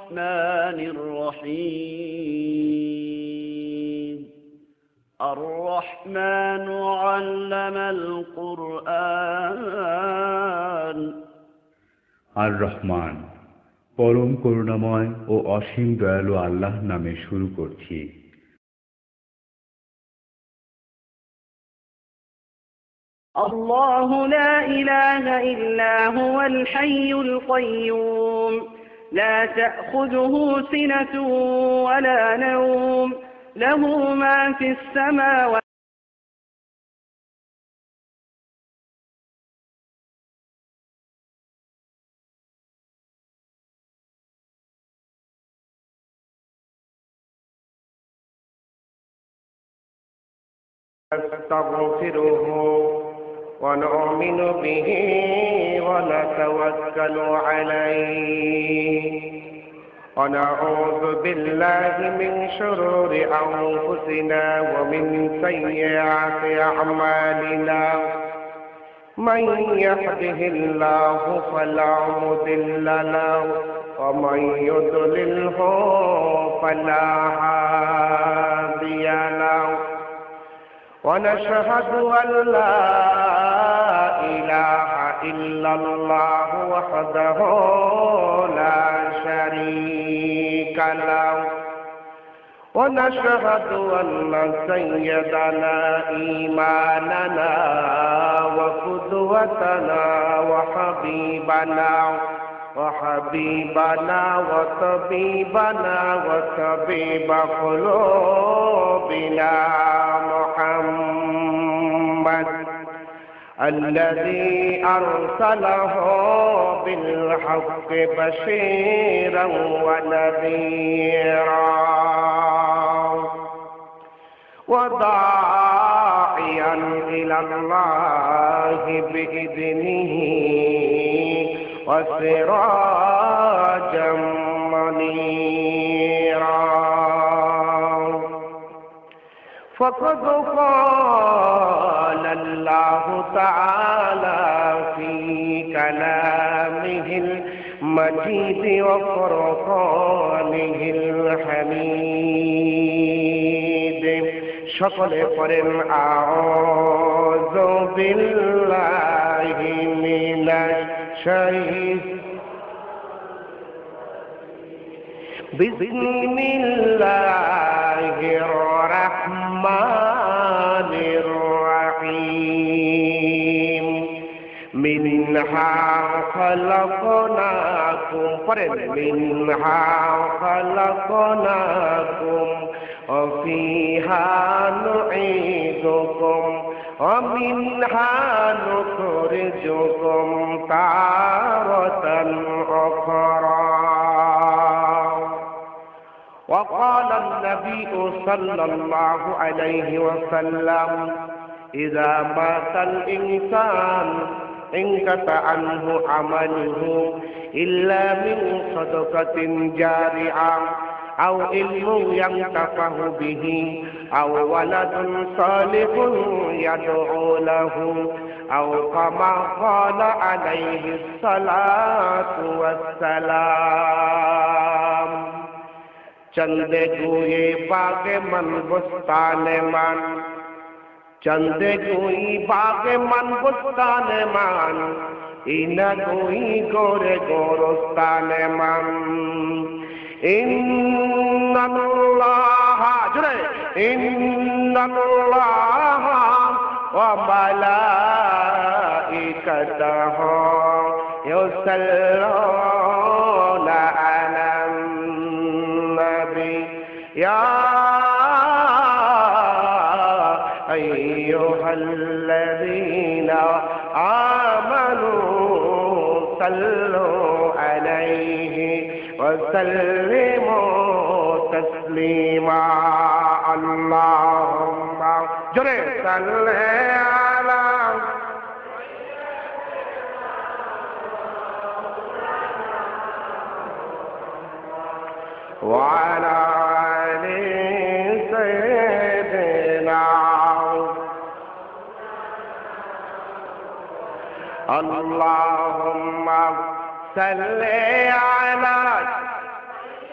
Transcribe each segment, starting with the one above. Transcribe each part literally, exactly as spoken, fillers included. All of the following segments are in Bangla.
الرحمن الرحيم الرحمن علم القرآن আর-রহমান পরম করুণাময় ও অসীম দয়ালু আল্লাহর নামে শুরু করছি। الله لا إله إلا هو الحي القيوم لا تأخذه سنة ولا نوم له ما في السماوات نستغفره ونؤمن به ونتوكل عليه ونعوذ بالله من شرور أنفسنا ومن سيئات أعمالنا من يهده الله فلا مضل له ومن يضلله فلا هادي له ونشهد أن لا إله إلا الله وحده لا شريك له ونشهد أن سيدنا إيماننا وقدوتنا وحبيبنا وحبيبنا وطبيبنا وطبيب قلوبنا محمد الذي أرسله بالحق بشيرا ونذيرا وداعيا إلى الله بإذنه وسراجا منيرا فقد قال الله تعالى في كلامه المجيد وفرقانه الحميد সকলে পড়েন আউযু বিল্লাহি মিনাশ শাইতানির বিসমিল্লাহির রাহমানির রাহিম মিনহা খালাকনাকুম পড়েন মিনহা খালাকনাকুম وفيها نعيدكم ومنها نخرجكم تارة أخرى وقال النبي صلى الله عليه وسلم إذا مات الإنسان انقطع عنه عمله إلا من صدقة جارية أو علم ينتفع به أو ولد صالح يدعو له أو كما قال عليه الصلاة والسلام चंदे गुए बागे मन बुस्ताने मान चंदे गुई बागे मन बुस्ताने मान इना गुई गोरे गोरस्ताने मान इन्नल्लाहा जुरे इन्नल्लाहा व मलाइकतहु युसल्लूना अलन नबी या अय्युहल्लज़ीना आमनू सल्लू अलैहि وسلموا تسليما اللهم صل على وعلى آل سيدنا اللهم صل على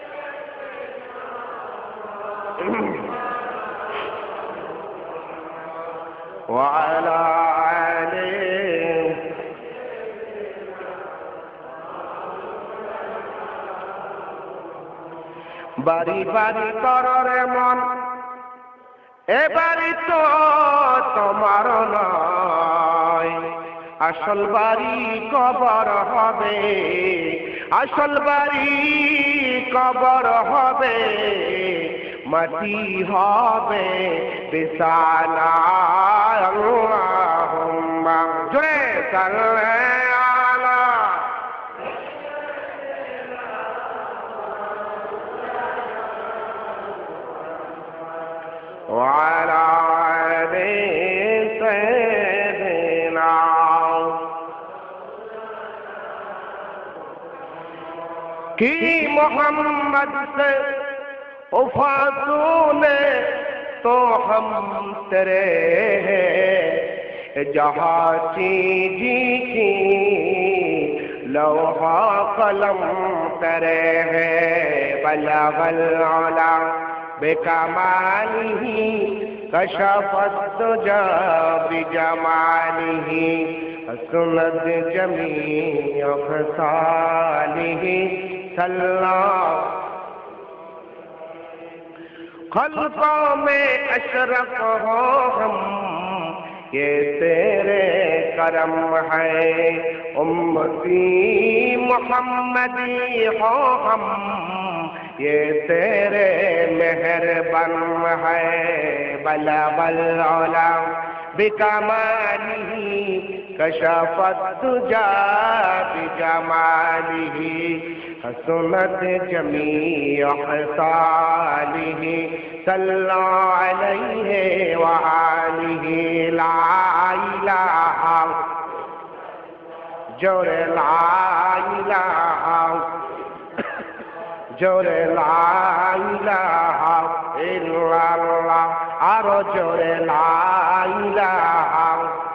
وعلى آله বাড়ি বাড়ি কররে মন এ বাড়ি তো তোমার নয় আসল বাড়ি কবর হবে আসল বাড়ি কবর হবে মাটি হবে বিছানা আল্লাহুম্মা জোরে সাল্লি আলা وعلى آل سيدنا कि मोहम्मद से उफासूने तो हम तेरे हैं जहाँ चीजी की लौहा कलम तेरे हैं बलगल आला बेकमालिही कशफत तुजा बिजमालिही हसनत जमीअ खसालिही सल्लल्लाहु खल्क़ों में अशरफ हो हम ये तेरे करम है उम्मती मुहम्मदी हो हम ये तेरे मेहरबान है बलगल औला बिकमालिही कशफत तुजा बिजमालिही हसनत जमीअ खसालिही सल्लल्लाहु अलैहि व आलिही ला इलाहा जोरे ला इलाहा जोरे ला इलाहा इल्लल्लाह आरो जोरे ला इलाहा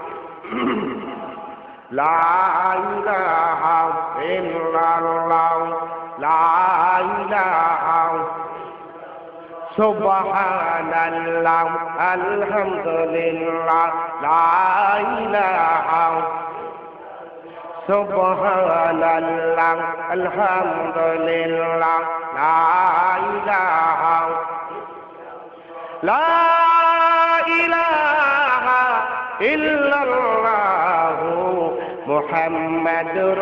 ला इलाहा इल्लल्लाह ला इलाहा सुब्हानल्लाह अल्हम्दुलिल्लाह ला इलाहा सुब्हानल्लाह अल्हम्दुलिल्लाह ला इलाहा ला इलाहा इल्लल्लाह मुहम्मदुर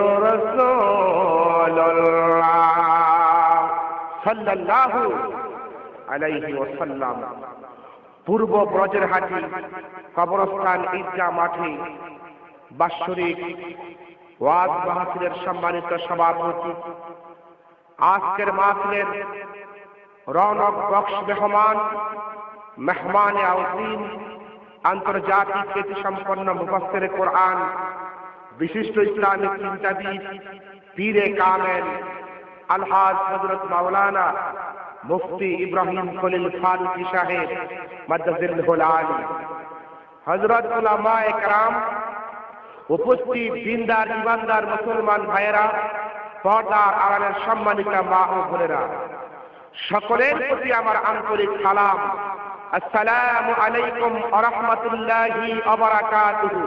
रसूलुल्लाह सल्लल्लाहु अलैहि वसल्लम। पूर्व ब्रजरहाटी কবরস্থান ঈদগাহ মাঠে বাৎসরিক ওয়াজ মাহফিলের সম্মানিত সভাপতি আজকের মাহফিলের রৌনক বক্স মেহমান মেহমান আউদ্দিন আন্তর্জাতিক খ্যাতি সম্পন্ন মুফাসসির কোরআন বিশিষ্ট ইসলামিক চিন্তাবিদ পীরে কামেল আলহাজ হযরত মাওলানা মুফতি ইব্রাহিম খলিল ফারুকী সাহেব মাদ্দাজিল্লাহুল আলী হযরত উলামায়ে কেরাম উপস্থিত দিনদার ইমানদার মুসলমান ভাইয়েরা পর্দার আড়ালের সম্মানিতা মা ও বোনেরা সকলের প্রতি আমার আন্তরিক সালাম আসসালামু আলাইকুম ওয়া রাহমাতুল্লাহি ওয়া বারাকাতুহু।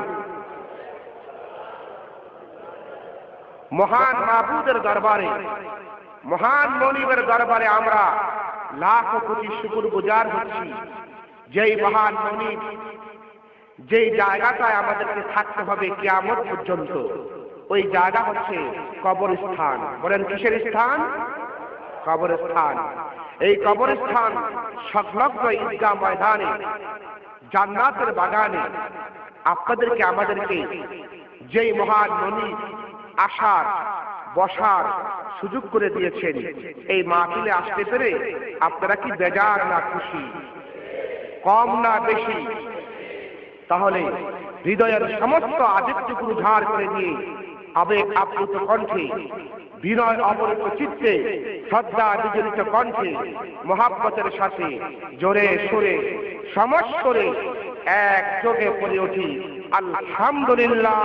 মহান মাবুদের দরবারে মহান মনিবের দরবারে আমরা লাখ কোটি শুকরগুজার হচ্ছি যেই মহান মনিব যেই জায়গাটায় আমাদেরকে থাকতে হবে কিয়ামত পর্যন্ত ওই জায়গা হচ্ছে কবরস্থান। বলেন কিসের স্থান? কবরস্থান। এই কবরস্থান সংলগ্ন ঈদগাহ ময়দানে জান্নাতের বাগানে আপনাদেরকে আমাদেরকে যেই মহান মনিব আসার বসার সুযোগ করে দিয়েছেন এই মাহফিলে আসতে পেরে আপনারা কি বেজার না খুশি? কম না বেশি? তাহলে হৃদয়ের সমস্ত আবেগটুকু ঝাড় করে দিয়ে আবেগ আপ্লুত কণ্ঠে বিনয় অবনত চিত্তে শ্রদ্ধা বিজড়িত কণ্ঠে মহাব্বতের সাথে জোরে সুরে সমস্বরে এক যোগে পড়ে উঠি আলহামদুলিল্লাহ।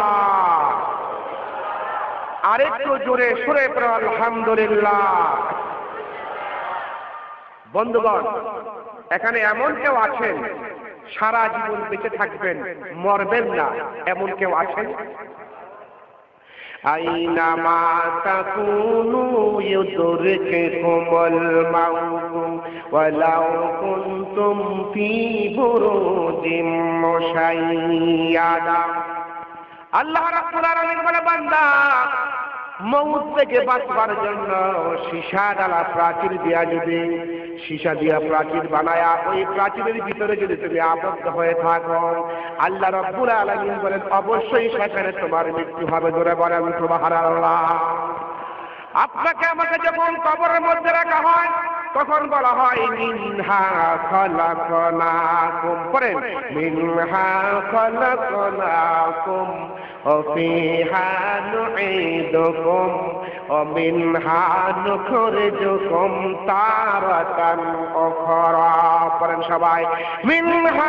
আরেকটু জোরে সুরে পড়ো আলহামদুলিল্লাহ। বন্ধুগণ, এখানে এমন কেউ আছেন সারা জীবন বেঁচে থাকবেন, মরবেন না, এমন কেউ আছেন? আইনামা তাকুনু ইউদরিকুমুল মাউতু ওয়ালাউ কুনতুম ফী বুরুজিম মুশাইয়াদা। আল্লাহ রাব্বুল আলামিন বলে, বান্দা, মউত থেকে বাঁচবার জন্য সীসা ডালা প্রাচীর দিয়া যদি সীসা দিয়া প্রাচীর বানায়া ওই প্রাচীরের ভিতরে যদি তুমি আবদ্ধ হয়ে থাকো, আল্লাহ রাব্বুল আলামিন বলেন অবশ্যই সেখানে তোমার মৃত্যু হবে। জোরে বলেন সুবহানাল্লাহ। আপনাকে আমাকে যখন কবরের মধ্যে রাখা হয় তখন বলা হয় মিনহা খালাকনাকুম, পড়েন মিনহা খালাকনাকুম ওয়া ফিহা নুঈদুকুম ওয়া মিনহা নুখরিজুকুম তারাতান উখরা। পড়েন সবাই, মিনহা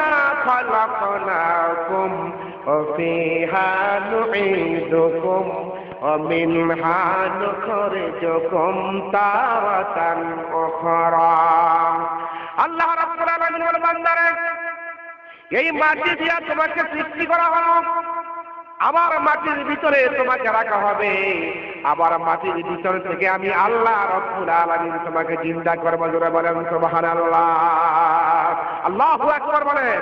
খালাকনাকুম ওয়া ফিহা নুঈদুকুম ومنها نخرجكم تارة أخرى। আল্লাহ রাব্বুল আলামিন বলেন, বান্দারে, এই মাটি দিয়া তোমাকে সৃষ্টি করা হলো, আবার মাটির ভিতরে তোমাকে রাখা হবে, আবার মাটির ভিতর থেকে আমি আল্লাহ রাব্বুল আলামিন তোমাকে জিন্দা করব। জোরে বলেন সুবহানাল্লাহ। আল্লাহু আকবার বলেন।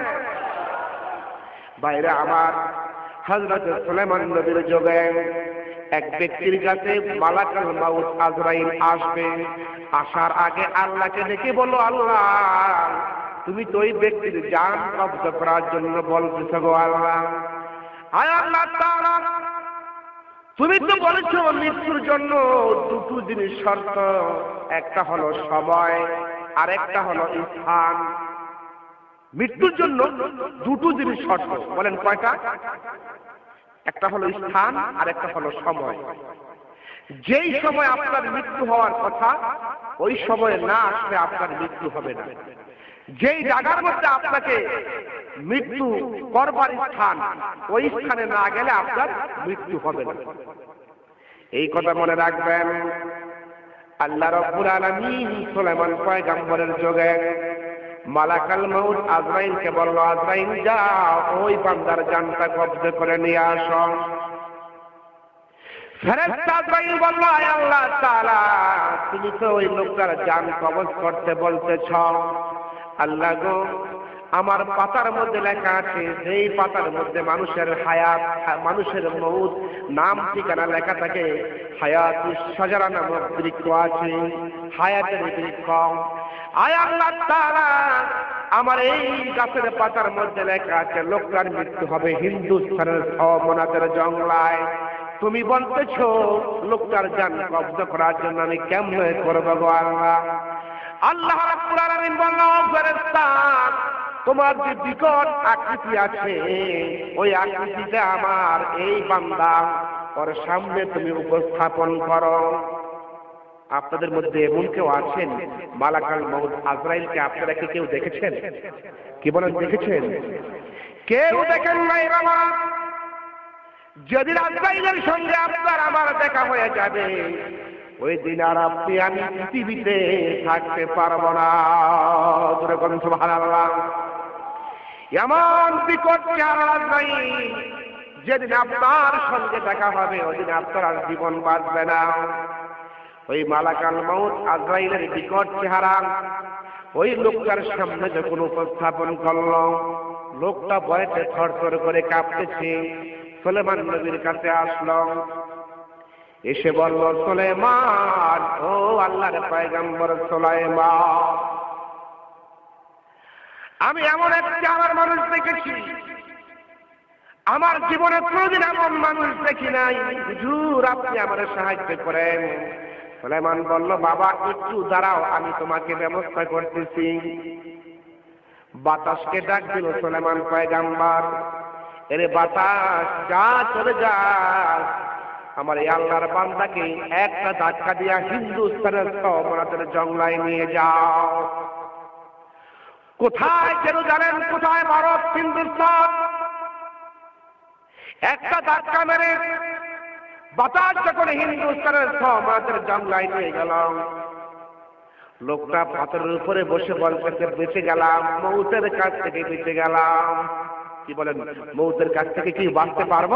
বাইরে আমার হযরত সুলাইমান নবীর যুগে এক ব্যক্তির কাছে মালাকুল মাউত আজরাইল আসবে। আসার আগে আল্লাহকে ডেকে বলো, আল্লাহ তুমি তো ওই ব্যক্তির জান কবজ করার জন্য বলতেছো গো আল্লাহ। আয় আল্লাহ তাআলা, তুমি তো বলেছো মৃত্যুর জন্য দুটো জিনিস শর্ত, একটা হলো সময় আর একটা হলো স্থান। মৃত্যুর জন্য দুটো জিনিস শর্ত, বলেন কয়টা? একটা হলো স্থান আর একটা হলো সময়। যেই সময় আপনার মৃত্যু হওয়ার কথা ওই সময়ে না আসলে আপনার মৃত্যু হবে না। যেই জায়গার মধ্যে আপনাকে মৃত্যু করবার স্থান ওই স্থানে না গেলে আপনার মৃত্যু হবে না। এই কথা মনে রাখবেন। আল্লাহ রাব্বুল আলামিন সুলাইমান পয়গম্বরের যুগে মালাকুল মাউত আজরাইলকে বলল, আজরাইল যাও ওই বান্দার জানটা কবজ করে নিয়ে আসো। ফেরেশতা আজরাইল বলল, আয় আল্লাহ তাআলা, তুমি তো ওই লোকটার জান কবজ করতে বলতেছ। আল্লাহ গো, আমার পাতার মধ্যে লেখা আছে, যেই পাতার মধ্যে মানুষের হায়াত, মানুষের মউত নাম ঠিকানা লেখা থাকে, হায়াতুস শাজারা নামক বৃক্ষ আছে, হায়াতের বৃক্ষ। আয় আল্লাহ তাআলা, আমার এই গাছের পাতার মধ্যে লেখা আছে লোকটার মৃত্যু হবে হিন্দুস্তানের ছমনাতের জঙ্গলায়। তুমি বলতেছো লোকটার জান কবজ করার জন্য আমি কেমনে করব গো আল্লাহ? আল্লাহ রাব্বুল আলামিন বলল, ফেরেশতা, তোমার যে বিকট আকৃতি আছে ওই আকৃতিতে আমার এই বান্দা ওর সামনে তুমি উপস্থাপন করো। আপনাদের মধ্যে এমন কেউ আছেন মালাকুল মাউত আজরাইলকে আপনারা কি কেউ দেখেছেন? কি বলেন, দেখেছেন? কেউ দেখেন নাই বাবা। যেদিন আজরাইলের সঙ্গে আপনার আমার দেখা হয়ে যাবে ওই দিন আর আপনি আমি পৃথিবীতে থাকতে পারবো না। জোরে বলেন সুবহানাল্লাহ। এমন বিকট চেহারা আজরাইল, যেদিন আপনার সঙ্গে দেখা হবে ওই দিন আপনার আর জীবন বাঁচবে না। ওই মালাকুল মাউত আজরাইলের বিকট চেহারা ওই লোকটার সামনে যখন উপস্থাপন করল, লোকটা ভয়তে থরথর করে কাঁপতেছে। সুলাইমান নবীর কাছে আসলো, এসে বলল, সুলাইমান, ও আল্লাহর পয়গম্বর সুলাইমান, আমি এমন একটা আমার মানুষ দেখেছি, আমার জীবনে কোনোদিন এমন মানুষ দেখি নাই, হুজুর আপনি আমার সাহায্য করেন। সুলাইমান বলল, বাবা একটু দাঁড়াও, আমি তোমাকে ব্যবস্থা করতেছি। বাতাসকে ডাক দিল সুলাইমান পয়গম্বর, এরে বাতাস, যা চলে যা, আমার এই আল্লাহর বান্দাকে একটা ধাক্কা দিয়া হিন্দুস্তানের ছমনাতের জঙ্গলায় নিয়ে যাও। কোথায় জেরুজালেম, কোথায় ভারত, হিন্দুস্তান, একটা ধাক্কা মেরে বাতাস যখন হিন্দুস্তানের ছমনাতের জঙ্গলায় নিয়ে গেল, লোকটা পাথরের উপরে বসে বলতেছে বেঁচে গেলাম, মৌতের কাছ থেকে বেঁচে গেলাম। কি বলেন, মৌতের কাছ থেকে কি বাঁচতে পারবো?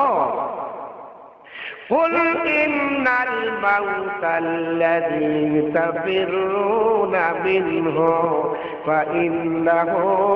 قل إن الموت الذي تفرون منه فإنه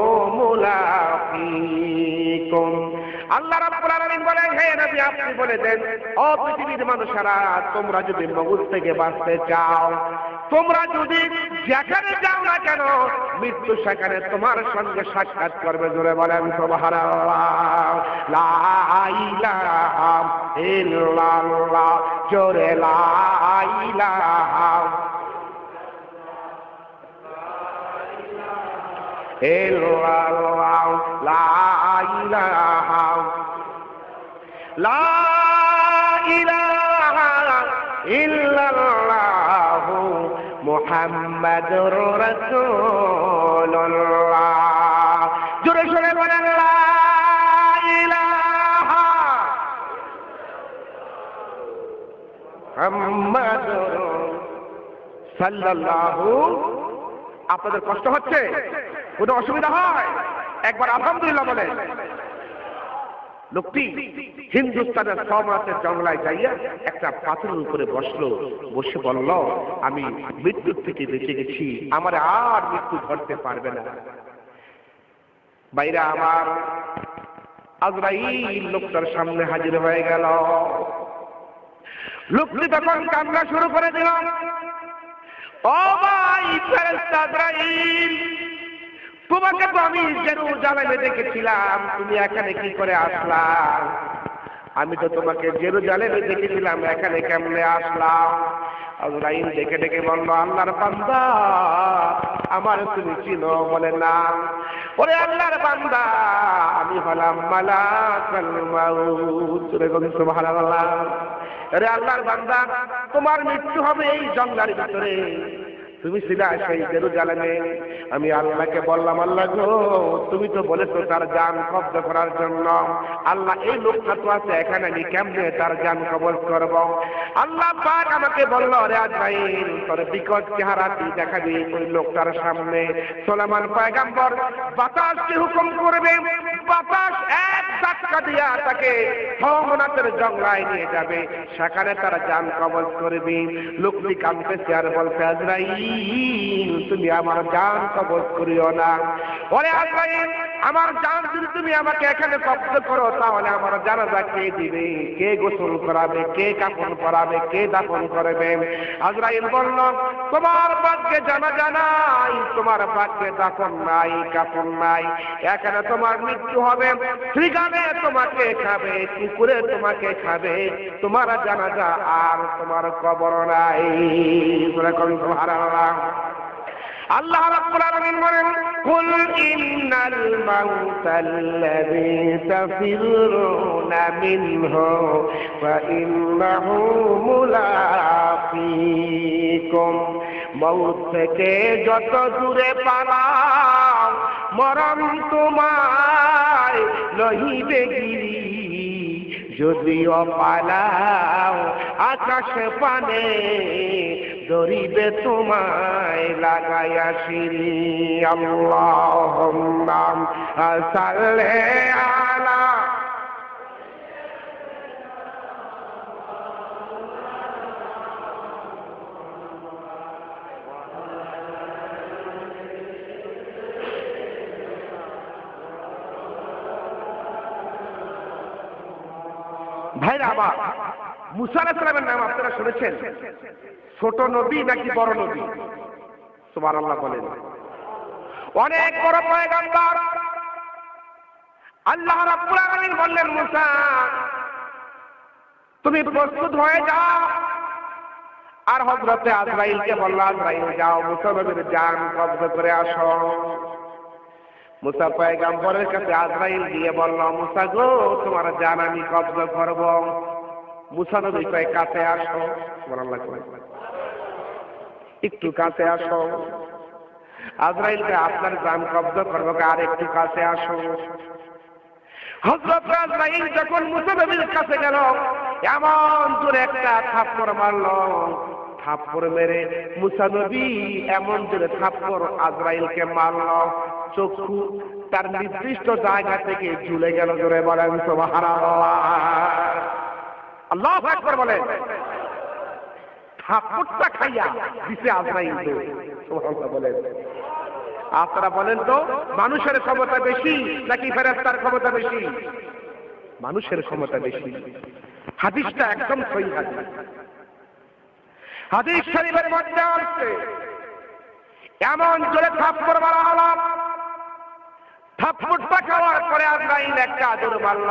ملاقيكم। আল্লাহ রাব্বুল আলামিন বলেন, হে নবী আপনি বলে দেন, ও পৃথিবীর মানুষেরা, তোমরা যদি মৌত থেকে বাঁচতে চাও, তোমরা যদি যেখানে যাও না কেন, মৃত্যু সেখানে তোমার সঙ্গে সাক্ষাৎ করবে। জোরে বলেন সুবহানাল্লাহ। লা ইলাহা ইল্লাল্লাহ, জোরে লা ইলাহা ইল্লাল্লাহ, লা ইলাহা লা ইলাহা ইল্লাল্লাহ মুহাম্মাদুর রাসূলুল্লাহ। জোরে জোরে বলেন লা ইলাহা মুহাম্মাদুর সাল্লাল্লাহু। আপনাদের কষ্ট হচ্ছে? কোনো অসুবিধা হয়? একবার আলহামদুলিল্লাহ বলে। লোকটি হিন্দুস্তানের সমাজের জঙ্গলায় যাইয়া একটা পাথরের উপরে বসলো, বসে বলল, আমি মৃত্যুর থেকে বেঁচে গেছি, আমার আর মৃত্যু ধরতে পারবে না। বাইরে আমার আজরাইল লোকটার সামনে হাজির হয়ে গেল। লোকটি তখন কান্না শুরু করে দিল, ও ভাই ফেরেশতা আজরাইল, তোমাকে তো আমি জেরুজালেমে দেখেছিলাম, তুমি এখানে কি করে আসলাম? আমি তো তোমাকে জেরুজালেমে দেখেছিলাম, এখানে কেমনে আসলাম? আজরাইল ডেকে ডেকে বলল, আল্লাহর বান্দা, আমার তুমি চিনো? বলে না। ওরে আল্লাহর বান্দা, আমি হলাম মালাকুল মাউত। সুবহানাল্লাহ। আরে আল্লাহর বান্দা, তোমার মৃত্যু হবে এই জঙ্গলের ভিতরে, তুমি ছিলা সেই জেরুজালেমে। আমি আল্লাহকে বললাম, আল্লাহ গো, তুমি তো বলেছো তার জান কবজ করার জন্য। আল্লাহ, এই লোকটা তো আছে এখানে, আমি কেমনে তার জান কবজ করব? আল্লাহ পাক আমাকে বলল, রে আজরাইল, তোর বিকট চেহারা তুই দেখাবি ওই লোকটার সামনে। সুলাইমান পয়গম্বর বাতাসকে হুকুম করবে, বাতাস এক ধাক্কা দিয়া তাকে সমনাথের জঙ্গলায় নিয়ে যাবে, সেখানে তার জান কবজ করবি। লোকটি কাঁদতেছে আর বলছে, আজরাইল, তুমি আমার জান কবজ করিও না। ওরে আজরাইল, আমার জান যদি তুমি আমাকে এখানে কবজ করো, তাহলে আমার জানাজা কে দিবে, কে গোসল করাবে, কে কাফন পরাবে, কে দাফন করবে? আজরাইল বলল, তোমার ভাগ্যে জানাজা নাই, তোমার ভাগ্যে দাফন নাই, কাফন নাই। এখানে তোমার মৃত্যু হবে, শ্রীগানে তোমাকে খাবে, কুকুরে তোমাকে খাবে, তোমার জানাজা আর তোমার কবর নাই। সুবহানাল্লাহ। আল্লাহ রাব্বুল আলামিন বলেন, কুল ইন্নাল মাউতাল্লাযী তাফিরুনা মিনহু ফা ইন্নাহু মুলাকীকুম। মউত থেকে যত দূরে পালাও, মরণ তোমায় লহিবে গিরি। যদিও পালাও আকাশ পানে, ধরিবে তোমায় লাগাইয়া সিঁড়ি। আল্লাহুম্মা সাল্লি আলা। ভাইরা আমার, মুসা আলাইহিস সালামের নাম আপনারা শুনেছেন? ছোট নবী নাকি বড় নবী? সুবহানাল্লাহ বলেন। অনেক বড় পয়গম্বর। আল্লাহ রাব্বুল আলামিন বললেন, মুসা, তুমি প্রস্তুত হয়ে যাও। আর হযরতে আজরাইলকে বলল, আজরাইল যাও, মুসা নবীর জান কবজ করে আসো। মুসা পয়গম্বরের কাছে আজরাইল গিয়ে বলল, মুসা গো, তোমার জান আমি কবজ করব। মুসা নবী কয়, কাছে আসো। সুবহানাল্লাহ, একটু কাছে আসো। আজরাইল কয়, আপনার জান কবজ করব, আর একটু কাছে আসো। হযরত আজরাইল যখন মুসা নবীর কাছে গেল, এমন জোরে একটা থাপ্পড় মারল, থাপ্পড় মেরে মুসা নবী এমন জোরে থাপ্পড় আজরাইলকে মারল, চক্ষু তার নির্দিষ্ট জায়গা থেকে ঝুলে গেল। জোরে বলেন সুবহানাল্লাহ। আল্লাহু আকবার বলেন। থাপ্পড়টা খাইয়া দিছে আজরাইল। সুবহানাল্লাহ বলেন। আপনারা বলেন তো মানুষের ক্ষমতা বেশি নাকি ফেরেশতার ক্ষমতা বেশি? মানুষের ক্ষমতা বেশি। হাদিসটা একদম সহিহ হাদিস। হাদিস শরীফের মধ্যে আছে এমন জোরে থাপ্পড় মারা হলো, থাপ্পড়টা খাওয়ার পরে আজরাইল একটা জোরে মারল।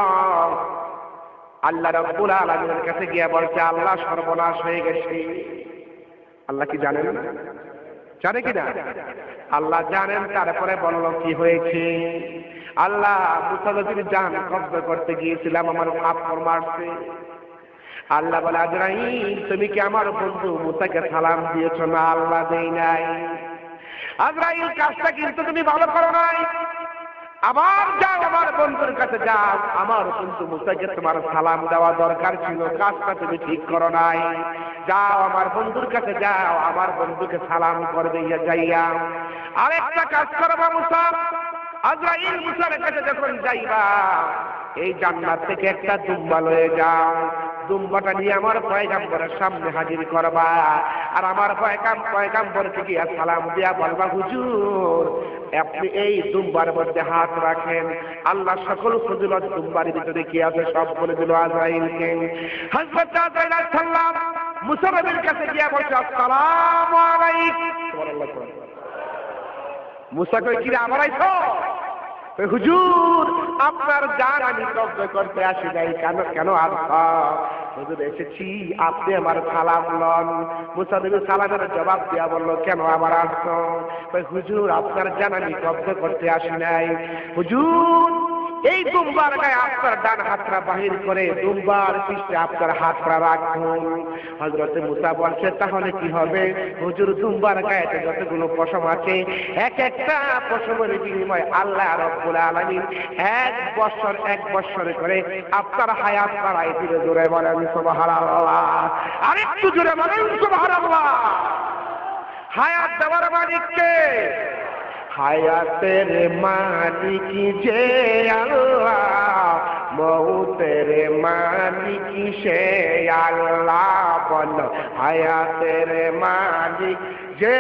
আল্লাহ রাব্বুল আলামিনের কাছে গিয়ে বলছে, আল্লাহ সর্বনাশ হয়ে গেছে। আল্লাহ কি জানেন না? জানে কিনা? আল্লাহ জানেন। তারপরে বলল কি হয়েছে? আল্লাহ মুসা নবীর জান কব্জ করতে গিয়েছিলাম, আমার থাপ্পড় মারছে। আল্লাহ বলে, আজরাইল তুমি কি আমার বন্ধু মুসাকে সালাম দিয়েছো? না, আল্লাহ দেই নাই। আজরাইল কাজটা কিন্তু তুমি ভালো করো নাই। আবার যাও আমার বন্ধুর কাছে যাও, আমার বন্ধু মুসাকে তোমার সালাম দেওয়া দরকার ছিল, কাজটা তুমি ঠিক করো নাই। যাও আমার বন্ধুর কাছে যাও, আমার বন্ধুকে সালাম করবে যাইয়া। আরেকটা কাজ করবা মুসা, আজরাইল মুসার কাছে যখন যাইবা এই জান্নাত থেকে একটা দুম্বা লয়ে যাও, দুম্বাটা নিয়ে আমার পয়গাম্বরের সামনে হাজির করবা। আর আমার পয়গাম পয়গাম্বরকে গিয়া সালাম দিয়া বলবা, হুজুর আপনি এই দুম্বার মধ্যে হাত রাখেন, আল্লাহ সকল ফজিলত দুম্বার ভিতরে কি আছে সব বলে দিল আজরাইলকে। হযরত আজরাইল আলাইহিস সালাম মুসা নবীর কাছে গিয়া বলছে, আসসালামু আলাইকুম। সুবহানাল্লাহ। মুসা কই, কি রে আবার আইছো? হুজুর আপনার জান আমি কব্জ করতে আসি নাই, কেন কেন আসা? হুজুর এসেছি আপনি আমার সালাম লন। মুসা নবী সালামের জবাব দিয়া বলল, কেন আবার আসছো? হুজুর আপনার জান আমি কব্জ করতে আসি নাই। হুজুর এই দুম্বার গায়ে আপনার ডান হাতটা বাহির করে দুম্বার পিঠে আপনার হাতটা রাখুন। হযরত মুসা বলছে, তাহলে কি হবে? হুজুর দুম্বার গায়েতে যতগুলো পশম আছে এক একটা পশমের বিনিময়ে আল্লাহ রাব্বুল আলামিন এক বছর এক বছর করে আপনার হায়াত বাড়াই দিলে। জোরে বলেন সুবহানাল্লাহ। আরেকটু জোরে বলেন সুবহানাল্লাহ। হায়াত দেওয়ার মালিক কে? হায়াতের মালিক যে আল্লাহ, মউতের মালিক সে আল্লাহ। বল হায়াতের মালিক যে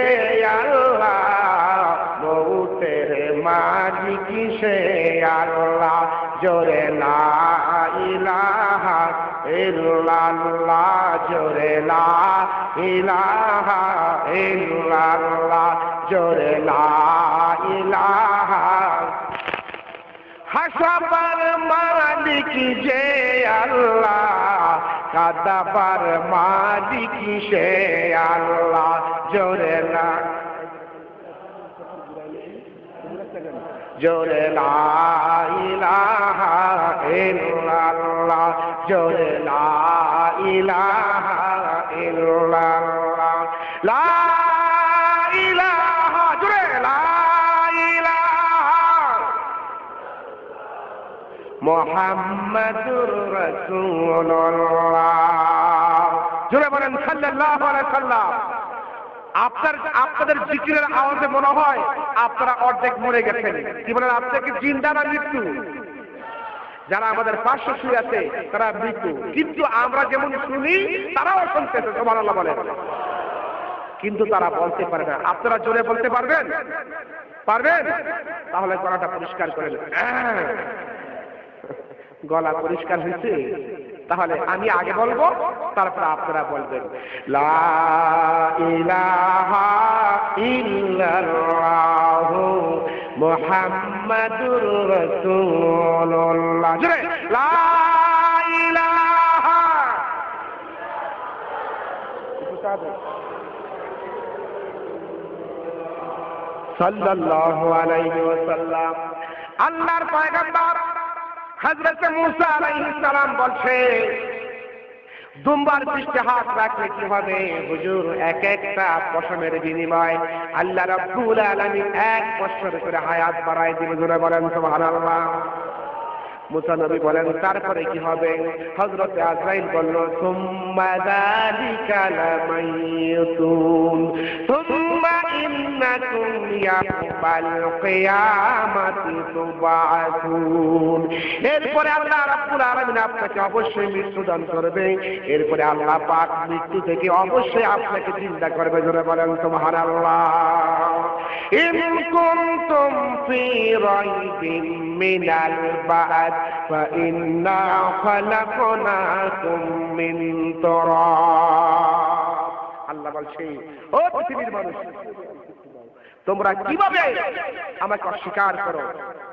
আল্লাহ, মউতের মালিক সে আল্লাহ। জোরে লা ইলাহা ইল্লাল্লাহ, জোরে লা ইলাহা ইল্লাল্লাহ, জোরে লা ইলাহা। হাসাবার মালিক যে আল্লাহ, কাদাবার মালিক সে আল্লাহ। জোরে লা জোরে লা ইলাহা ইল্লাল্লাহ, জোরে লা ইলাহা ইল্লাল্লাহ। লা ইলাহা, জোরে লা ইলাহা মুহাম্মাদুর রাসূলুল্লাহ। জোরে বলেন সাল্লাল্লাহু আলাইহি সাল্লাম। আপনার আপনাদের জিকিরের আওয়াজে মনে হয় আপনারা অর্ধেক মরে গেছেন। কি বলেন? আপনাকে জিন্দা না মৃত্যু? যারা আমাদের পার্শ্ব শুয়ে আছে তারা মৃত্যু, কিন্তু আমরা যেমন শুনি তারাও শুনতেছে। সুবহানাল্লাহ বলেন। কিন্তু তারা বলতে পারে না। আপনারা জোরে বলতে পারবেন? পারবেন? তাহলে গলাটা পরিষ্কার করেন। গলা পরিষ্কার হয়েছে? তাহলে আমি আগে বলবো, তারপর আপনারা বলবেন। লা ইলাহা ইল্লাল্লাহু মুহাম্মাদুর রাসূলুল্লাহ। জোরে লা ইলাহা। সাল্লাল্লাহু আলাইহি ওয়াসাল্লাম। আল্লাহর পয়গম্বর হযরত মুসা আলাইহিস সালাম বলছে, দুম্বার পৃষ্ঠে হাত রাখলে কি হবে? হুজুর এক একটা পশমের বিনিময় আল্লাহ রাব্বুল আলামিন এক বছর করে হায়াত বাড়ায় দিবে। জোরে বলেন সুবহানাল্লাহ। মুসা নবী বলেন তারপরে কি হবে? হযরত আজরাইল বলল সুম্মা যালিকা লামাইতুন সুম্মা ইন্নাকুম ইয়াউমাল কিয়ামাতি তুবআতুন। এরপরে আল্লাহ রাব্বুল আলামিন আপনাকে অবশ্যই মৃত্যু দান করবে। এরপরে আল্লাহ পাক মৃত্যু থেকে অবশ্যই আপনাকে চিন্তা করবে। জোরে বলেন সুবহানাল্লাহ। ইন কুনতুম ফি রাইবিন মিনাল বা'দ ফা ইন্না খালাকনাকুম মিন তুরাব। আল্লাহ বলছে, ও পৃথিবীর মানুষ, তোমরা কিভাবে আমাকে অস্বীকার করো?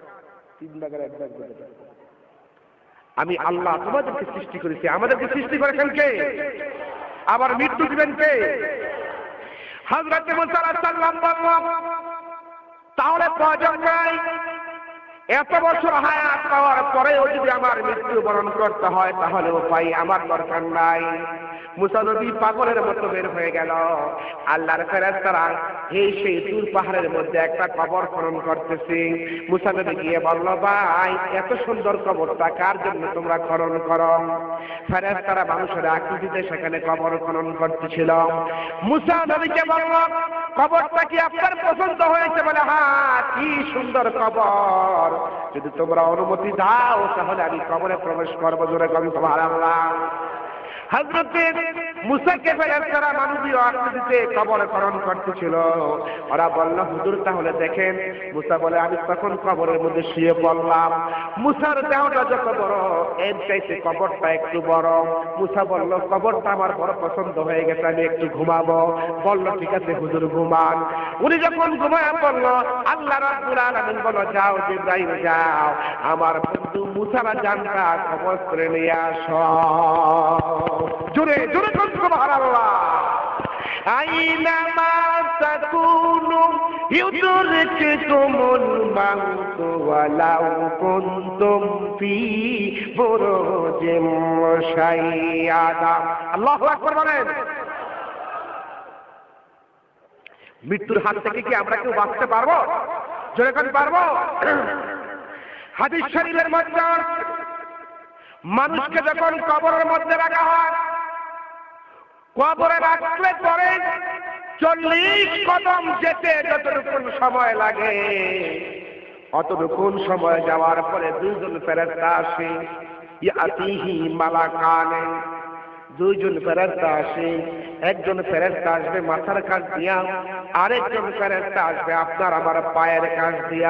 আমি আল্লাহ তোমাদেরকে সৃষ্টি করেছি। আমাদেরকে সৃষ্টি করেছেন কে? আবার মৃত্যু দিবেন কে? হযরত মুসা আলাইহিস সালাম বললেন, তাহলে প্রয়োজন নাই, এত বছর হায়াত পাওয়ার পরেও যদি আমার মৃত্যুবরণ করতে হয় তাহলে উপায় আমার দরকার নাই। মুসা নবী পাগলের মতো বের হয়ে গেল। আল্লাহর ফেরেশতারা এই সেই তুর পাহাড়ের মধ্যে একটা কবর খনন করতেছে। মুসা নবী গিয়ে বলল, ভাই এত সুন্দর কবরটা কার জন্য তোমরা খনন করো? ফেরেশতারা মানুষের আকৃতিতে সেখানে কবর খনন করতেছিল। মুসা নবীকে বলল, কবরটা কি আপনার পছন্দ হয়েছে? বলে, হ্যাঁ, কি সুন্দর কবর, যদি তোমরা অনুমতি দাও তাহলে আমি কবরে প্রবেশ করবো। জোরে বলেন সুবহানাল্লাহ। হযরত মুসাকে ফেরেশতারা মানবীয় আকৃতিতে কবর খনন করতেছিল। ওরা বলল, হুজুর তাহলে দেখেন। মুসা বলে, আমি তখন কবরের মধ্যে শুয়ে পড়লাম। মুসার দেহটা যত বড়, এর চাইতে কবরটা একটু বড়। মুসা বলল, কবরটা আমার বড় পছন্দ হয়ে গেছে, আমি একটু ঘুমাবো। বলল, ঠিক আছে হুজুর ঘুমান। উনি যখন ঘুমায় পড়ল, আল্লাহ রাব্বুল আলামিন বলল, যাও জিবরাইল যাও, আমার বন্ধু মুসার জানটা কবর করে নিয়ে আসো। জোরে জোরে বলুন সুবহানাল্লাহ। আইনামা তাকুনু ইউদরিকুমুল মাউত ওয়ালাউ কুনতুম ফি বুরুজিম মুশাইয়াদা। আল্লাহু আকবার বলেন। মৃত্যুর হাত থেকে কি আমরা কেউ বাঁচতে পারবো? জোরে করে পারবো? হাদিস শরীফের মধ্যে মানুষকে যখন কবরের মধ্যে রাখা হয়, কবরে রাখলে পরে চল্লিশ কদম যেতে যতটুকুন সময় লাগে, অতটুকুন সময় যাওয়ার পরে দুইজন ফেরেশতা আসে। ইয়াতিহি মালাকানে, দুইজন ফেরেশতা আসে। একজন ফেরেশতা আসবে মাথার কাছ দিয়া, আরেকজন ফেরেশতা আসবে আপনার আমার পায়ের কাছ দিয়া।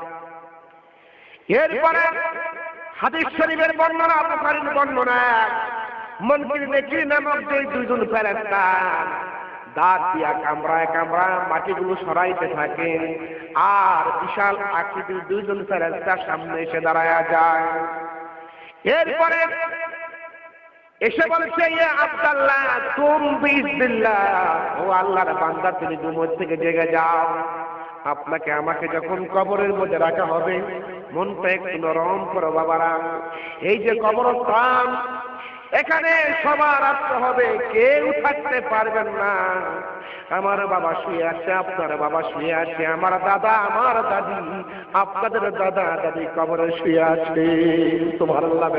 এরপরে হাদিস শরীফের বর্ণনা, বুখারীর বর্ণনা, মুনকির নেকির নামক যে দুইজন ফেরেশতা দাঁত দিয়া কামড়ায় কামড়া মাটিগুলো সরাইতে থাকে, আর বিশাল আকৃতির দুইজন ফেরেশতা সামনে এসে দাঁড়ায়া যায়। এরপরে এসে বলছে, ইয়া আব্দুল্লাহ তুম বিইজনিল্লাহ, ও আল্লাহর বান্দা তুমি ঘুম থেকে জেগে যাও। আপনাকে আমাকে যখন কবরের মধ্যে রাখা হবে, মনটা একটু নরম করো বাবারা। এই যে কবরস্থান, এখানে সবার আসতে হবে, কেউ থাকতে পারবেন না। আমার বাবা শুয়ে আছে, আপনার বাবা শুয়ে আছে, আমার দাদা আমার দাদি, আপনাদের দাদা দাদি কবরে শুয়ে আছে। সুবহানাল্লাহ।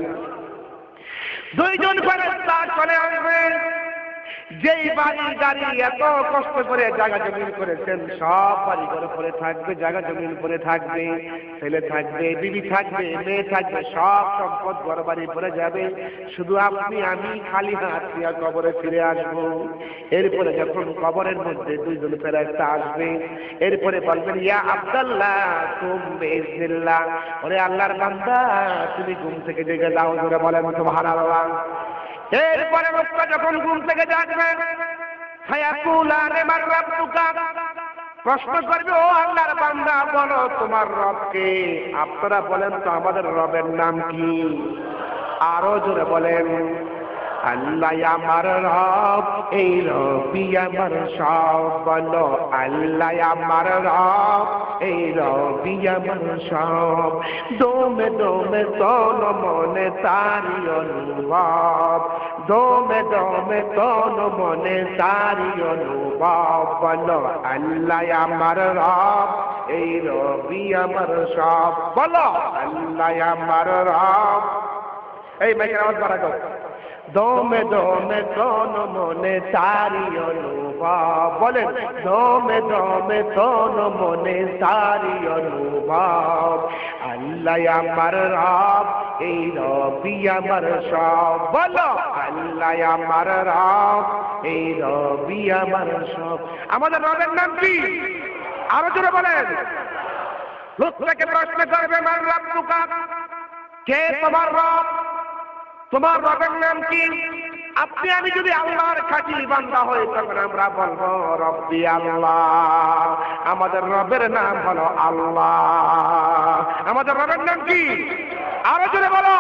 দুইজন ফেরেশতা চলে আসবে। যেই বাড়ি গাড়ি এত কষ্ট করে জায়গা জমিন করেছেন, সব বাড়ি ঘরে পড়ে থাকবে, জায়গা জমিন পড়ে থাকবে, ছেলে থাকবে, বিবি থাকবে, মেয়ে থাকবে, সব সম্পদ ঘর বাড়ি পড়ে যাবে। শুধু আপনি আমি খালি হাত নিয়ে কবরে ফিরে আসবো। এরপরে যখন কবরের মধ্যে দুইজন ফেরেশতা আসবে, এরপরে বলবেন, ইয়া আব্দুল্লাহ তুম বিইজনিল্লাহ, ওরে আল্লাহর বান্দা তুমি ঘুম থেকে জেগে যাও। জোরে বলেন সুবহানাল্লাহ। এরপরে লোকটা যখন ঘুম থেকে জাগবে, ফায়াকুলানে মান রাব্বুকা, প্রশ্ন করবে, ও আল্লাহর বান্দা বলো তোমার রব কে? আপনারা বলেন তো আমাদের রবের নাম কি? আরো জোরে বলেন, আল্লাহ আমার রব, এই রবি আমার সব। বলো আল্লাহ আমার রব, এই রবি আমার সব। দমে দমে তন মনে তারি অনুভব, দমে দমে তন মনে তারি অনুভব। বলো আল্লাহ আমার রব, এই রবি আমার সব। বলো আল্লাহ আমার রব। এই মাইকের আওয়াজ বাড়া দাও। দমে দমে তন মনে তারি অনুভব। বলেন দমে দমে তন মনে তারি অনুভব। আল্লাহ আমার রব, এই রবি আমার সব। বলো আল্লাহ আমার রব, এই রবি আমার সব। আমাদের রবের নাম কি? আরো জোরে বলেন। লোকটাকে প্রশ্ন করবে মান রাব্বুকা, কে তোমার রব? তোমার রবের নাম কি? আপনি আমি যদি আল্লাহর খাঁটি বান্দা হই তখন আমরা বলবো রব্বি আল্লাহ। আমাদের রবের নাম হলো আল্লাহ। আমাদের রবের নাম কি? আরো জোরে বলো।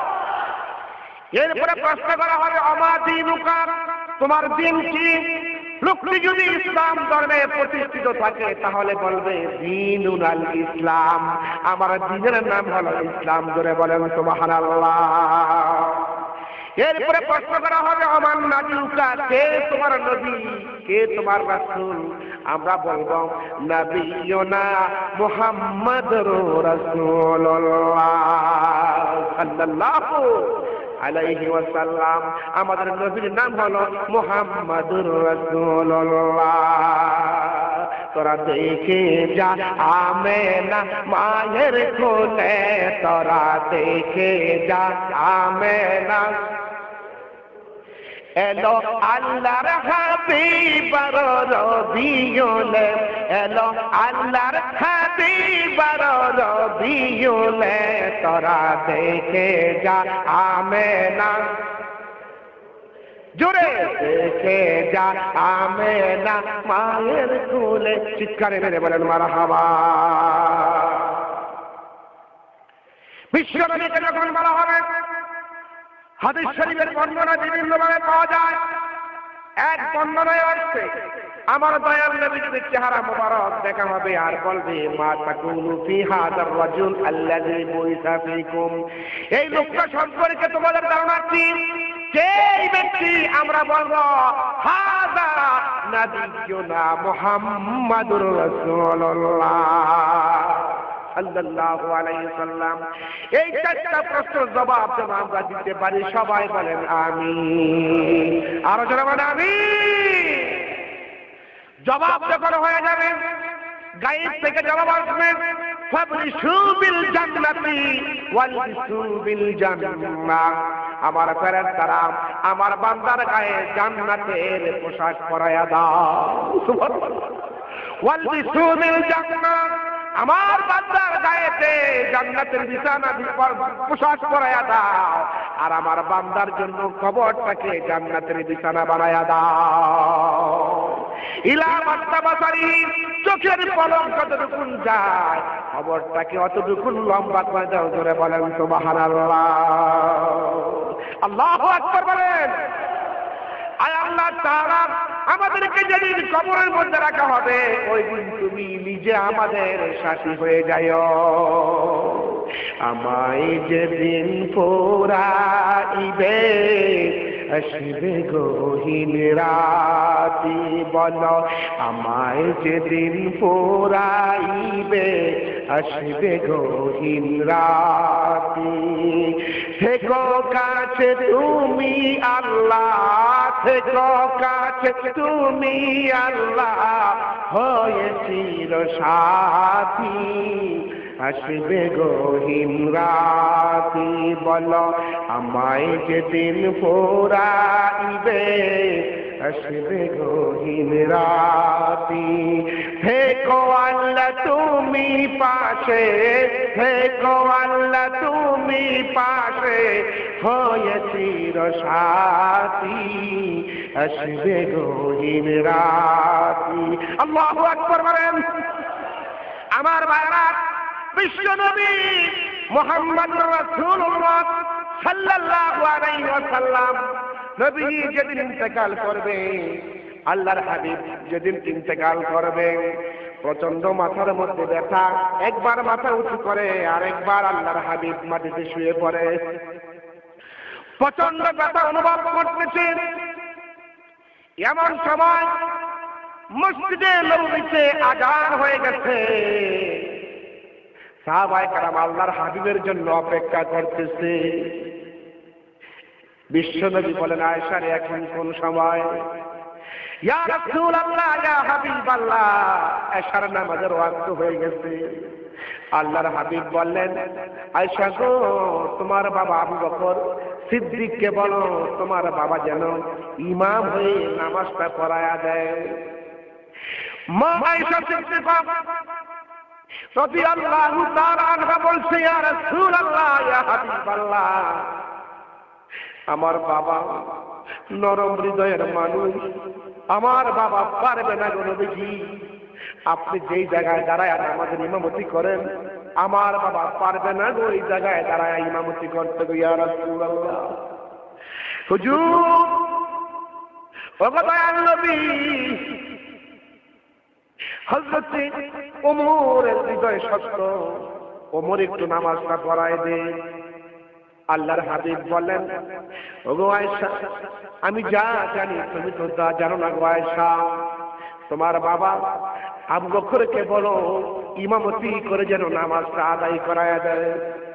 এরপরে প্রশ্ন করা হবে আমা দীনুকা, তোমার দিন কি? লোকটি যদি ইসলাম ধর্মে প্রতিষ্ঠিত থাকে তাহলে বলবে দীনুল আল ইসলাম, আমার দ্বীনের নাম হলো ইসলাম। জোরে বলেন সুবহানাল্লাহ। এরপরে প্রশ্ন করা হবে আমান নাবিয়ুকা, কে তোমার নবী, কে তোমার রাসূল? আমরা বলবো নবিয়ুনা মুহাম্মাদুর রাসূলুল্লাহ সাল্লাল্লাহু আলাইহি ওয়াসাল্লাম। আমাদের নবীর নাম হলো মুহাম্মাদুর রাসূলুল্লাহ। তোরা দেখে যা আমেনা মায়ের কোলে, তোরা দেখে যা আমেনা। এলো আল্লাহর হাবিব রবিউল, এলো আল্লাহর হাবিব রবিউল, তোরা দেখে যা আমেনা। জোরে দেখে যা আমেনা মায়ের কোলে। চিৎকারে মেরে বলেন মারহাবা। বিশ্বনবীকে যখন বলা হবে, হাদিস শরীফের বর্ণনা বিভিন্নভাবে পাওয়া যায়। এক বর্ণনায় আসছে আমার দয়াল নবীর চেহারা মোবারক দেখা হবে আর বলবে মা তাকুলু ফি হাযার রাজুল আল্লাযী বুইসা ফীকুম। এই লোকটা সম্পর্কে তোমাদের ধারণা কি? কে এই ব্যক্তি? আমরা বলবো হাযা নাবিয়ুনা মুহাম্মাদুর রাসূলুল্লাহ সাল্লাল্লাহু আলাইহি ওয়াসাল্লাম। এই চারটা প্রশ্নের জবাব যেন আমরা দিতে পারি। সবাই বলেন আমিন। আরো জোরে বলেন আমিন। জবাব যখন হয়ে যাবে, গায়েব থেকে জবাব আসবে ফাবরিশু বিল জান্নাতি ওয়ালবিসু বিল জান্নাহ। আমার ফেরেশতারা আমার বান্দার গায়ে জান্নাতের পোশাক পরায়া দাও। সুবহানাল্লাহ। ওয়ালবিসু বিল জান্নাহ, আমার বান্দার গায়েতে জান্নাতের বিছানা পোশাক পরায়া দাও। আর আমার বান্দার জন্য কবরটাকে জান্নাতের বিছানা বানায়া দাও। ইলা মাত্তাবাসারি, চোখের পলক যতটুকুন যায় কবরটাকে অতটুকুন লম্বা করে দাও। জোরে বলেন সুবহানাল্লাহ। আল্লাহু আকবার বলেন। আয় আল্লাহ তাআলা আমাদেরকে যেদিন কবরের মধ্যে রাখা হবে ওই দিন তুমি নিজে আমাদের সাথী হয়ে যাও। আমায় যেদিন পোড়াইবে আসবে গহীন রাতি। বলো আমায় যেদিন পোড়াইবে আসবে গহীন রাতি। থেকো কাছে তুমি আল্লাহ, থেকো কাছে তুমি আল্লাহ, হয়ে চির সাথী আসবে গহীন রাতি। বলো আমায় যেদিন পোড়াইবে আসবে গহীন রাতি। থেকো আল্লাহ তুমি পাশে, থেকো আল্লাহ তুমি পাশে, হয়ে চির সাথী আসবে গহীন রাতি। আল্লাহু আকবার বলেন। আমার ভাইরা, বিশ্ব নবী মুহাম্মদুর রাসূলুল্লাহ সাল্লাল্লাহু আলাইহি ওয়াসাল্লাম নবী যেদিন ইন্তেকাল করবে, আল্লাহর হাবিব যেদিন ইন্তেকাল করবে, প্রচন্ড মাথার মধ্যে ব্যথা। একবার মাথা উঁচু করে আর একবার আল্লাহর হাবিব মাটিতে শুয়ে পড়ে। প্রচন্ড ব্যথা অনুভব করতেছে। এমন সময় মসজিদে নববীতে আজান হয়ে গেছে। সাহাবায়ে কেরাম আল্লাহর হাবিবের জন্য অপেক্ষা করতেছে। বিশ্বনবী বলেন, আয়েশা রে এখন কোন সময়? ইয়া রাসূলুল্লাহ, ইয়া হাবিবাল্লাহ, এশার নামাজের ওয়াক্ত হয়ে গেছে। আল্লাহর হাবিব বললেন, আয়েশা গো, তোমার বাবা আবু বকর সিদ্দিককে বলো তোমার বাবা যেন ইমাম হয়ে নামাজটা পড়ায়া দেয়। মা আয়েশা সিদ্দিকা রাদিয়াল্লাহু তাআলা আনহা বলছে, ইয়া রাসূলুল্লাহ, ইয়া হাবিবাল্লাহ, আমার বাবা নরম হৃদয়ের মানুষ, আমার বাবা পারবে না গো নবীজি, আপনি যেই জায়গায় দাঁড়ায় আমাদের ইমামতি করেন, আমার বাবা পারবে না গো ওই জায়গায় দাঁড়ায় ইমামতি করতে গো ইয়া রাসূলুল্লাহ। হুজুর, ওগো দয়াল নবী, হযরত ওমরের হৃদয় শক্ত, ওমর একটু নামাজটা পড়ায় দে। আল্লাহর হাবিব বলেন, ওগো আয়েশা, আমি যা জানি তুমি তো তা জানো না গো আয়েশা, তোমার বাবা আবু বকরকে বলো ইমামতি করে যেন নামাজটা আদায় করায়া দেয়।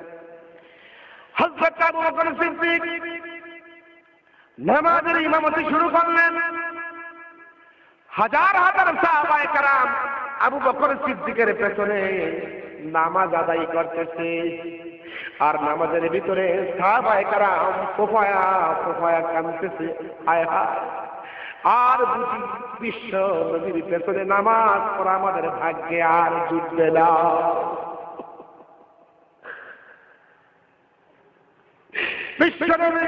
হযরত আবু বকর সিদ্দিক নামাজের ইমামতি শুরু করলেন। হাজার হাজার সাহাবায়ে কেরাম আবু বকর সিদ্দিকের পেছনে নামাজ আদায় করতেছে। আর নামাজের ভিতরে সাহাবায়ে কেরাম ফোফায়া ফোফায়া কাঁদতেছে, হায় হায়, আর বুঝি বিশ্ব নবীর পেছনে নামাজ পড়া আমাদের ভাগ্যে আর জুটবে না। বিশ্ব নবী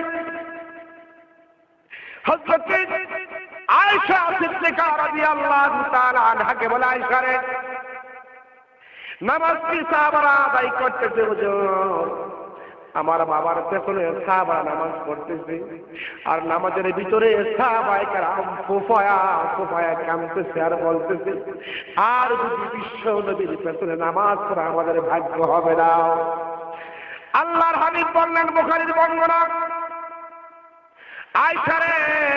হযরত আয়েশা সিদ্দিকা রাদিয়াল্লাহু তাআলা আনহাকে বলে, আয়েশা রে, নামাজ কি সাহাবারা আদায় করতেছে হুজুর? আমার বাবার পেছনে সাহাবারা নামাজ পড়তেছে, আর নামাজের ভিতরে সাহাবায়ে কেরাম ফুফায়া ফুফায়া কাঁদতেছে আর বলতেছে, আর যদি বিশ্ব নবীর পেছনে নামাজ পড়া আমাদের ভাগ্য হবে না। আল্লাহর হাবিব বললেন, বুখারীর বর্ণনা, আয়েশা রে,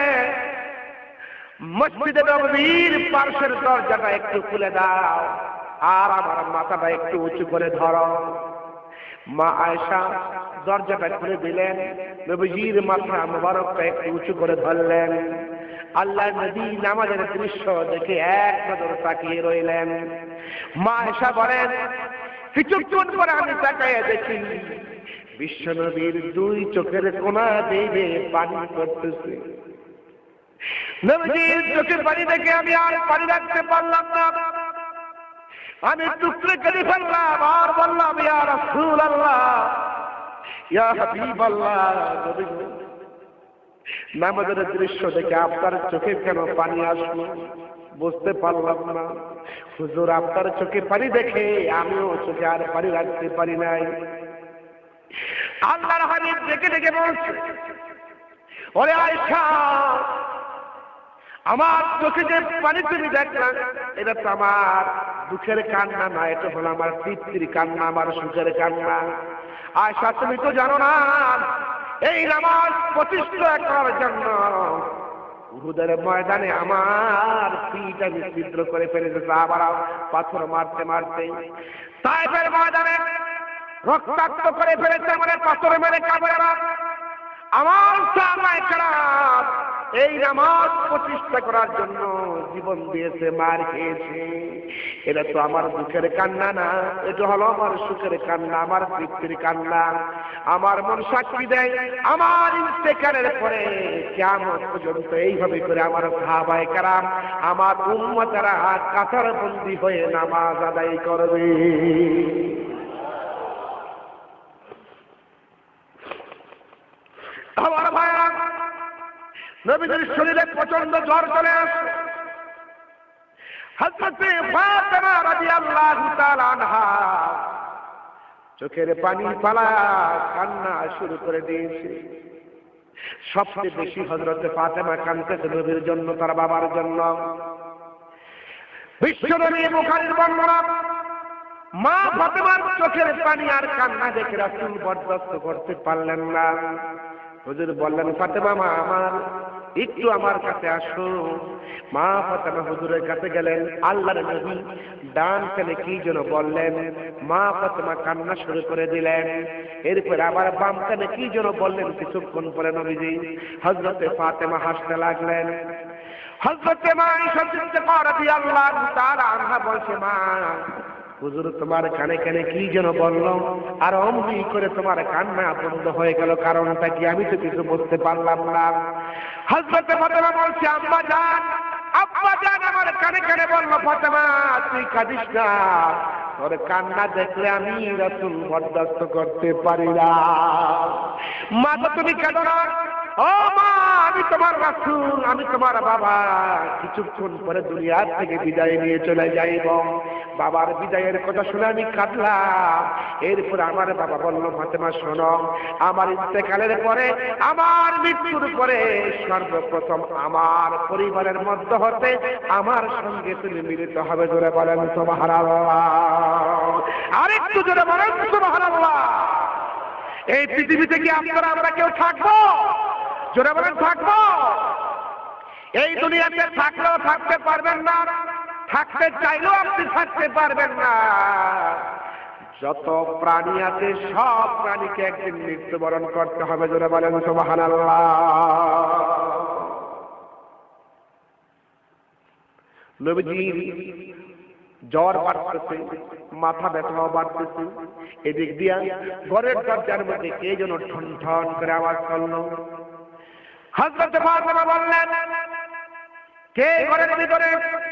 মসজিদে নববীর পাশের দরজাটা একটু খুলে দাও আর আমার মাথাটা একটু উঁচু করে ধরো। মা আয়েশা দরজাটা খুলে দিলেন, নবীজির মাথা মুবারকটা একটু উঁচু করে ধরলেন। আল্লাহ নবী নামাজের দৃশ্য দেখে এক নজর তাকিয়ে রইলেন। মা আয়েশা বলেন, কিছুক্ষণ পরে আমি তাকাইয়া দেখি বিশ্ব নবীর দুই চোখের কোনা দিয়ে পানি পড়তেছে। নবীজির চোখের পানি দেখে আমি আর পানি রাখতে পারলাম না, আমি টুকরে করে ফেললাম আর বললাম, ইয়া রাসূলুল্লাহ, ইয়া হাবিবাল্লাহ, নবী, নামাজের দৃশ্য দেখে আপনার চোখে কেন পানি আসলো বুঝতে পারলাম না। হুজুর, আপনার চোখে পানি দেখে আমিও চোখে আর পানি রাখতে পারি নাই। আল্লাহর হাবিব দেখে দেখে বলছে, ওরে আয়েশা, আমার চোখে যে পানি তুমি দেখলাম, এটা তো আমার দুঃখের কান্না না, এটা হলো আমার তৃপ্তির কান্না, আমার সুখের কান্না। আয়েশা, তুমি তো জানো না, এই নামাজ প্রতিষ্ঠা করার জন্য উহুদের ময়দানে আমার পিঠ আমি ছিদ্র করে ফেলেছে, সাহাবারা পাথর মারতে মারতে। তায়েফের ময়দানে রক্তাক্ত করে ফেলেছে আমাদের পাথর মেরে কাফেররা। আমার সাহাবায়ে কেরাম এই নামাজ প্রতিষ্ঠা করার জন্য জীবন দিয়েছে, মার খেয়েছে। এটা তো আমার দুঃখের কান্না না, এটা হলো আমার সুখের কান্না, আমার তৃপ্তির কান্না। আমার মন সাক্ষী দেয়, আমার ইন্তেকালের পরে কিয়ামত পর্যন্ত এইভাবে করে আমার সাহাবায়ে কেরাম, আমার উম্মতেরা কাতার বন্দী হয়ে নামাজ আদায় করবে। আমার ভাইরা, নবীজির শরীরে প্রচন্ড জ্বর চলে আসে। হযরত ফাতেমা রাদিয়াল্লাহু তাআলা আনহা চোখের পানি ফালা কান্না শুরু করে দিয়েছে। সবচেয়ে বেশি হযরত ফাতেমা কাঁদতেছে নবীর জন্য, তার বাবার জন্য। বিশ্বনবী বুখারীর বর্ণনা, মা ফাতেমার চোখের পানি আর কান্না দেখে রাসূল বরদাস্ত করতে পারলেন না। হুজুর বললেন, ফাতেমা মা আমার, একটু আমার কাছে আসো। মা ফাতেমা হুজুরের কাছে গেলেন। আল্লাহর নবী ডান কানে কি যেন বললেন, মা ফাতেমা কান্না শুরু করে দিলেন। এরপর আবার বাম কানে কি যেন বললেন। কিছুক্ষণ পরে নবীজি হযরতে ফাতেমা হাসতে লাগলেন। হযরতে মা আয়েশা সিদ্দিকা রাদিয়াল্লাহু তাআলা আনহা বলছে, মা হুজুর তোমার কানে কানে কি যেন বলল, আর অমনি করে তোমার কান্না বন্ধ হয়ে গেল, কারণটা কি? আমি তো কিছু বুঝতে পারলাম না। হযরতে ফাতেমা বলছে, আম্মা জান, আব্বা জান আমার কানে কানে বলল, ফাতেমা তুই কাঁদিস না, তোর কান্না দেখলে আমি রাসূল বরদাস্ত করতে পারি না। মা তো তুমি কাঁদো না। ও মা, আমি তোমার রাসূল, আমি তোমার বাবা, কিছুক্ষণ পরে দুনিয়ার থেকে বিদায় নিয়ে চলে যাইব। বাবার বিদায়ের কথা শুনে আমি কাঁদলাম। এরপর আমার বাবা বলল, ফাতেমা শোনো, আমার ইন্তেকালের পরে, আমার মৃত্যুর পরে সর্বপ্রথম আমার পরিবারের মধ্যে হতে আমার সঙ্গে তুমি মিলিত হবে। জোরে বলেন সুবহানাল্লাহ। আরেকটু জোরে বলেন সুবহানাল্লাহ। এই পৃথিবীতে কি আপনারা আমরা কেউ থাকবো? জোরে বলেন থাকবো? এই দুনিয়াতে থাকলেও থাকতে পারবেন না, থাকতে চাইলেও আপনি থাকতে পারবেন না। যত প্রাণী আছে সব প্রাণীকে একদিন মৃত্যুবরণ করতে হবে। জোরে বলেন সুবহানাল্লাহ। নবীজির জ্বর বাড়তেছে, মাথা ব্যথাও বাড়তেছে। এদিক দিয়া ঘরের দরজার মধ্যে কে যেন ঠন ঠন করে আওয়াজ করলো। হযরত ফাতেমা বললেন, কে ঘরের ভিতরে?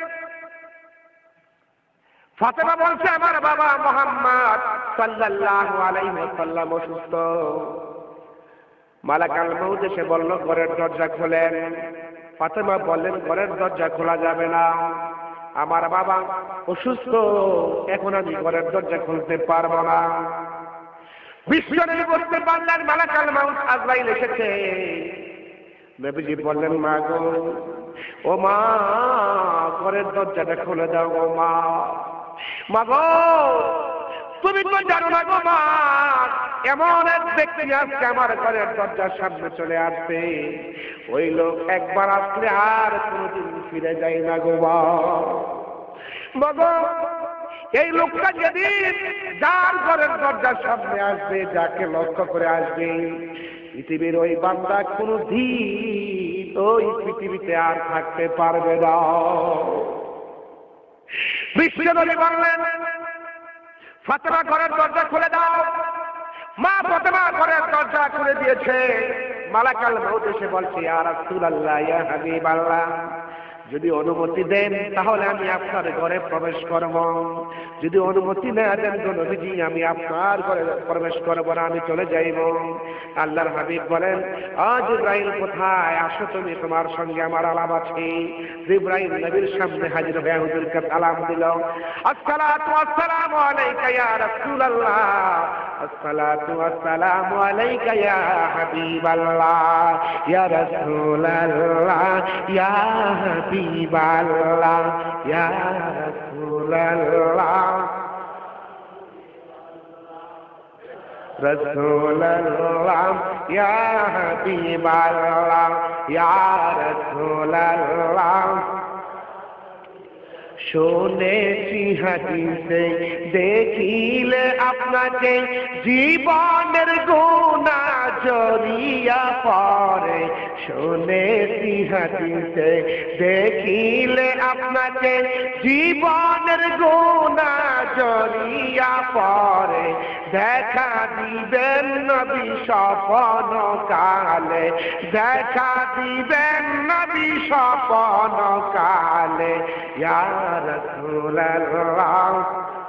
ফাতেমা বলছে, আমার বাবা মুহাম্মদ সাল্লাল্লাহু আলাইহি ওয়াসাল্লাম অসুস্থ। মালাকুল মউত এসে বলল, ঘরের দরজা খোলেন। ফাতেমা বললেন, ঘরের দরজা খোলা যাবে না, আমার বাবা অসুস্থ, এখন আমি ঘরের দরজা খুলতে পারবো না। বিশ্বনবী বলতে পারলেন, মালাকুল মউত আজরাইল এসেছে। নবীজি বললেন, মা গো, ও মা, ঘরের দরজাটা খুলে দাও গো মা। মা গো, তুমি তো জানো না গো মা, এমন এক ব্যক্তি আজকে আমার ঘরের দরজার সামনে চলে আসবে, ওই লোক একবার আসলে আর কোনোদিন ফিরে যায় না গো মা। মা গো, এই লোকটা যেদিন যার ঘরের দরজার সামনে আসবে, যাকে লক্ষ্য করে আসবে, পৃথিবীর ওই বান্দা কোনদিন ওই পৃথিবীতে আর থাকতে পারবে না। বিশ্বনবী বললেন, ফাতেমা ঘরের দরজা খুলে দাও। মা ফাতেমা ঘরের দরজা খুলে দিয়েছে। মালাকুল মউত এসে বলছে, ইয়া রাসূলুল্লাহ, ইয়া হাবিবাল্লাহ, যদি অনুমতি দেন তাহলে আমি আপনার ঘরে প্রবেশ করব, যদি অনুমতি না দেন তো নবীজি আমি আপনার ঘরে প্রবেশ করব না, আমি চলে যাইব। আল্লাহর হাবিব বলেন, আজ জিবরাইল কোথায়? আসো তুমি, তোমার সঙ্গে আমার আলাপ আছে। জিবরাইল নবীর সামনে হাজির হয়ে হুজুরকে সালাম দিল। আসসালাতু ওয়াসসালামু আলাইকা ইয়া রাসূলুল্লাহ, আসসালাতু ওয়াসসালামু আলাইকা ইয়া হাবিবাল্লাহ, ইয়া রাসূলুল্লাহ, ইয়া হাবিবাল্লাহ, ইয়া রাসূলুল্লাহ, রাসূলুল্লাহ, ইয়া হাবিবাল্লাহ, ইয়া রাসূলুল্লাহ। শুনেছি হাদিসে দেখিলে আপনাকে জীবনের গুনাহ জড়িয়া পড়ে, শুনেছি হাদিসে দেখিলে আপনাকে জীবনের গুনাহ জড়িয়া পড়ে, দেখা দিবেন নবী স্বপন কালে, দেখা দিবেন নবী স্বপন কালে, ইয়া রাসূলুল্লাহ,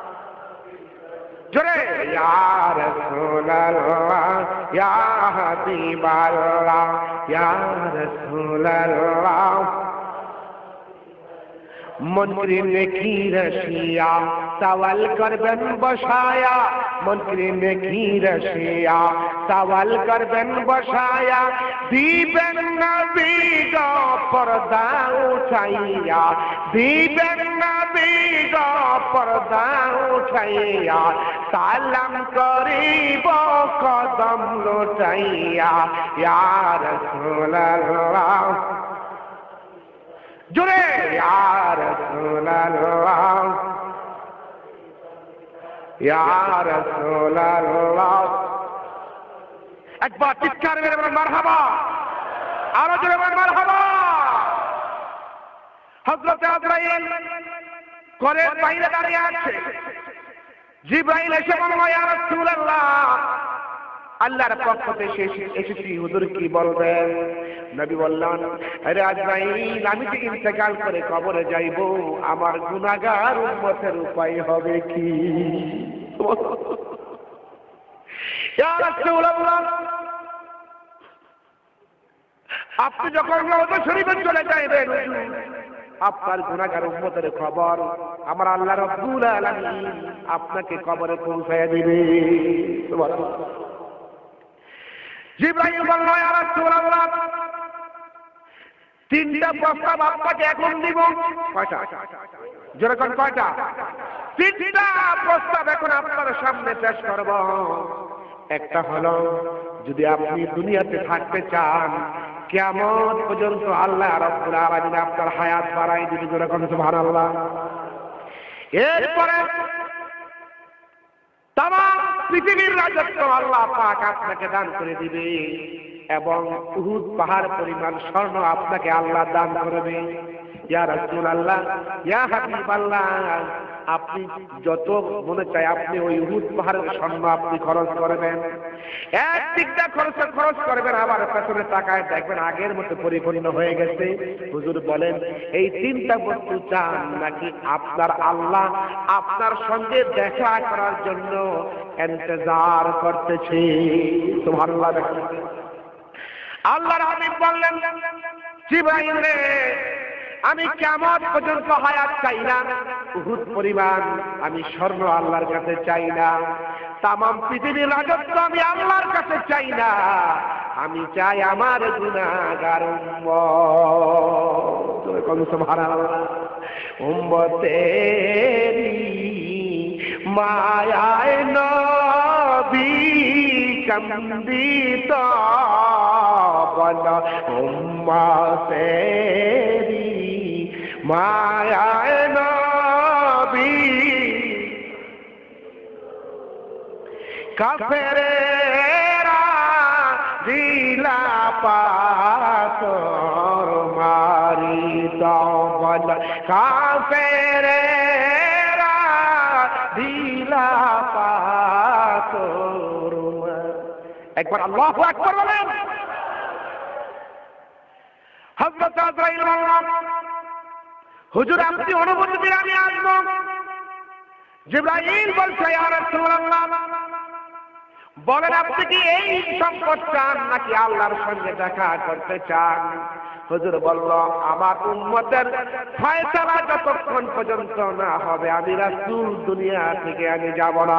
জোরে ইয়া রাসূলুল্লাহ, ইয়া হাবিবাল্লাহ, ইয়া রাসূলুল্লাহ। মন্ত্রী নেকি রসিয়া সওয়াল করবেন বসায়া, মন্ত্রী নেকি রসিয়া সওয়াল করবেন বসায়া, দিবেন নবী গো পর্দা উঠাইয়া, দিবেন নবী গো পর্দা উঠাইয়া, সালাম করিব কদম লুটাইয়া, ইয়া রাসূলুল্লাহ। ইয়া রাসূলুল্লাহ ইয়া রাসূলুল্লাহ একবার চিৎকার মেরে বলেন মারহাবা আরো জোরে বলেন মারহাবা হযরত আজরাইল ঘরের বাইরে দাঁড়িয়ে আছে জিবরাইল এসে বলল ইয়া রাসূলুল্লাহ আল্লাহর পক্ষ থেকে এসেছি হুজুর কি বলবেন নবী বললেন আরে আজরাইল আমি যে ইন্তেকাল করে কবরে যাইব আমার গুনাহগার উম্মতের উপায় হবে কি ইয়া রাসূলুল্লাহ আপনি যখন রওজা শরীফে চলে যাবেন আপনার গুনাহগার উম্মতের খবর আমার আল্লাহ রাব্বুল আলামিন আপনাকে কবরে পৌঁছায় দিবে সুবহানাল্লাহ জিবরাইল বলল ইয়া রাসূলুল্লাহ তিনটা প্রস্তাব আপনাকে এখন দিব কয়টা জোরে কোন কয়টা তিনটা প্রস্তাব এখন আপনার সামনে পেশ করব একটা হলো যদি আপনি দুনিয়াতে থাকতে চান কিয়ামত পর্যন্ত আল্লাহ রাব্বুল আলামিন আপনার হায়াত বাড়াই দিবে জোরে কোন সুবহানাল্লাহ এরপরে তামাম পৃথিবীর রাজত্ব আল্লাহ পাক আপনাকে দান করে দিবে এবং উহুদ পাহাড় পরিমাণ স্বর্ণ আপনাকে আল্লাহ দান করবে ইয়া রাসূলুল্লাহ ইয়া হাবিবাল্লাহ আপনি যত মনে চায় আপনি ওই উহুদ পাহাড়ের স্বর্ণ আপনি খরচ করবেন এক দিকটা খরচ খরচ করবেন আবার পেছনে তাকায় দেখবেন আগের মতো পরিপূর্ণ হয়ে গেছে হুজুর বলেন এই তিনটা বস্তু চান নাকি আপনার আল্লাহ আপনার সঙ্গে দেখা করার জন্য ইন্তজার করতেছে সুবহানাল্লাহ আল্লাহর হাবিব বললেন জিবরাইল রে আমি কিয়ামত পর্যন্ত হায়াত চাই না উহুদ পরিমাণ আমি স্বর্ণ আল্লাহর কাছে চাই না তামাম পৃথিবীর রাজত্ব আমি আল্লাহর কাছে চাই না আমি চাই আমার গুনাহগার উম্মত কোন সুবহানাল্লাহ উম্মতেরি মায়ায় নবী কান্দিত বল উম্মতেরি মায়ায় নবী কাফেরেরা দিলা পাথর মারিত বল কাফেরেরা দিলা পাথর একবার আল্লাহু আকবার বলেন হযরত আজরাইল বললেন হুজুর আপনি অনুমতি দিন আমি আসবো জিবরাইল বলছে ইয়া রাসূলুল্লাহ বলেন আপনি কি এই সম্পদ চান নাকি আল্লাহর সঙ্গে দেখা করতে চান হুজুর বলল আমার উম্মতের ফয়সালা যতক্ষণ পর্যন্ত না হবে আমি রাসূল দুনিয়া থেকে আমি যাব না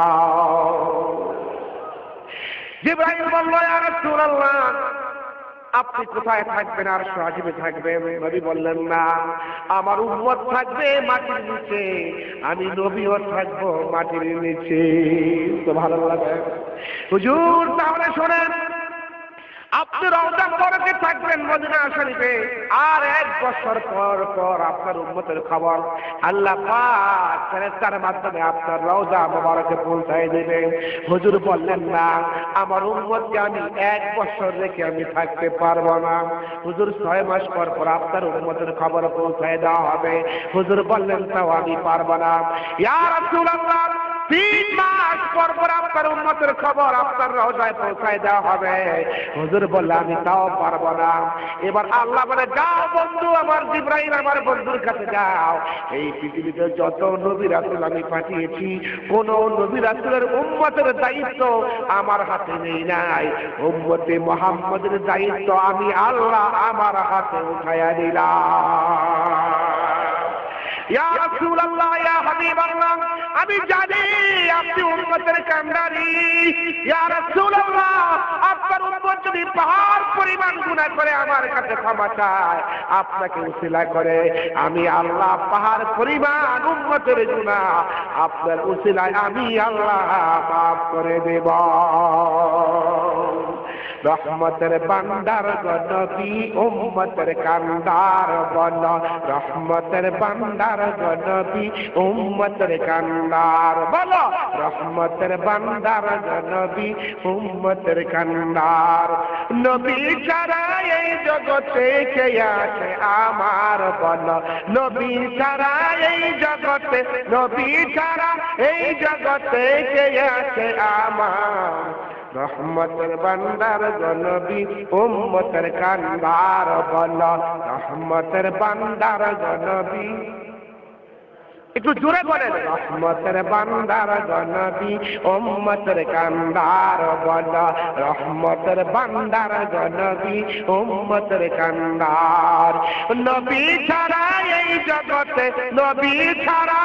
জিবরাইল বলল ইয়া রাসূলুল্লাহ আপনি কোথায় থাকবেন আর সাজিবে থাকবেন নবী বললেন না আমার উম্মত থাকবে মাটির নিচে আমি নবীও থাকবো মাটির নিচে সুবহানাল্লাহ হুজুর তাহলে শুনেন আপনি রওজা মুবারকে থাকবেন মদিনা শরীফে আর এক বছর পর পর আপনার উম্মতের খবর আল্লাহ পাক ফেরেশতার মাধ্যমে আপনার রওজা মুবারকে পৌঁছায় দেবে হুজুর বললেন না আমার উম্মতকে আমি এক বছর রেখে আমি থাকতে পারবো না হুজুর ছয় মাস পর পর আপনার উম্মতের খবর পৌঁছায় দেওয়া হবে হুজুর বললেন তাও আমি পারবো না ইয়া রাসূলুল্লাহ তিন মাস পর পর আপনার উম্মতের খবর আপনার রওজায় পৌঁছায় দেওয়া হবে হুজুর বললেন আমি তাও পারবো না এবার আল্লাহ বলে যাও বন্ধু আমার জিবরাইল আমার বন্ধুর কাছে যাও এই পৃথিবীতে যত নবী রাসূল আমি পাঠিয়েছি কোন নবী রাসূলের উম্মতের দায়িত্ব আমার হাতে নেই নাই উম্মতে মুহাম্মদের দায়িত্ব আমি আল্লাহ আমার হাতে উঠায়া দিলাম ইয়া রাসূলুল্লাহ ইয়া হাবিবাল্লাহ আমি জানি আপনি উম্মতের কান্ডারি ইয়া রাসূলুল্লাহ আপনার উম্মত যদি পাহাড় পরিমাণ গুনাহ করে আমার কাছে ক্ষমা চায় আপনাকে উসিলা করে আমি আল্লাহ পাহাড় পরিমাণ উম্মতের গুনাহ আপনার উসিলায় আমি আল্লাহ মাফ করে দেব রহমতের বান্দার গো নবী উম্মতের কান্দার বলো রহমতের বান্দার গো নবী উম্মতের কান্দার বলো রহমতের বান্দার গো নবী উম্মতের কান্দার নবী ছাড়া এই জগতে কে আছে আমার বলো নবী ছাড়া এই জগতে নবী ছাড়া এই জগতে কে আছে আমার রহমতের বান্দার গো নবী উম্মতের কান্দার বলো রহমতের বান্দার গো নবী একটু জোরে বলেন রহমতের বান্দার গো নবী উম্মতের কান্দার বলো রহমতের বান্দার গো নবী উম্মতের কান্দার নবী ছাড়া এই জগতে নবী ছাড়া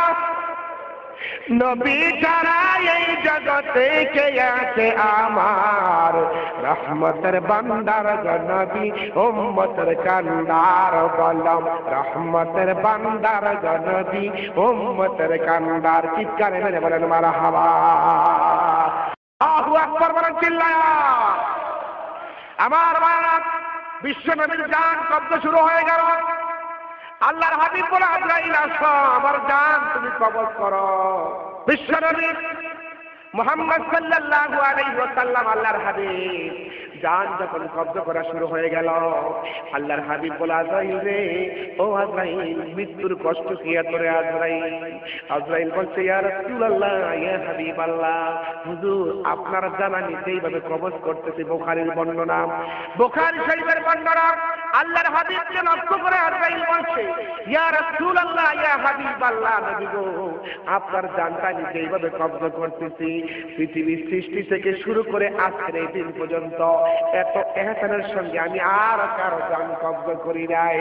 নবী ছাড়া এই জগতে কে আছে আমার রহমতের বান্দার গো নবী উম্মতের কান্দার বললাম রহমতের বান্দার গো নবী উম্মতের কান্দার চিৎকারে মেরে বলেন মারহাবা আল্লাহু আকবার বলেন চিল্লায়া আমার বাবা বিশ্ব নবীর জান কবজ শুরু হয়ে গেল আল্লাহর হাবিব বলে আজরাইল আসো আমার জান তুমি কবজ করো বিশ্ব নবী মুহাম্মদ সাল্লাল্লাহু আলাইহি ওয়াসাল্লাম আল্লাহর হাবিব জান যখন কবজ করা শুরু হয়ে গেল আল্লাহর হাবিব বলে আজরাইল রে ও আজরাইল মৃত্যুর কষ্ট কি এত রে আজরাইল আজরাইল বলছে ইয়া রাসূলুল্লাহ ইয়া হাবিবাল্লাহ হুজুর আপনার জানানি যেইভাবে কবজ করতেছে বুখারীর বর্ণনা বুখারী শরীফের বর্ণনা আল্লাহর হাবিবকে লক্ষ্য করে আজরাইল বলছে ইয়া রাসূলুল্লাহ ইয়া হাবিবাল্লাহ নবী গো আপনার জানটানি যেইভাবে কবজ করতেছি পৃথিবীর সৃষ্টি থেকে শুরু করে আজকের এই দিন পর্যন্ত এত ইহসানের সঙ্গে আমি আর কারো জান কবজ করি নাই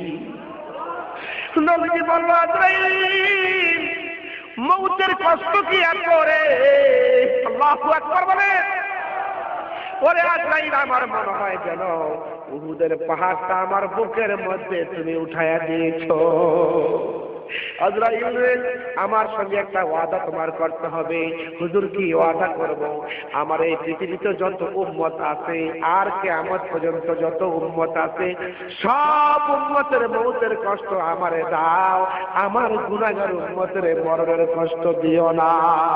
নবীজি বলল আজরাইল মউতের কষ্ট কি এত রে আল্লাহু আকবার বলে ওরে আজরাইল আমার মনে হয় যেন উহুদের পাহাড়টা আমার বুকের মধ্যে তুমি উঠায়া দিয়েছো আজরাইল আমার সঙ্গে একটা ওয়াদা তোমার করতে হবে হুজুর কি ওয়াদা করব আমার এই পৃথিবীতে যত উম্মত আছে আর কিয়ামত পর্যন্ত যত উম্মত আছে সব উম্মতের মউতের কষ্ট আমারে দাও আমার গুনাহগার উম্মতের মরণের কষ্ট দিও না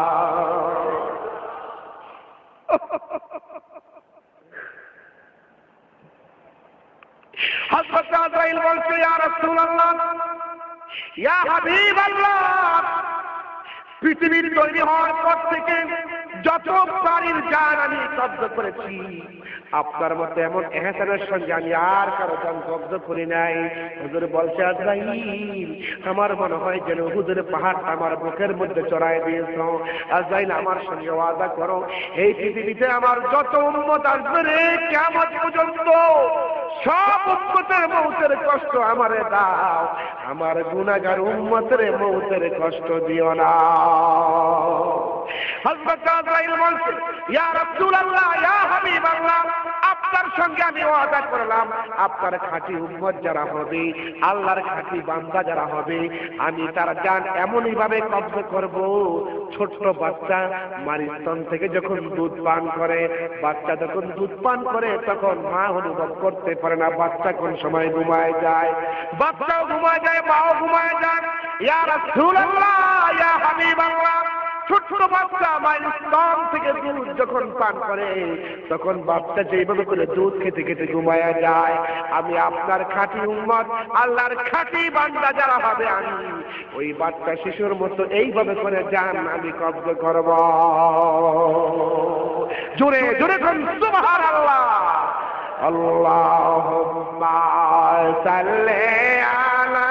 হযরত আজরাইল বলছে ইয়া রাসূলুল্লাহ ইয়া হাবিবাল্লাহ পৃথিবীর তৈরি হওয়ার পর থেকে যত প্রাণীর জান আমি কবজ করেছি আপনার মতো এমন ইহসানের সঙ্গে আমি আর কারো জান কবজ করি নাই হুজুর বলছে আজরাইল আমার মনে হয় যেন উহুদের পাহাড়টা আমার বুকের মধ্যে চড়ায় দিয়েছো আজরাইল আমার সঙ্গে ওয়াদা করো এই পৃথিবীতে আমার যত উম্মত আসবে রে কিয়ামত পর্যন্ত সব উম্মতের মউতের কষ্ট আমারে দাও আমার গুনাহগার উম্মতের মউতের কষ্ট দিও না হযরত আজরাইল বলছে ইয়া রাসূলুল্লাহ ইয়া হাবিবাল্লাহ আপনার সঙ্গে আমি ওয়াদা করলাম আপনার খাঁটি উম্মত যারা হবে আল্লাহর খাঁটি বান্দা যারা হবে আমি তার জান এমনই ভাবে কবজ করব ছোট্ট বাচ্চা মার স্তন থেকে যখন দুধ পান করে বাচ্চা যখন দুধ পান করে তখন মা অনুভব করতে পারে না বাচ্চা কোন সময় ঘুমায় যায় বাচ্চাও ঘুমায় যায় মাও ঘুমায় যায় ইয়া রাসূলুল্লাহ ইয়া হাবিবাল্লাহ ছোট্ট বাচ্চা মায়ের স্তন থেকে দুধ যখন পান করে তখন বাচ্চা যেভাবে করে দুধ খেতে খেতে ঘুমায়া যায় আমি আপনার খাঁটি উম্মত আল্লাহর খাঁটি বান্দা যারা হবে আমি ওই বাচ্চা শিশুর মতো এইভাবে করে জান আমি কবজ করব জোরে জোরে কোন সুবহানাল্লাহ আল্লাহুম্মা সাল্লি আলা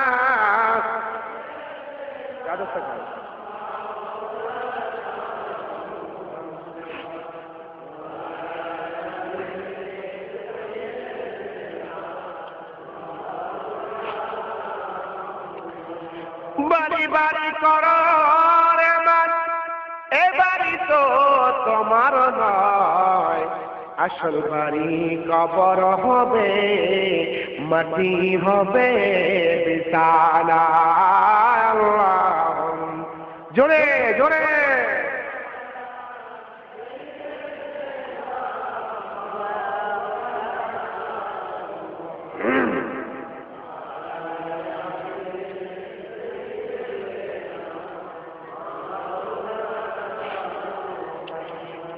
বাড়ি বাড়ি করো রে মান এ বাড়ি তো তোমার নয় আসল বাড়ি কবর হবে মাটি হবে বিছানা জোরে জোরে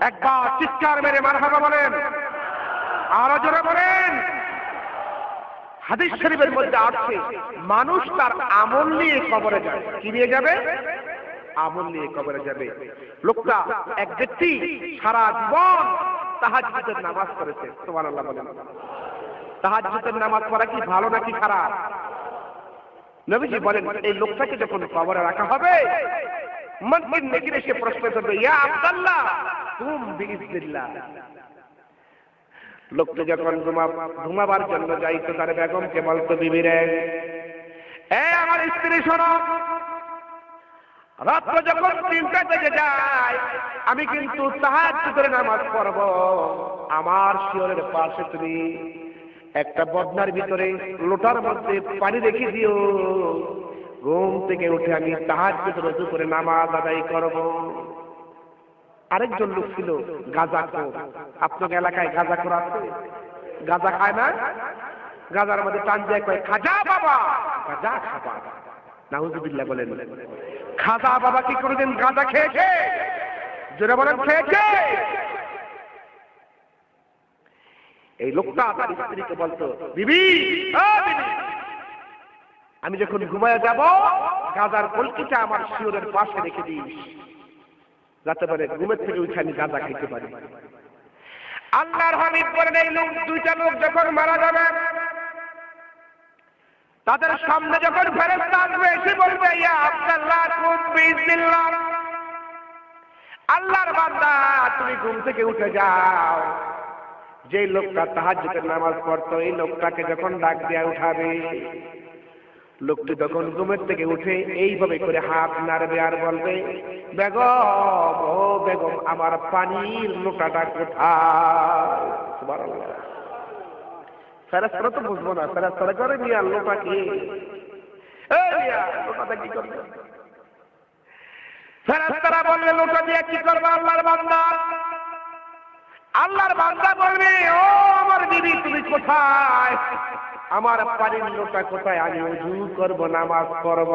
একবার চিৎকার মেরে মারহাবা বলেন, আরো জোরে বলেন। হাদিস শরীফের মধ্যে আছে মানুষ তার আমল নিয়ে কবরে যাবে। কি নিয়ে যাবে? আমল নিয়ে কবরে যাবে। লোকটা এক ব্যক্তি সারা জীবন তাহাজ্জুদের নামাজ পড়েছে, সুবহানাল্লাহ বলেন। তাহাজ্জুদের নামাজ পড়া কি ভালো নাকি খারাপ? নবীজি বলেন এই লোকটাকে যখন কবরে রাখা হবে, মুনকির নেকির এসে প্রশ্ন করবে, ইয়া আব্দুল্লাহ কুম বিইজনিল্লাহ। লোকটা যখন ঘুমাবার জন্য যাইতো তার বেগমকে বলতো, বিবি রে, এ আমার স্ত্রী শোনো, রাত্র যখন তিনটা থেকে যায় আমি কিন্তু তাহাজ্জুদের নামাজ পড়ব। আমার শিয়রের পাশে তুমি একটা বদনার ভিতরে লোটার মধ্যে পানি রেখে দিও, ঘুম থেকে উঠে আমি তাহাজ্জুদের ওযু করে নামাজ আদায় করব। আরেকজন লোক ছিল গাঁজাখোর। আপনার এলাকায় গাঁজাখোর আছে? গাঁজা খায় না? গাঁজার মধ্যে টান যায় কয়, খাজা বাবা গাঁজা খাবা। নাউজুবিল্লাহ বলেন। খাজা বাবা কি কোনোদিন গাঁজা খেয়েছে? জোরে বলেন, খেয়েছে? এই লোকটা তার স্ত্রীকে বলতো, বিবি ও বিবি, আমি যখন ঘুমায় যাব গাঁজার কলকিটা আমার শিয়রের পাশে রেখে দিস, যাতে পারে ঘুমের থেকে উঠে আমি গাঁজা খেতে পারি। আল্লাহর হাবিব বলেন এই লোক দুইটা লোক যখন মারা যাবে তাদের সামনে যখন ফেরেশতা আসবে এসে বলবে, ইয়া আব্দুল্লাহ কুম বিইজনিল্লাহ, আল্লাহর বান্দা তুমি ঘুম থেকে উঠে যাও। যে লোকটা তাহাজ্জুদের নামাজ পড়তো এই লোকটাকে যখন ডাক দিয়ে উঠাবে, লোকটি তখন ঘুমের থেকে উঠে এইভাবে করে হাত নাড়বে আর বলবে, বেগম ও বেগম আমার পানির লোটাটা কোথায়? সুবহানাল্লাহ। ফেরেশতারা তো বুঝবো না, ফেরেশতারা করে মিয়া লোটা কি? এই মিয়া লোটাটা কি করবে? ফেরেশতারা বলবে লোটা দিয়ে কি করবে আল্লাহর বান্দা? আল্লাহর বান্দা বলবে, ও আমার বিবি তুমি কোথায়? আমার পানির লোটা কোথায়? আমি ওযু করব, নামাজ পড়ব।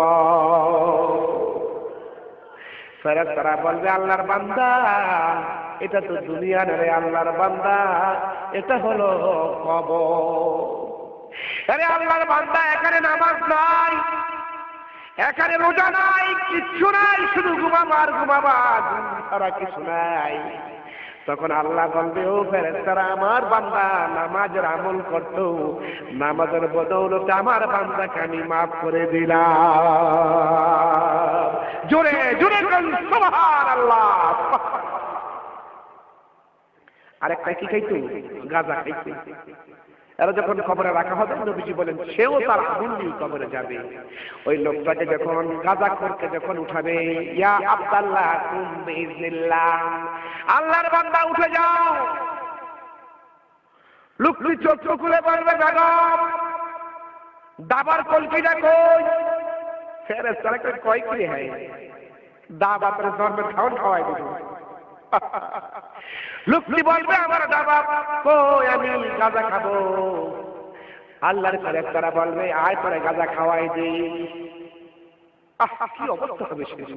ফেরেশতারা বলবে, আল্লাহর বান্দা এটা তো দুনিয়া নয়, আল্লাহর বান্দা এটা হলো কবর। আরে আল্লাহর বান্দা এখানে নামাজ নাই, এখানে রোজা নাই, কিচ্ছু নাই, শুধু ঘুমাবার ঘুমাবার ছাড়া কিছু নাই। তখন আল্লাহ বলবে, ও ফেরেশতারা আমার বান্দা নামাজের আমল করতো, নামাজের বদৌলতে আমার বান্দাকে আমি মাফ করে দিলাম। জোরে জোরে সুবহানাল্লাহ। আরেকটা কি খাইতো? গাঁজা খাইতো। এরা যখন কবরে রাখা হবে নবীজি বলেন সেও তার আমল নিয়ে কবরে যাবে। ওই লোকটাকে যখন গাঁজাখোরকে যখন উঠাবে, ইয়া আব্দুল্লাহ কুম বিইজনিল্লাহ, আল্লাহর বান্দা উঠে যাও। লোকটি চোখ খুলে বলবে, বেগম দাবার কলকিটা কই? ফেরেশতারা কয় কি হয়? দাবা করে ধর্মের খাওয়ান খাওয়াই দিবে। লোকটি বলবে, আমার দাবা কই, আমি গাঁজা খাবো। আল্লাহর ফেরেশতারা বলবে, আয় তোরে গাঁজা খাওয়াই দে। আহা কি অবস্থা হবে সেদিন।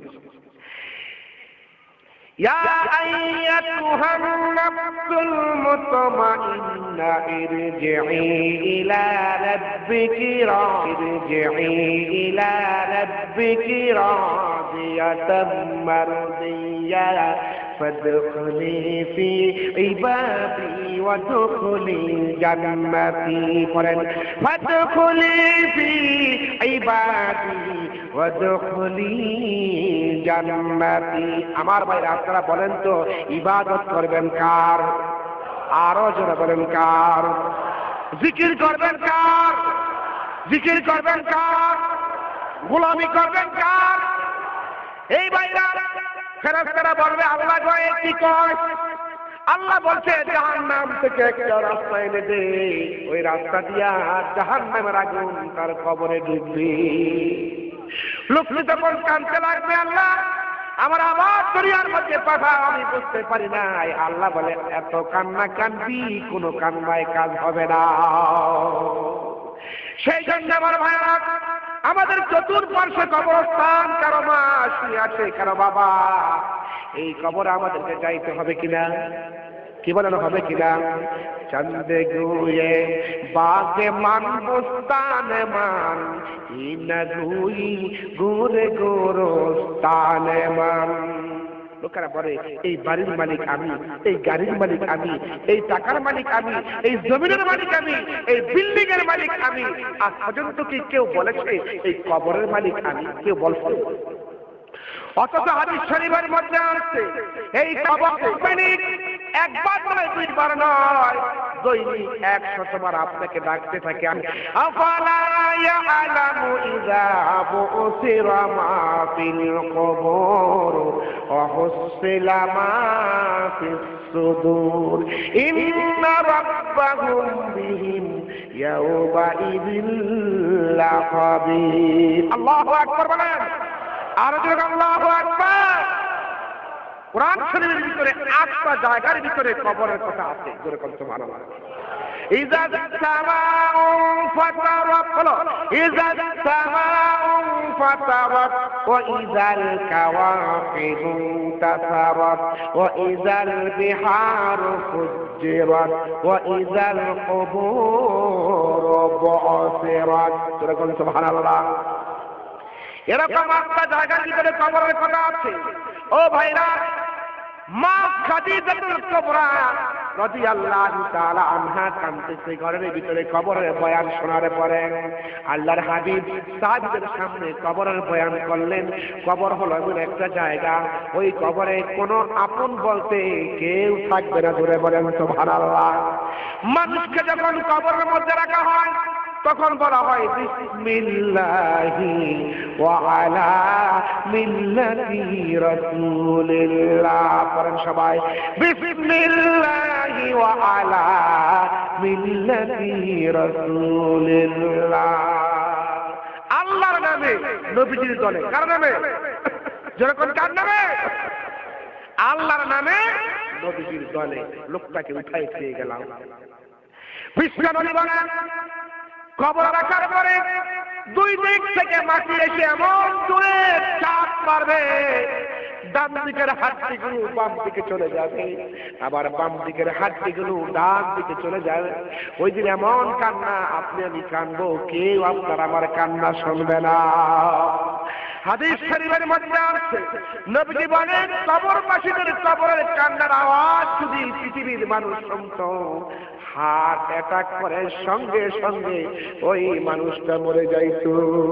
ইয়া আইয়াতুহান নাফসুল মুতমাইন্না ইরজিই ইলা রাব্বিকি রাজিই ইলা রাব্বিকি রাদিয়াতাম মারদিয়া ফাদখুলি ফি ইবাদি ওয়াদখুলি জান্নাতি। পড়েন, ফাদখুলি ফি ইবাদি ওয়াদখুলি জান্নাতি। আমার ভাইরা আপনারা বলেন তো ইবাদত করবেন কার? আরো জোরে বলেন কার? জিকির করবেন কার? জিকির করবেন কার? গোলামি করবেন কার? এই ভাইরা ফেরেশতারা বলবে, আল্লাহ কয় কি কয়? আল্লাহ বলছে জাহান্নাম থেকে একটা রাস্তা এনে দে, ওই রাস্তা দিয়া জাহান্নামের আগুন তার কবরে ডুববে। লোকটি তখন কাঁদতে লাগবে, আল্লাহ আমার আবার দরিয়ার মধ্যে পাঠাও, আমি বুঝতে পারি নাই। আল্লাহ বলে, এত কান্না কান্দি কোনো কান্নায় কাজ হবে না। সেই জন্য আমার ভাইরা আমাদের চতুর্পার্শ্বে কবরস্থান, কারো মা শুয়ে আছে, কারো বাবা। এই কবরে আমাদেরকে যাইতে হবে কিনা? কি বলেন, হবে কিনা? চন্দে গুয়ে বাগে মান বুস্তানে মান ইনা গুই গুরে গোরস্তানে মান। লোকেরা বলে এই বাড়ির মালিক আমি, এই গাড়ির মালিক আমি, এই টাকার মালিক আমি, এই জমিনের মালিক আমি, এই বিল্ডিং এর মালিক আমি। আজ পর্যন্ত কি কেউ বলেছে এই কবরের মালিক আমি? কেউ বলছে? অথচ হাদিস শরীফের মধ্যে আছে এই কবর মালিক একবার নয়, দুইবার নয়, দৈনিক একশতবার আপনাকে ডাকতে থাকে। আফালা ইয়ালামু ইযা বুসিরা মা ফিল কুবুর ওয়া হুসিলা মা ফিস সুদূর ইন্না রাব্বাহুম বিহিম ইয়াওমা ইযিল লাখাবীর। আল্লাহু আকবার বলেন, আর জোরে আল্লাহু আকবার। কুরআন শরীফের ভিতরে আটটা জায়গার ভিতরে কবরের কথা আছে। জোরে বলুন সুবহানাল্লাহ। ইযা সামাউ ফাতারাত, বলো ইযা সামাউ ফাতারাত ওয়া ইযাল কাওয়াকিবু তাসারাত ওয়া ইযাল বিহারু ফুজ্জিরাত ওয়া ইযাল কুবুরু বু'সিরাত। জোরে বলুন সুবহানাল্লাহ। এরকম একটা জায়গার ভিতরে কবরের কথা আছে। ও ভাইরা, মা খাদিজাতুল কুবরা রাদিয়াল্লাহু তাআলা আনহা কাঁদতেছে ঘরের ভিতরে কবরের বয়ান শোনার পরে। আল্লাহর হাবিব সাহাবীদের সামনে কবরের বয়ান করলেন। কবর হলো এমন একটা জায়গা, ওই কবরে কোনো আপন বলতে কেউ থাকবে না। ধরে বলেন সুবহানাল্লাহ। মানুষকে যখন কবরের মধ্যে রাখা হয় তখন বলা হয় বিসমিল্লাহি ওয়া আলা মিল্লাতি রাসূলিল্লাহ। পড়েন সবাই, বিসমিল্লাহি ওয়া আলা মিল্লাতি রাসূলিল্লাহ। আল্লাহর নামে, নবীজির দলে। কার নামে? যখন কার নামে? আল্লাহর নামে, নবীজির দলে। লোকটাকে উঠাই দিয়ে গেলাম। বিশ্বনবী বলেন কবর রাখার পরে দুই দিক থেকে মাটি এসে এমন দূরে চাপ মারবে, ডান দিকের হাড্ডিগুলো বাম দিকে চলে যাবে, আবার বাম দিকের হাড্ডিগুলো ডান দিকে চলে যাবে। ওই দিন এমন কান্না, আপনি আমি কানবো, কেউ আপনার আমার কান্না শুনবে না। হাদিস শরীফের মধ্যে আছে, নবীজি বলেন কবরবাসীদের কবরের কান্নার আওয়াজ যদি পৃথিবীর মানুষ শুনতো, হার্ট অ্যাটাক করে সঙ্গে সঙ্গে ওই মানুষটা মরে যাইত।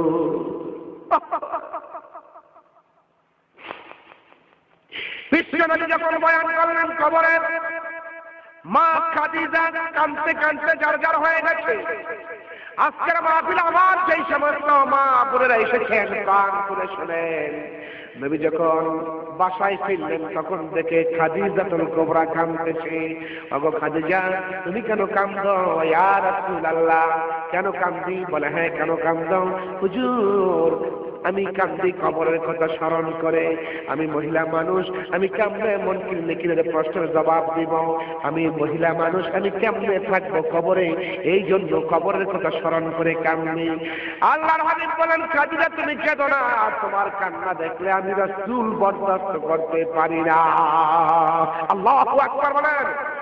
বিশ্বনবী যখন বয়ান করলেন কবরের, মা খাদিজা কাঁদতে কাঁদতে জর্জর হয়ে গেছে। আজকের মাহফিল আমার সেই সমস্ত মা বোনেরা এসেছেন, কান খুলে শোনেন। নবী যখন বাসায় ফিরলেন তখন দেখে খাদিজাতুল কুবরা কাঁদতেছে। ওগো খাদিজা, তুমি কেন কাঁদো? ইয়া রাসূলুল্লাহ, কেন কাঁদি? বলে হ্যাঁ, কেন কাঁদো? হুজুর, আমি কাঁদি কবরের কথা স্মরণ করে। আমি মহিলা মানুষ, আমি কেমনে মন কিনলে কিনে প্রশ্নের জবাব দিব? আমি মহিলা মানুষ, আমি কেমনে থাকবো কবরে? এই জন্য কবরের কথা স্মরণ করে কাঁদি। আল্লাহর হাবিব বলেন, খাদিজা তুমি কেঁদো না, তোমার কান্না দেখলে আমি রাসূল বরদাস্ত করতে পারি না। আল্লাহু আকবার বলেন।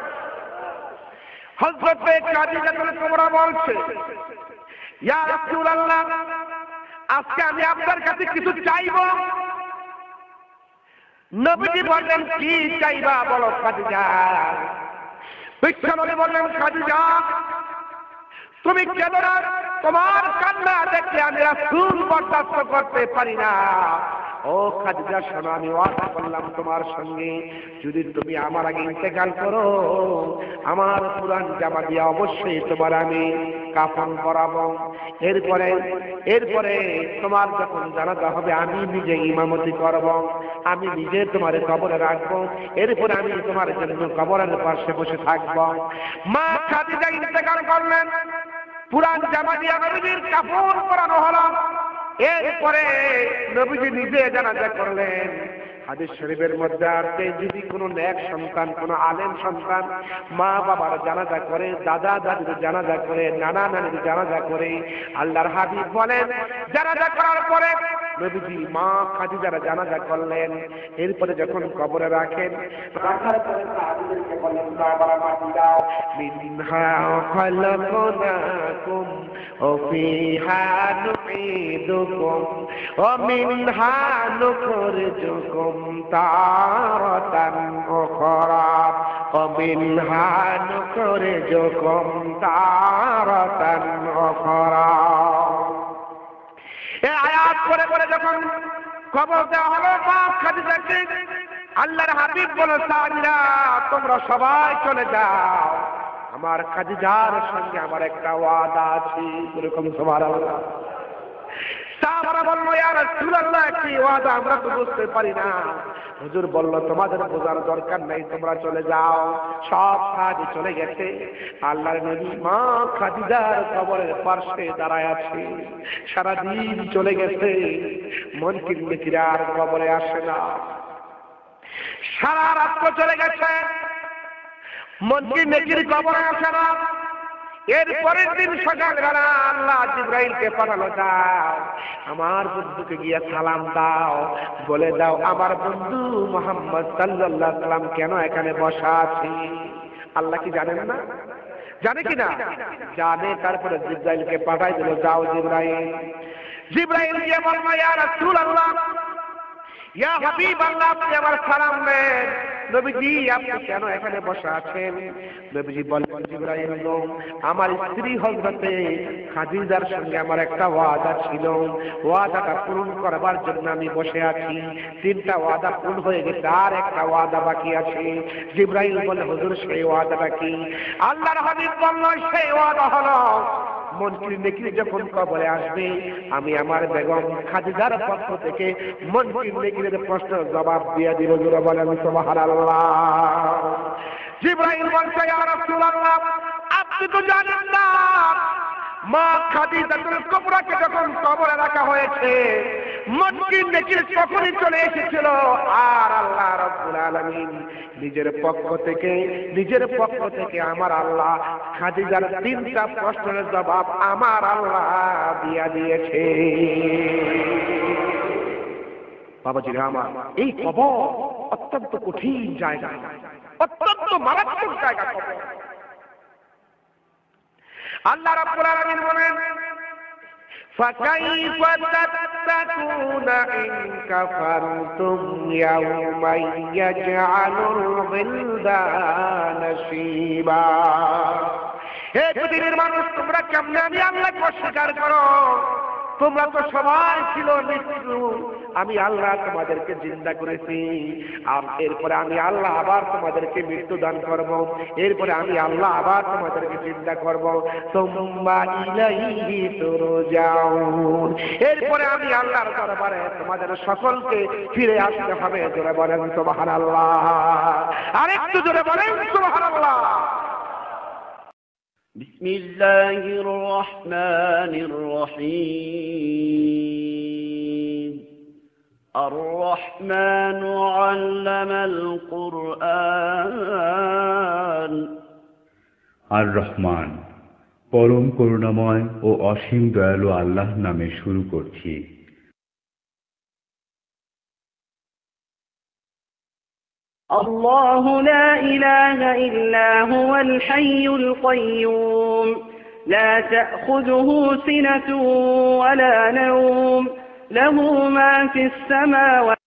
হযরত খাদিজাতুল কুবরা বলছে, ইয়া রাসূলুল্লাহ, আজকে আমি আপনার কাছে কিছু চাইব। নবীজি বললেন, কি চাইবা বলো খাদিজা? বিশ্বনবী বললেন, খাদিজা তুমি কেঁদো না, তোমার কান্না দেখলে আমি রাসূল বরদাস্ত করতে পারি না। ও খাদিজা শোনো, আমি ওয়াদা করলাম তোমার সঙ্গে, যদি তুমি আমার আগে ইন্তেকাল করো, আমার পুরান জামা দিয়ে অবশ্যই তোমার আমি কাফন পরাবো। এরপরে এরপরে তোমার যখন জানাজা হবে আমি নিজে ইমামতি করব, আমি নিজে তোমার কবরে রাখবো। এরপরে আমি তোমার জন্য কবরের পাশে বসে থাকবো। মা খাদিজা ইন্তেকাল করলেন, পুরান জামা দিয়ে নবীর কাফন পরানো হলো। এরপরে নবীজি নিজে জানাজা করলেন। হাদিস শরীফের মধ্যে আছে যদি কোনো নেক সন্তান কোনো আলেম সন্তান মা বাবার জানাজা করে, দাদা দাদির জানাজা করে, নানা নানির জানাজা করে, আল্লাহর হাবিব বলেন জানাজা করার পরে নবীজি মা খাদিজার জানাজা করলেন, এরপরে যখন কবরে রাখেন রাখার পরে সাহাবীদেরকে বলেন বাবারা মাটি দাও, মিনহা খালাকনাকুম ওয়া ফিহা নুঈদুকুম ওয়া মিনহা নুখরিজুকুম তারাতান উখরা ওয়া মিনহা নুখরিজুকুম তারাতান উখরা। এই আয়াত পড়ে পড়ে যখন কবর দেওয়া হলো মা খাদিজাকে, আল্লাহর হাবিব বলে সাহাবীরা তোমরা সবাই চলে যাও, আমার খাদিজার সঙ্গে আমার একটা ওয়াদা আছে। এরকম সুবহানাল্লাহ। সাহাবারা বলল ইয়া রাসূলুল্লাহ কি ওয়াদা, আমরা তো বুঝতে পারি না। হুজুর বলল তোমাদের বোঝার দরকার নাই, তোমরা চলে যাও। সব কাজ চলে গেছে। আল্লাহর নবী মা খাদিজার কবরের পাশে দাঁড়ায় আছে। সারাদিন চলে গেছে, মুনকির নেকির আর কবরে আসে না। সারা রাত চলে গেছে, মুনকির নেকির কবরে আসে না। এর পরের দিন সকালবেলা আল্লাহ জিবরাইলকে পাঠালো, দাও আমার বন্ধুকে গিয়ে সালাম দাও, বলে দাও আমার বন্ধু মুহাম্মদ সাল্লাল্লাহু আলাইহি সাল্লাম কেন এখানে বসা আছে। আল্লাহ কি জানেন না? জানে কি না? জানে। তারপরে জিবরাইলকে পাঠাই দিল, যাও জিবরাইল। জিবরাইল গিয়ে বলল ইয়া রাসূলুল্লাহ ইয়া হাবিবাল্লাহ আপনি আমার সালাম দেন। নবীজি আপনি কেন এখানে বসে আছেন? নবীজি বললেন জিবরাইল আমার স্ত্রী হযরতে খাদিজার সঙ্গে আমার একটা ওয়াদা ছিল, ওয়াদাটা পূরণ করবার জন্য আমি বসে আছি। তিনটা ওয়াদা পূরণ হয়ে গেছে, আর একটা ওয়াদা বাকি আছে। জিবরাইল বলে হুজুর সেই ওয়াদাটা কি? আল্লাহর হাবিব বললেন সেই ওয়াদা হলো মুনকির নেকির যখন কবরে আসবে আমি আমার বেগম খাদিজার পক্ষ থেকে মুনকির নেকিরের প্রশ্নের জবাব দিয়ে দিব। জোরে বলেন সুবহানাল্লাহ। জিবরাইল বলছে ইয়া রাসূলুল্লাহ আপনি তো জানেন না মা খাদিজাতুল কুবরাকে যখন কবরে রাখা হয়েছে মুনকির নেকির তখনই চলে এসেছিল, আর আল্লাহ রাব্বুল আলামিন নিজের পক্ষ থেকে নিজের পক্ষ থেকে আমার আল্লাহ খাদিজার তিনটা প্রশ্নের জবাব আমার আল্লাহ দিয়া দিয়েছে। বাবাজিরা আমার, এই কবর অত্যন্ত কঠিন জায়গা, অত্যন্ত মারাত্মক জায়গা কবর। আল্লাহ রাব্বুল আলামিন বলেন فكيف تتقون إن كفرتم يوما يجعل الولدان شيبا। হে পৃথিবীর মানুষ তোমরা কেমনে আমি আল্লাহকে অস্বীকার করো? তোমরা তো সবাই ছিল মৃত্যু, আমি আল্লাহ তোমাদেরকে জিন্দা করেছি, আর এরপরে আমি আল্লাহ আবার তোমাদেরকে মৃত্যু দান করব, এরপরে আমি আল্লাহ আবার তোমাদেরকে জিন্দা করব, সুম্মা ইলাইহি তুরজাউন, এরপরে আমি আল্লাহর দরবারে তোমাদের সকলকে ফিরে আসতে হবে। জোরে বলেন সুবহানাল্লাহ। আরেকটু জোরে বলেন সুবহানাল্লাহ। بسم الله الرحمن الرحيم الرحمن علم القرآن আর রহমান পরম করুণাময় ও অসীম দয়ালু আল্লাহ নামে শুরু করছি। الله لا إله إلا هو الحي القيوم لا تأخذه سنة ولا نوم له ما في السماوات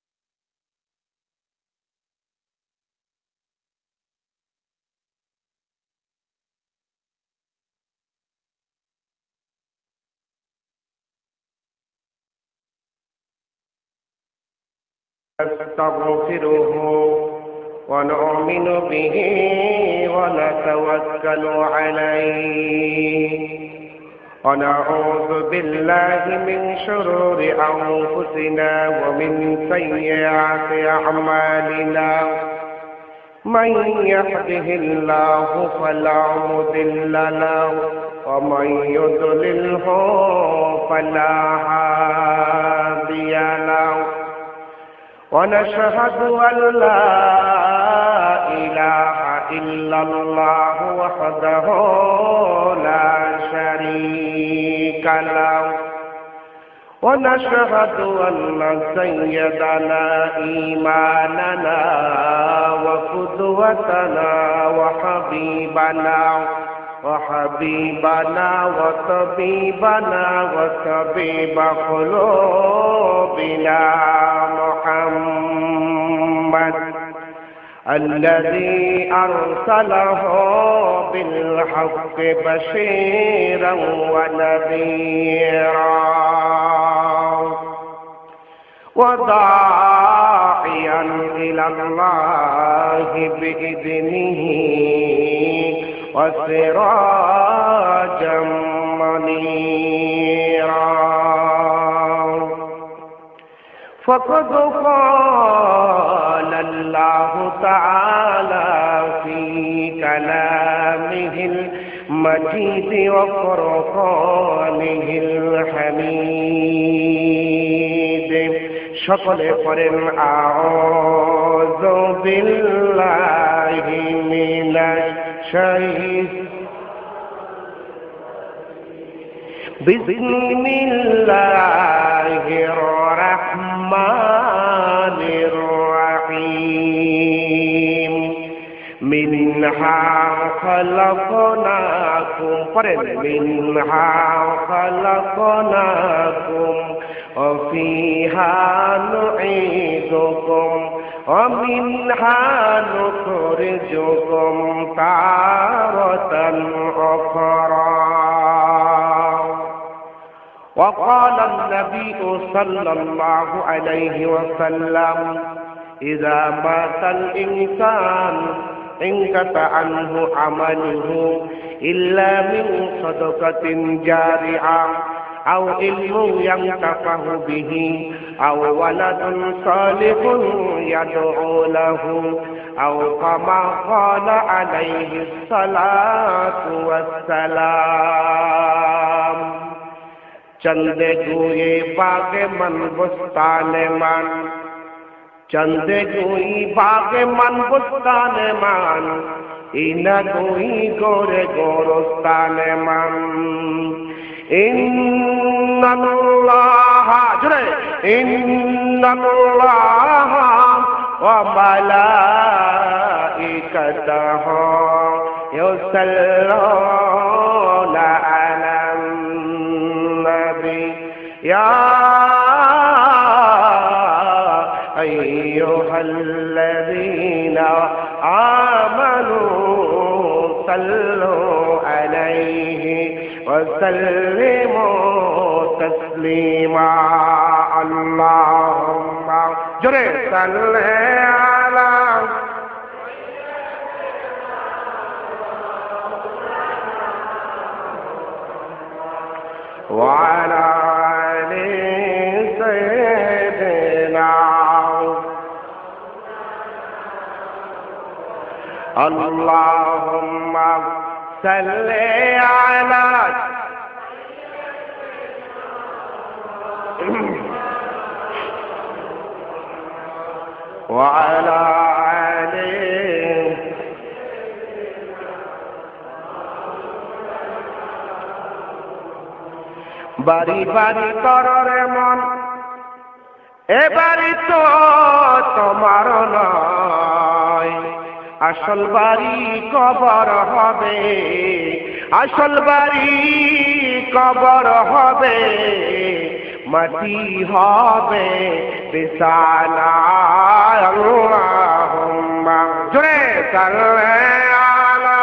نستغفره ونؤمن به ونتوكل عليه ونعوذ بالله من شرور أنفسنا ومن سيئات أعمالنا من يهده الله فلا مضل له ومن يضلله فلا هادي له ونشهد أن لا إله إلا الله وحده لا شريك له ونشهد أن سيدنا إيماننا وقدوتنا وحبيبنا وحبيبنا وطبيبنا وطبيب قلوبنا محمد الذي أرسله بالحق بشيرا ونذيرا وداعيا إلى الله بإذنه وسراجا منيرا فقد قال الله تعالى في كلامه المجيد وفرقانه الحميد সকলে পড়েন আউযু বিল্লাহি মিনাশ শাইতানির বিসমিল্লাহির রাহমানির রহিম মিনহা খালাকনাকুম পড়েন মিনহা খালাকনাকুম وفيها نعيدكم ومنها نخرجكم تارة أخرى وقال النبي صلى الله عليه وسلم إذا مات الإنسان انقطع عنه عمله إلا من صدقة جارية أو علم ينتفع به أو ولد صالح يدعو له أو كما قال عليه الصلاة والسلام चंदे गुए बागे मन बुस्ताने मन चंदे गुई बागे मन बुस्ताने मन इना गुई गोरे गोरस्ताने मन इन्नल्लाहा जुरे इन्नल्लाहा व मलाइकतहु युसल्लूना अलन नबी या अय्युहल्लज़ीना आमनू सल्लू अलैहि وسلموا تسليما اللهم جري صل على وعلى آل سيدنا اللهم صل على وعلى آله বাড়ি বাড়ি কররে মন এ বাড়ি তো তোমার নয় আসল বাড়ি কবর হবে আসল বাড়ি কবর হবে মাটি হবে বিছানা আল্লাহুম্মা জোরে সাল্লি আলা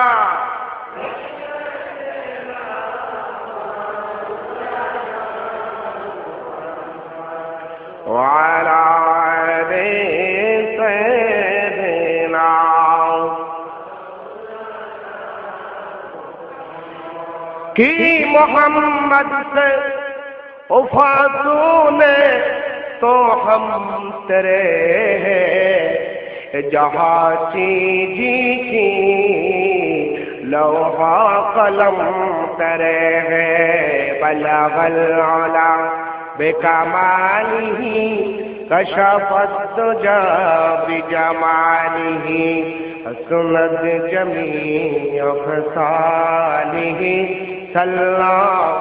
ওয়া আলা আলি সাইয়্যিদিনা কি মোহাম্মদ সে उफातूने तो हम तेरे हैं जहाँ चीज़ की लौहा कलम तेरे हैं बलगल आला बेकमालिही كشف الدجى بجماله حسنت جميع خصاله صلى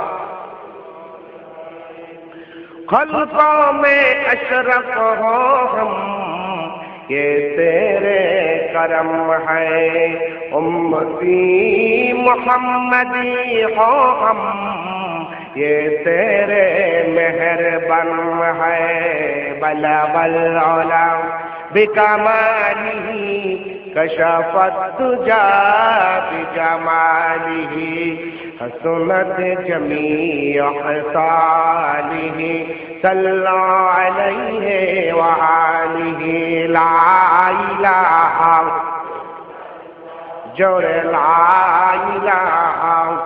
خلقوں میں اشرف ہو ہم یہ تیرے کرم ہے امتی محمدی ہو ہم یہ تیرے مہربان ہے بلغ العلا بکمالہ کشف الدجى بجماله حسنت جميع خصاله صلى عليه وآله لا إله جور لا إله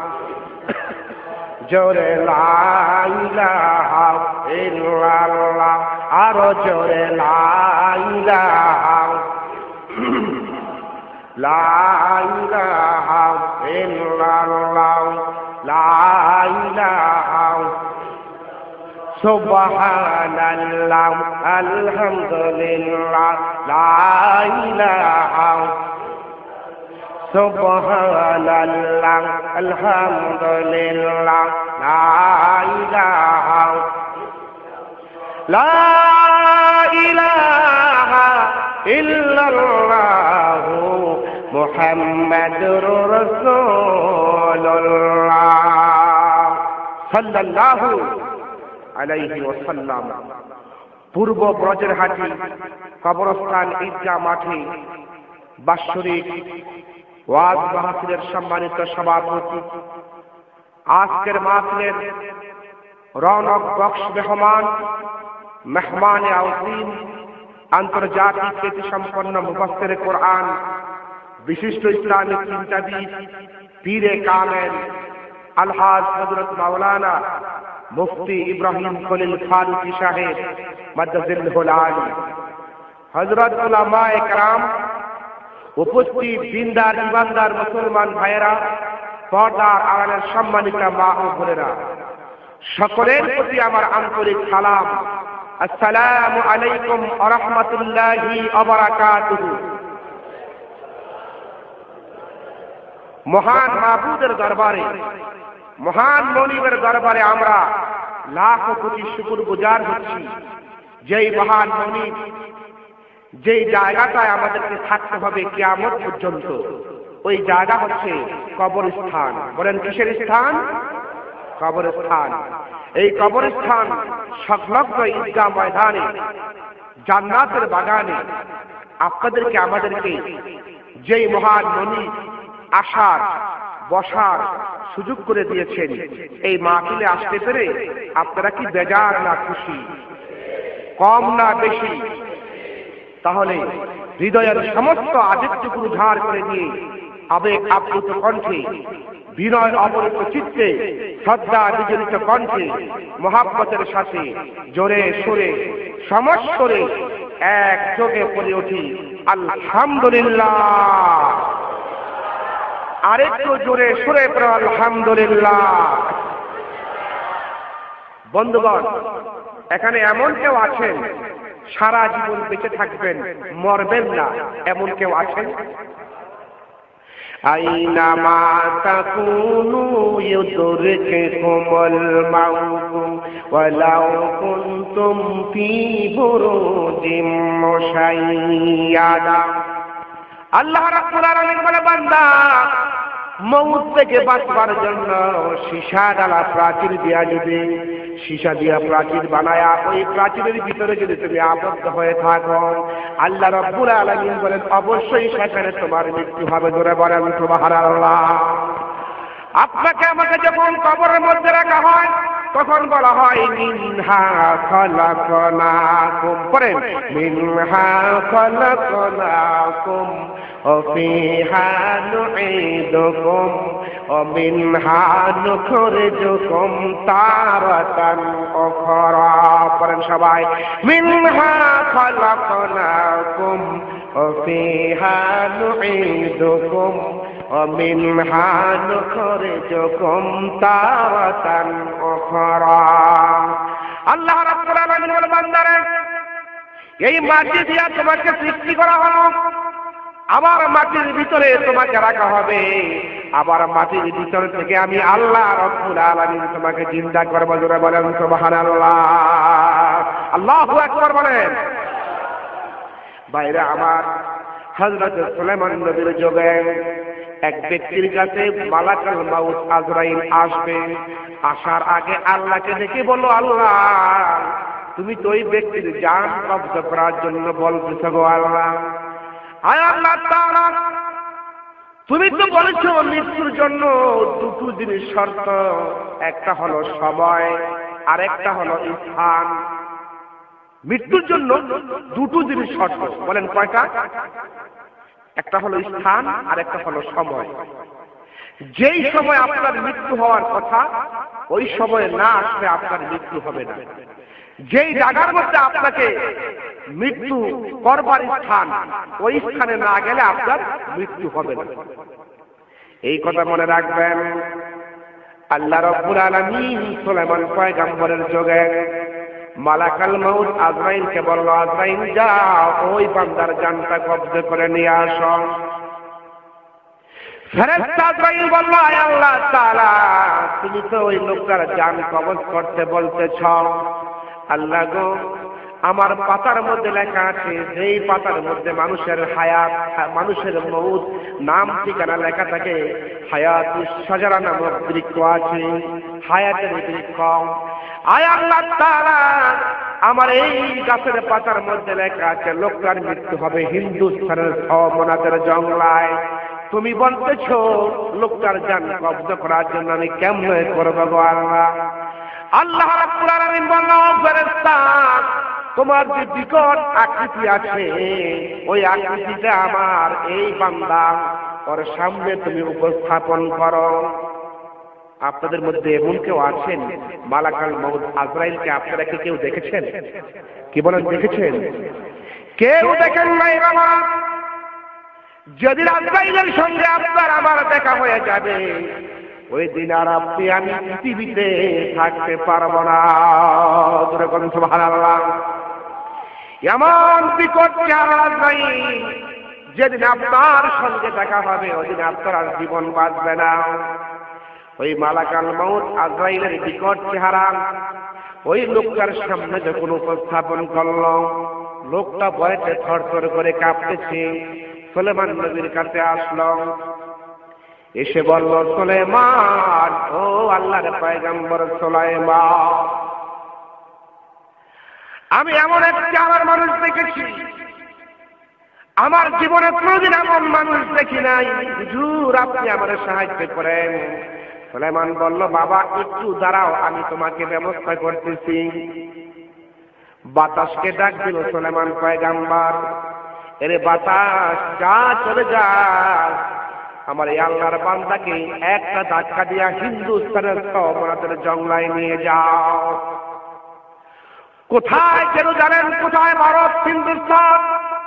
جور لا إله إلا الله أرو جور لا إله لا إله إلا الله لا إله سبحان الله الحمد لله لا إله سبحان الله الحمد لله لا إله لا إله إلا الله محمد رسول الله صلى الله عليه وسلم পূর্ব ব্রজের হাটি কবরস্থান ঈদগাহ মাঠে বাৎসরিক ওয়াজ মাহফিলের সম্মানিত সভাপতি আজকের মাহফিলের রৌনক বক্স মেহমান মেহমানে আউজিম আন্তর্জাতিক খ্যাতি সম্পন্ন মুফাসসিরে কোরআন বিশিষ্ট ইসলামিক চিন্তাবিদ পীরে কামেল আলহাজ হযরত মাওলানা মুফতি ইব্রাহিম খলিল ফারুকী সাহেব মাদ্দাজিল্লাহুল আলী হযরত উলামায়ে কেরাম উপস্থিত দিনদার ইমানদার মুসলমান ভাইয়েরা পর্দার আড়ালের সম্মানিত মা ও বোনেরা সকলের প্রতি আমার আন্তরিক সালাম আসসালামু আলাইকুম ওয়া রাহমাতুল্লাহি ওয়া বারাকাতুহু। মহান মাবুদের দরবারে মহান মনিবের দরবারে আমরা লাখ কোটি শুকর গুজার হচ্ছি যেই মহান মনিব যেই জায়গাটায় আমাদেরকে থাকতে হবে কিয়ামত পর্যন্ত ওই জায়গা হচ্ছে কবরস্থান। বলেন কিসের স্থান? কবরস্থান। এই কবরস্থান সংলগ্ন ঈদগাহ ময়দানে জান্নাতের বাগানে আপনাদেরকে আমাদেরকে যেই মহান মনিব আসার বসার সুযোগ করে দিয়েছেন, এই মাহফিলে আসতে পেরে আপনারা কি বেজার না খুশি? কম না বেশি? তাহলে হৃদয়ের সমস্ত আবেগটুকু ঝাড় করে দিয়ে আবেগ আপ্লুত কণ্ঠে বিনয় অবনত চিত্তে শ্রদ্ধা বিজড়িত কণ্ঠে মহাব্বতের সাথে জোরে সুরে সমস্বরে এক যোগে পড়ে উঠি আলহামদুলিল্লাহ। আরেকটু জোরে সুরে পড়ো আলহামদুলিল্লাহ। বন্ধুগণ, এখানে এমন কেউ আছেন সারা জীবন বেঁচে থাকবেন, মরবেন না, এমন কেউ আছেন? আইনামা তাকুনু ইউদরিকুমুল মাউতু ওয়ালাউ কুনতুম ফী বুরুজিম মুশাইয়াদা। আল্লাহ রাব্বুল আলামিন বলে, বান্দা মউত থেকে বাঁচবার জন্য সীসা ডালা প্রাচীর দিয়া যদি সীসা দিয়া প্রাচীর বানায়া ওই প্রাচীরের ভিতরে যদি তুমি আবদ্ধ হয়ে থাকো, আল্লাহ রাব্বুল আলামিন বলেন অবশ্যই সেখানে তোমার মৃত্যু হবে। জোরে বলেন সুবহানাল্লাহ। আপনাকে আমাকে যখন কবরের মধ্যে রাখা হয় তখন বলা হয় মিনহা খালাকনাকুম। পড়েন মিনহা খালাকনাকুম وفيها نعيدكم ومنها نخرجكم تارة أخرى. পড়েন সবাই মিনহা খালাকনাকুম وفيها نعيدكم ومنها نخرجكم تارة أخرى. আল্লাহ রাব্বুল আলামিন বলেন, বান্দারে এই মাটি দিয়া তোমাকে সৃষ্টি করা হলো, আবার মাটির ভিতরে তোমাকে রাখা হবে, আবার মাটির ভিতর থেকে আমি আল্লাহ রাব্বুল আলামিন তোমাকে জিন্দা করব। জোরে বলেন সুবহানাল্লাহ, আল্লাহু আকবার বলেন। বাইরে আমার হযরত সুলাইমান নবীর যুগে এক ব্যক্তির কাছে মালাকুল মাউত আজরাইল আসবে। আসার আগে আল্লাহকে ডেকে বলল, আল্লাহ তুমি তো ওই ব্যক্তির জান কবজা করার জন্য বলতেছ গো আল্লাহ। আয় আল্লাহ তাআলা, তুমি তো বলেছো মৃত্যুর জন্য দুটো জিনিস শর্ত, একটা হলো সময় আর একটা হলো স্থান। মৃত্যুর জন্য দুটো জিনিস শর্ত, বলেন কয়টা? একটা হলো স্থান আর একটা হলো সময়। যেই সময় আপনার মৃত্যু হওয়ার কথা ওই সময় না আসলে আপনার মৃত্যু হবে না। যেই জায়গার মধ্যে আপনাকে মৃত্যু করবার স্থান ওই স্থানে না গেলে আপনার মৃত্যু হবে না। এই কথা মনে রাখবেন। আল্লাহ রাব্বুল আলামিন সুলাইমান পয়গম্বরের যুগে মালাকুল মাউত আজরাইলকে বলল, আজরাইল যাও ওই বান্দার জানটা কবজা করে নিয়ে আসো। ফেরেশতা আজরাইল বলল, আয় আল্লাহ তাআলা, তুমি তো ওই লোকটার জান কবজ করতে বলতেছ। আল্লাহ গো, আমার পাতার মধ্যে লেখা আছে, যেই পাতার মধ্যে মানুষের হায়াত, মানুষের মউত নাম ঠিকানা লেখা থাকে, হায়াতুস শাজারা নামক বৃক্ষ আছে, হায়াতের বৃক্ষ। আয় আল্লাহ তাআলা, আমার এই গাছের পাতার মধ্যে লেখা আছে লোকটার মৃত্যু হবে হিন্দুস্তানের ছমনাতের জঙ্গলায়। তুমি বলতেছো লোকটার জান কবজা করার জন্য আমি কেমনে করবো গো আল্লাহ? আল্লাহ রাব্বুল আলামিন বলল, ফেরেশতা তোমার যে বিকট আকৃতি আছে ওই আকৃতিটা আমার এই বান্দা ওর সামনে তুমি উপস্থাপন করো। আপনাদের মধ্যে এমন কেউ আছেন মালাকুল মাউত আজরাইলকে আপনারা কি কেউ দেখেছেন? কি বলেন, দেখেছেন? কেউ দেখেন নাই বাবা। যদি আজরাইলের সঙ্গে আপনার আমার দেখা হয়ে যাবে ওই দিন আর আপনি আমি পৃথিবীতে থাকতে পারবো না। সুবহানাল্লাহ। এমন বিকট চেহারা আজরাইল, যেদিন আপনার সঙ্গে দেখা হবে ওই দিন আপনার আর জীবন বাঁচবে না। ওই মালাকুল মাউত আজরাইলের বিকট চেহারা ওই লোকটার সামনে যখন উপস্থাপন করল, লোকটা ভয়েতে থরথর করে কাঁপতেছে। সুলাইমান নবীর কাছে আসলো, এসে বলল, সুলাইমান, ও আল্লাহর পয়গম্বর সুলাইমান, আমি এমন একটি আমার মানুষ দেখেছি, আমার জীবনে কোনোদিন এমন মানুষ দেখি নাই, হুজুর আপনি আমার সাহায্য করেন। সুলাইমান বলল, বাবা একটু দাঁড়াও, আমি তোমাকে ব্যবস্থা করতেছি। বাতাসকে ডাক দিল সুলাইমান পয়গম্বর, এরে বাতাস যা, চলে যা, আমার এই আল্লাহর বান্দাকে একটা ধাক্কা দিয়া হিন্দুস্তানের ছমনাতের জঙ্গলায় নিয়ে যাও। কোথায় কেন জানেন? কোথায়? ভারত, হিন্দুস্তান।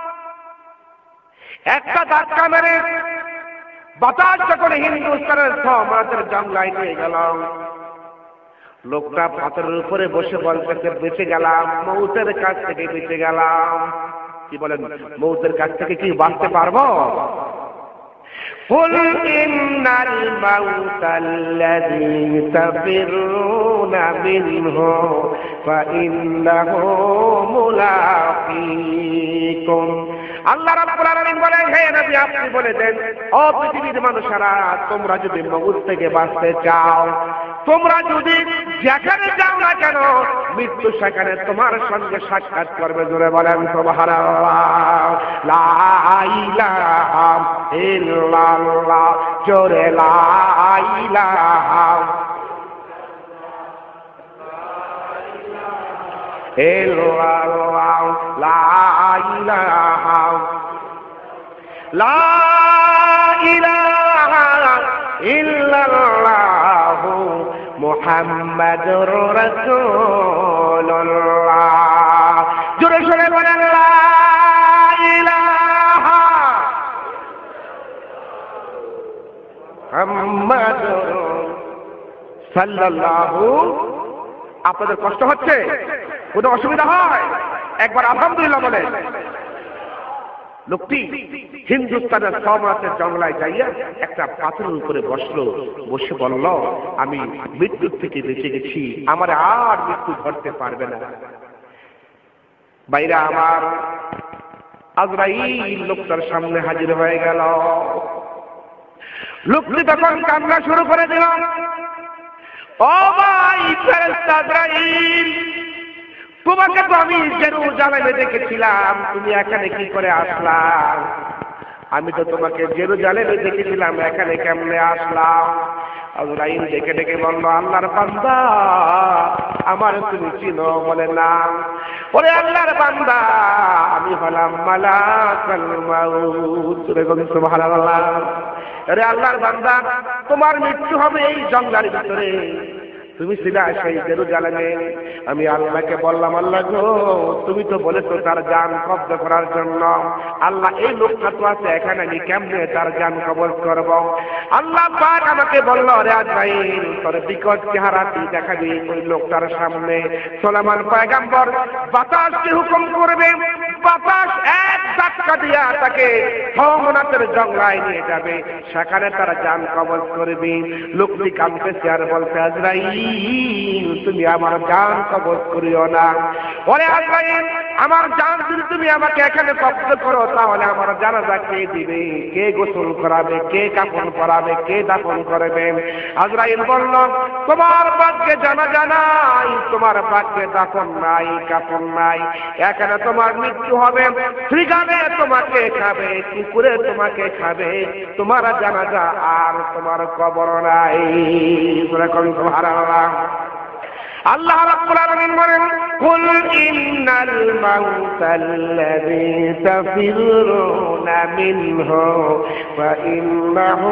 একটা ধাক্কা মেরে বাতাস যখন হিন্দুস্তানের ছমনাতের জঙ্গলায় নিয়ে গেল, লোকটা পাথরের উপরে বসে বলতেছে, বেঁচে গেলাম, মৌতের কাছ থেকে বেঁচে গেলাম। কি বলেন, মৌতের কাছ থেকে কি বাঁচতে পারবো? قل إن الموت الذي تفرون منه فإنه ملاقيكم। আল্লাহ রাব্বুল আলামিন বলেন, হে নবী আপনি বলে দেন, ও পৃথিবীর মানুষেরা, তোমরা যদি মউত থেকে বাঁচতে চাও, তোমরা যদি যেখানে যাও না কেন মৃত্যু সেখানে তোমার সঙ্গে সাক্ষাৎ করবে। জোরে বলেন সুবহানাল্লাহ। লা ইলাহা ইল্লাল্লাহ, জোরে লা ইলাহা ইল্লাল্লাহ, লা ইলাহা লা ইলাহা ইল্লাল্লাহ মুহাম্মাদুর রাসূলুল্লাহ। জোরে জোরে বলেন লা ইলাহা মুহাম্মাদুর সাল্লাল্লাহু। আপনাদের কষ্ট হচ্ছে? কোনো অসুবিধা হয়? একবার আলহামদুলিল্লাহ বলে। লোকটি হিন্দুস্তানের সৌরাতের জঙ্গলায় যাইয়া একটা পাথরের উপরে বসলো, বসে বলল, আমি মৃত্যুর থেকে বেঁচে গেছি, আমার আর মৃত্যু ধরতে পারবে না। বাইরে আমার আজরাইল লোকটার সামনে হাজির হয়ে গেল। লোকটি তখন কান্না শুরু করে দিল, ও ভাই ফেরেশতা আজরাইল, তোমাকে তো আমি জেরুজালেমে দেখেছিলাম, তুমি এখানে কি করে আসলাম? আমি তো তোমাকে জেরুজালেমে দেখেছিলাম, এখানে কেমনে আসলাম? আজরাইল ডেকে ডেকে বলল, আল্লাহর বান্দা, আমার তুমি চিনো? বলে না। ওরে আল্লাহর বান্দা, আমি হলাম মালাকুল মাউত। সুবহানাল্লাহ। আরে আল্লাহর বান্দা, তোমার মৃত্যু হবে এই জঙ্গলের ভিতরে, তুমি সিধা সেই জেরুজালেমে। আমি আল্লাহকে বললাম, আল্লাহ গো, তুমি তো বলেছো তার জান কবজ করার জন্য। আল্লাহ, এই লোকটা তো আছে এখানে, আমি কেমনে তার জান কবজ করব? আল্লাহ পাক আমাকে বলল, রে আজরাইল, তোর বিকট চেহারা তুই দেখাবি ওই লোকটার সামনে। সুলাইমান পয়গম্বর বাতাসকে হুকুম করবে, বাতাস এক ধাক্কা দিয়া তাকে হমনাতের জঙ্গলায় নিয়ে যাবে, সেখানে তার জান কবজ করবে। লোকটি কাঁদতেছে আর বলছে, আজরাইল, তুমি আমার জান কবজ করিও না। ওরে আজরাইল, আমার জান যদি তুমি আমাকে এখানে কবজ করো, তাহলে আমার জানাজা কে দিবে, কে গোসল করাবে, কে কাফন পরাবে, কে দাফন করবে? আজরাইল বলল, তোমার ভাগ্যে জানাজা নাই, তোমার ভাগ্যে দাফন নাই, কাফন নাই, এখানে তোমার মৃত্যু হবে, শ্রীগানে তোমাকে খাবে, কুকুরে তোমাকে খাবে, তোমার জানাজা আর তোমার কবর নাই। সুবহানাল্লাহ। আল্লাহ রাব্বুল আলামিন বলেন, কুল ইন্নাল মাউতাল্লাযী তাফিরুনা মিনহু ফা ইন্নাহু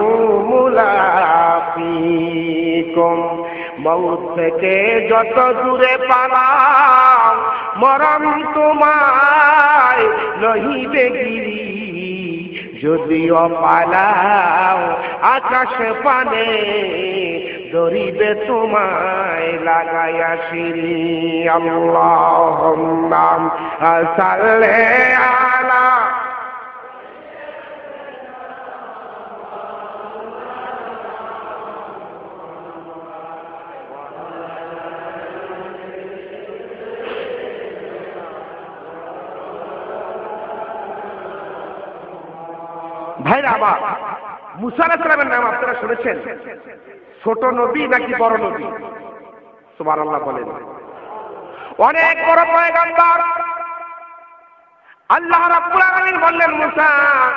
মুলাকীকুম। মউত থেকে যত দূরে পালাও, মরণ তোমায় লহিবে গিরি। যদিও পালাও আকাশ পানে, ধরিবে তোমায় লাগাইয়া সিঁড়ি। আল্লাহুম্মা সাল্লি আলা। ভাইরা আমার, মুসা আলাইহিস সালামের নাম আপনারা শুনেছেন? ছোট নবী নাকি বড় নবী? সুবহানাল্লাহ বলেন। অনেক বড় পয়গম্বর। আল্লাহ রাব্বুল আলামিন বললেন, মুসা,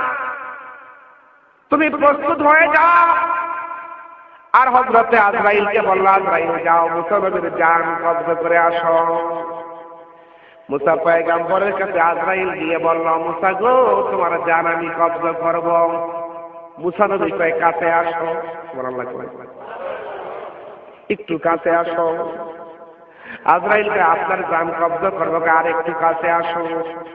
তুমি প্রস্তুত হয়ে যাও। আর হযরতে আজরাইলকে বলল, আজরাইল যাও, মুসা নবীর জান কবজ করে আসো। মুসা পয়গম্বরের কাছে আজরাইল গিয়ে বলল, মুসা গো, তোমার জান আমি কবজ করব। মুসা নবী কয়, কাছে আসো। সুবহানাল্লাহ, একটু কাছে আসো। আজরাইল কে আপনার জান কবজ করবো, আর একটু কাছে আসো।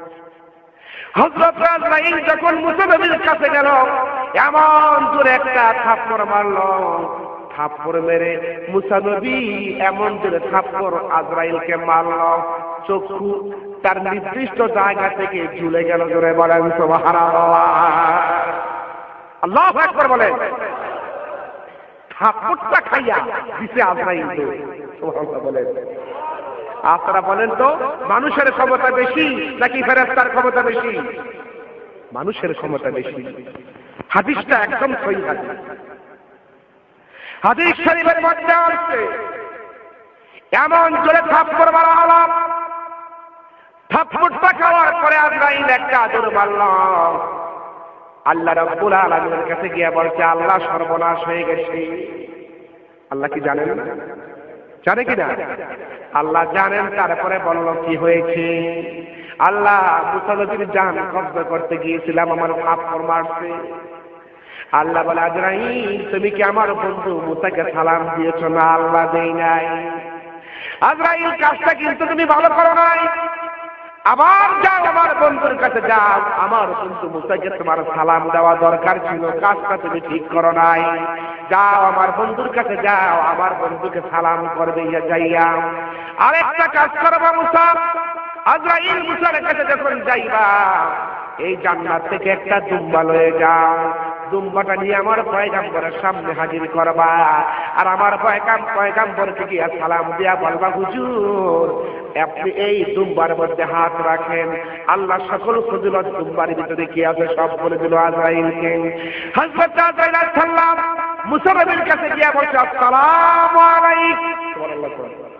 হযরত আজরাইল যখন মুসা নবীর কাছে গেল, এমন জোরে একটা থাপ্পড় মারল। থাপ্পড় মেরে মুসা নবী এমন জোরে থাপ্পড় আজরাইলকে মারল, চক্ষু তার নির্দিষ্ট জায়গা থেকে ঝুলে গেল। জোরে বলেন সুবহানাল্লাহ। আল্লাহু আকবার বলেন। থাপ্পড়টা খাইয়া দিছে আজরাইল। সুবহানাল্লাহ বলেন। আপনারা বলেন তো, মানুষের ক্ষমতা বেশি নাকি ফেরেশতার ক্ষমতা বেশি? মানুষের ক্ষমতা বেশি। হাদিসটা একদম সহিহ হাদিস। হাদিস শরীফের মধ্যে আছে, এমন জোরে থাপ্পড় মারা হলো, থাপ্পড়টা খাওয়ার পরে আজরাইল একটা আদর মারল। আল্লাহ রাব্বুল আলামিনের কাছে গিয়ে বলছে, আল্লাহ সর্বনাশ হয়ে গেছে। আল্লাহ কি জানেন না? জানে কিনা? আল্লাহ জানেন। তারপরে বলল, কি হয়েছে? আল্লাহ, মুসা নবীর জান কবজ করতে গিয়েছিলাম, আমার থাপ্পড় মারছে। আল্লাহ বলে, আজরাইল, তুমি কি আমার বন্ধু মুসাকে সালাম দিয়েছো? না, আল্লাহ দেই নাই। আজরাইল, কাজটা কিন্তু তুমি ভালো করো নাই। আবার যাও, আমার বন্ধুর কাছে যাও, আমার বন্ধু মুসাকে তোমার সালাম দেওয়া দরকার ছিল, কাজটা তুমি ঠিক করো নাই। যাও, আমার বন্ধুর কাছে যাও, আমার বন্ধুকে সালাম করবে যাইয়া। আরেকটা কাজ করবা মুসা, আজরাইল মুসার কাছে যখন যাইবা এই জান্নাত থেকে একটা দুম্বা লয়ে যাও, দুম্বাটা নিয়ে আমার পয়গাম্বরের সামনে হাজির করবা, আর আমার পয়গাম পয়গাম্বরকে গিয়া সালাম দিয়া বলবা, হুজুর আপনি এই দুম্বার মধ্যে হাত রাখেন, আল্লাহ সকল ফজিলত দুম্বার ভিতরে কি আছে সব বলে দিল আজরাইলকে। হযরত আজরাইল সাল্লাম মুসা নবীর কাছে গিয়া বলছে, আসসালামু আলাইকুম। সুবহানাল্লাহ।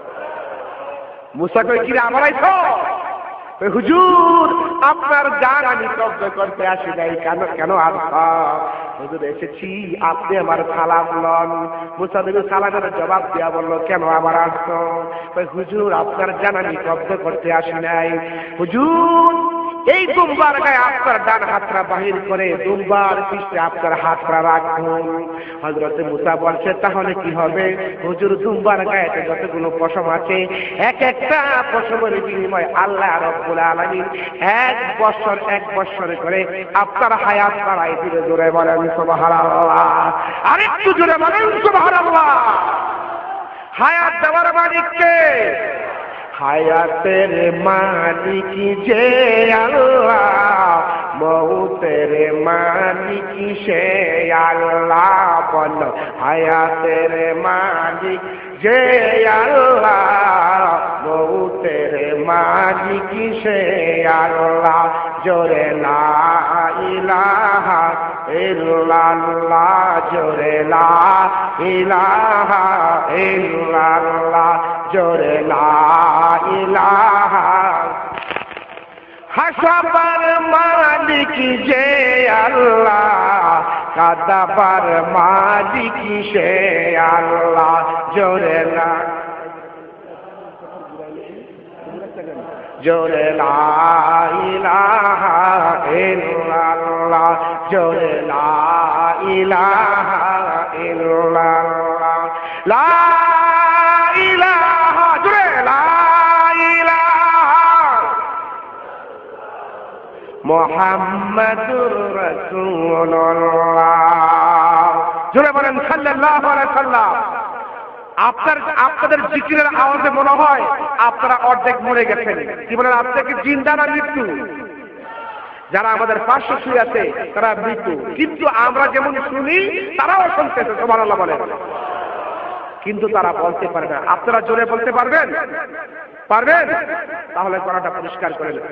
মুসা কই, কি রে আবার আইছো? হুজুর আপনার জান আমি কব্জ করতে আসি নাই, কেন কেন আসা? হুজুর এসেছি আপনি আমার সালাম লন। মুসা নবী সালামের জবাব দিয়া বলল, কেন আবার আসছো? হুজুর আপনার জান আমি কব্জ করতে আসি নাই। হুজুর এই দুম্বার গায়ে আপনার ডান হাতটা বাহির করে দুম্বার পৃষ্ঠে আপনার হাতটা রাখুন। হযরত মুসা বলছে, তাহলে কি হবে? হুজুর দুম্বার গায়েতে যতগুলো পশম আছে এক একটা পশমের বিনিময়ে আল্লাহ রাব্বুল আলামিন এক বছর এক বছর করে আপনার হায়াত বাড়াই দিবে। জোরে বলেন সুবহানাল্লাহ। আরেকটু জোরে বলেন সুবহানাল্লাহ। হায়াত দেওয়ার মালিক কে? হায়াতের মালিক যে আল্লাহ, মৌতের মালিক সে আল্লাহ। বল হায়াতের মালিক যে আল্লাহ, মৌতের মালিক সে আল্লাহ। জোরে লা ইলাহা ইল্লাল্লাহ, জোরে লা ইলাহা ইল্লাল্লাহ, জোরে লা ইলাহা। হাসাবার মালিক যে আল্লাহ, কাদাবার মালিক সে আল্লাহ। জোরে লা জোরে লা ইলাহা ইল্লাল্লাহ, জোরে লা ইলাহা ইল্লাল্লাহ। লা ইলাহা, জোরে লা ইলাহা মুহাম্মাদুর রাসূলুল্লাহ। জোরে বলেন সাল্লাল্লাহু আলাইহি সাল্লাম। আপনার আপনাদের জিকিরের আওয়াজে মনে হয় আপনারা অর্ধেক মরে গেছেন। কি বলেন, আপনাকে জিন্দা না মৃত্যু? যারা আমাদের পাশে শুয়ে আছে তারা মৃত্যু, কিন্তু আমরা যেমন শুনি তারাও শুনতেছে। সুবহানাল্লাহ বলেন। কিন্তু তারা বলতে পারে না। আপনারা জোরে বলতে পারবেন? পারবেন? তাহলে গলাটা পরিষ্কার করে নেন।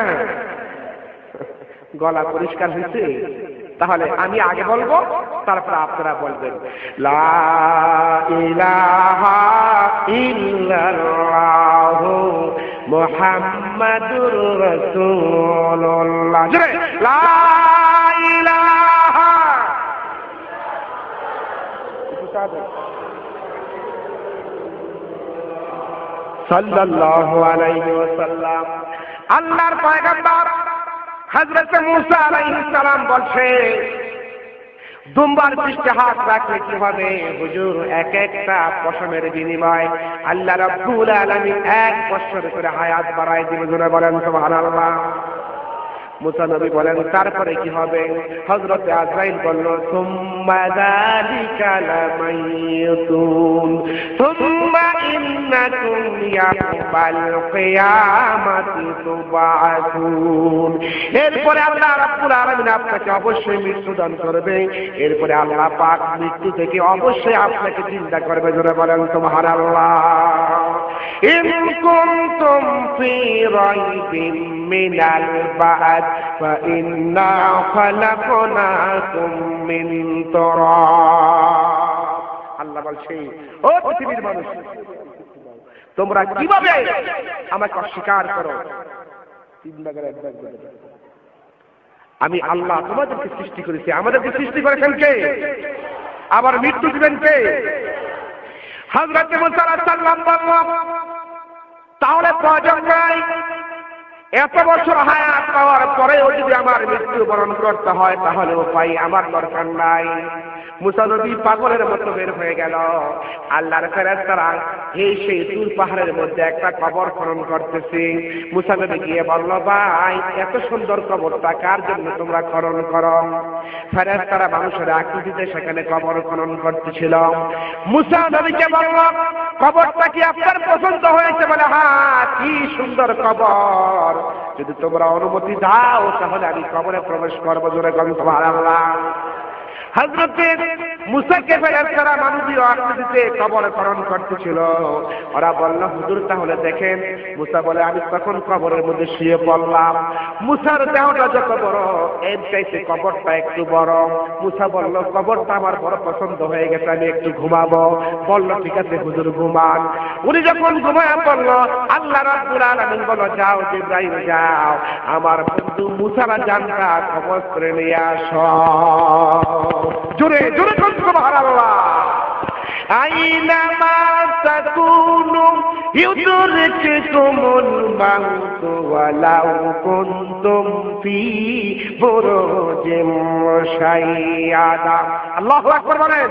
গলা পরিষ্কার হয়েছে? তাহলে আমি আগে বলবো, তারপর আপনারা বলবেন। লা ইলাহা ইল্লাল্লাহু মুহাম্মাদুর রাসূলুল্লাহ। জোরে লা ইলাহা। সাল্লাল্লাহু আলাইহি ওয়াসাল্লাম। আল্লাহর পয়গম্বর হযরত মুসা আলাইহিস সালাম বলছে, দুম্বার পৃষ্ঠে হাত রাখলে কি হবে? হুজুর এক একটা পশমের বিনিময় আল্লাহ রাব্বুল আলামিন এক বছর করে হায়াত বাড়ায় দিবে। জোরে বলেন সুবহানাল্লাহ। মুসা নবী বলেন, তারপরে কি হবে? হযরত আজরাইল বলল, সুম্মা যালিকা লামাইতুন সুম্মা ইন্নাকুম ইয়াউমাল কিয়ামাতি তুবআতুন। এরপরে আল্লাহ রাব্বুল আলামিন আপনাকে অবশ্যই মৃত্যুদান করবে। এরপরে আল্লাহ পাক মৃত্যু থেকে অবশ্যই আপনাকে জিন্দা করবে। জোরে বলেন সুবহানাল্লাহ। ইন কুনতুম ফি রাইবিন মিনাল বা'দ فإنا خلقناكم من تراب। আল্লাহ বলছে, ও পৃথিবীর মানুষ, তোমরা কিভাবে আমাকে অস্বীকার করো? আমি আল্লাহ তোমাদেরকে সৃষ্টি করেছি। আমাদেরকে সৃষ্টি করেছেন কে? আবার মৃত্যু দিবেন কে? হযরত মুসা আলাইহিস সালাম বললেন, তাহলে প্রয়োজন নাই এত বছর হায়াত পাওয়ার পরেও যদি আমার মৃত্যুবরণ করতে হয় তাহলে উপায় আমার দরকার নাই। মুসা নবী পাগলের মতো বের হয়ে গেল। আল্লাহর ফেরেশতারা এই সেই তুর পাহাড়ের মধ্যে একটা কবর খনন করতেছে। মুসা নবী গিয়ে বলল, ভাই এত সুন্দর কবরটা কার জন্য তোমরা খনন করো? ফেরেশতারা মানুষের আকৃতিতে সেখানে কবর খনন করতেছিল। মুসা নবীকে বলল, কবরটা কি আপনার পছন্দ হয়েছে? বলে, হ্যাঁ, কি সুন্দর কবর, যদি তোমরা অনুমতি দাও তাহলে আমি কবরে প্রবেশ করবো। জোরে কবি সুবহানাল্লাহ। হযরতে মুসাকে ফেরেশতারা মানবীয় আকৃতিতে কবর খনন করতেছিল। ওরা বলল, হুজুর তাহলে দেখেন। মুসা বলে, আমি তখন কবরের মধ্যে শুয়ে পড়লাম। মুসার দেহটা যত বড়, এর চাইতে কবরটা একটু বড়। মুসা বলল, কবরটা আমার বড় পছন্দ হয়ে গেছে, আমি একটু ঘুমাবো। বলল, ঠিক আছে হুজুর ঘুমান। উনি যখন ঘুমায়া পড়ল, আল্লাহ রাব্বুল আলামিন বলল, যাও জিবরাইল যাও, আমার বন্ধু মুসার জানটা কবজ করে নিয়ে আসো। জোরে জোরে সুবহানাল্লাহ। আইনামা তাকুনু ইউদরিকুমুল মাউতু ওয়ালাউ কুনতুম ফি বুরুজিম মুশাইয়াদা। আল্লাহু আকবার বলেন।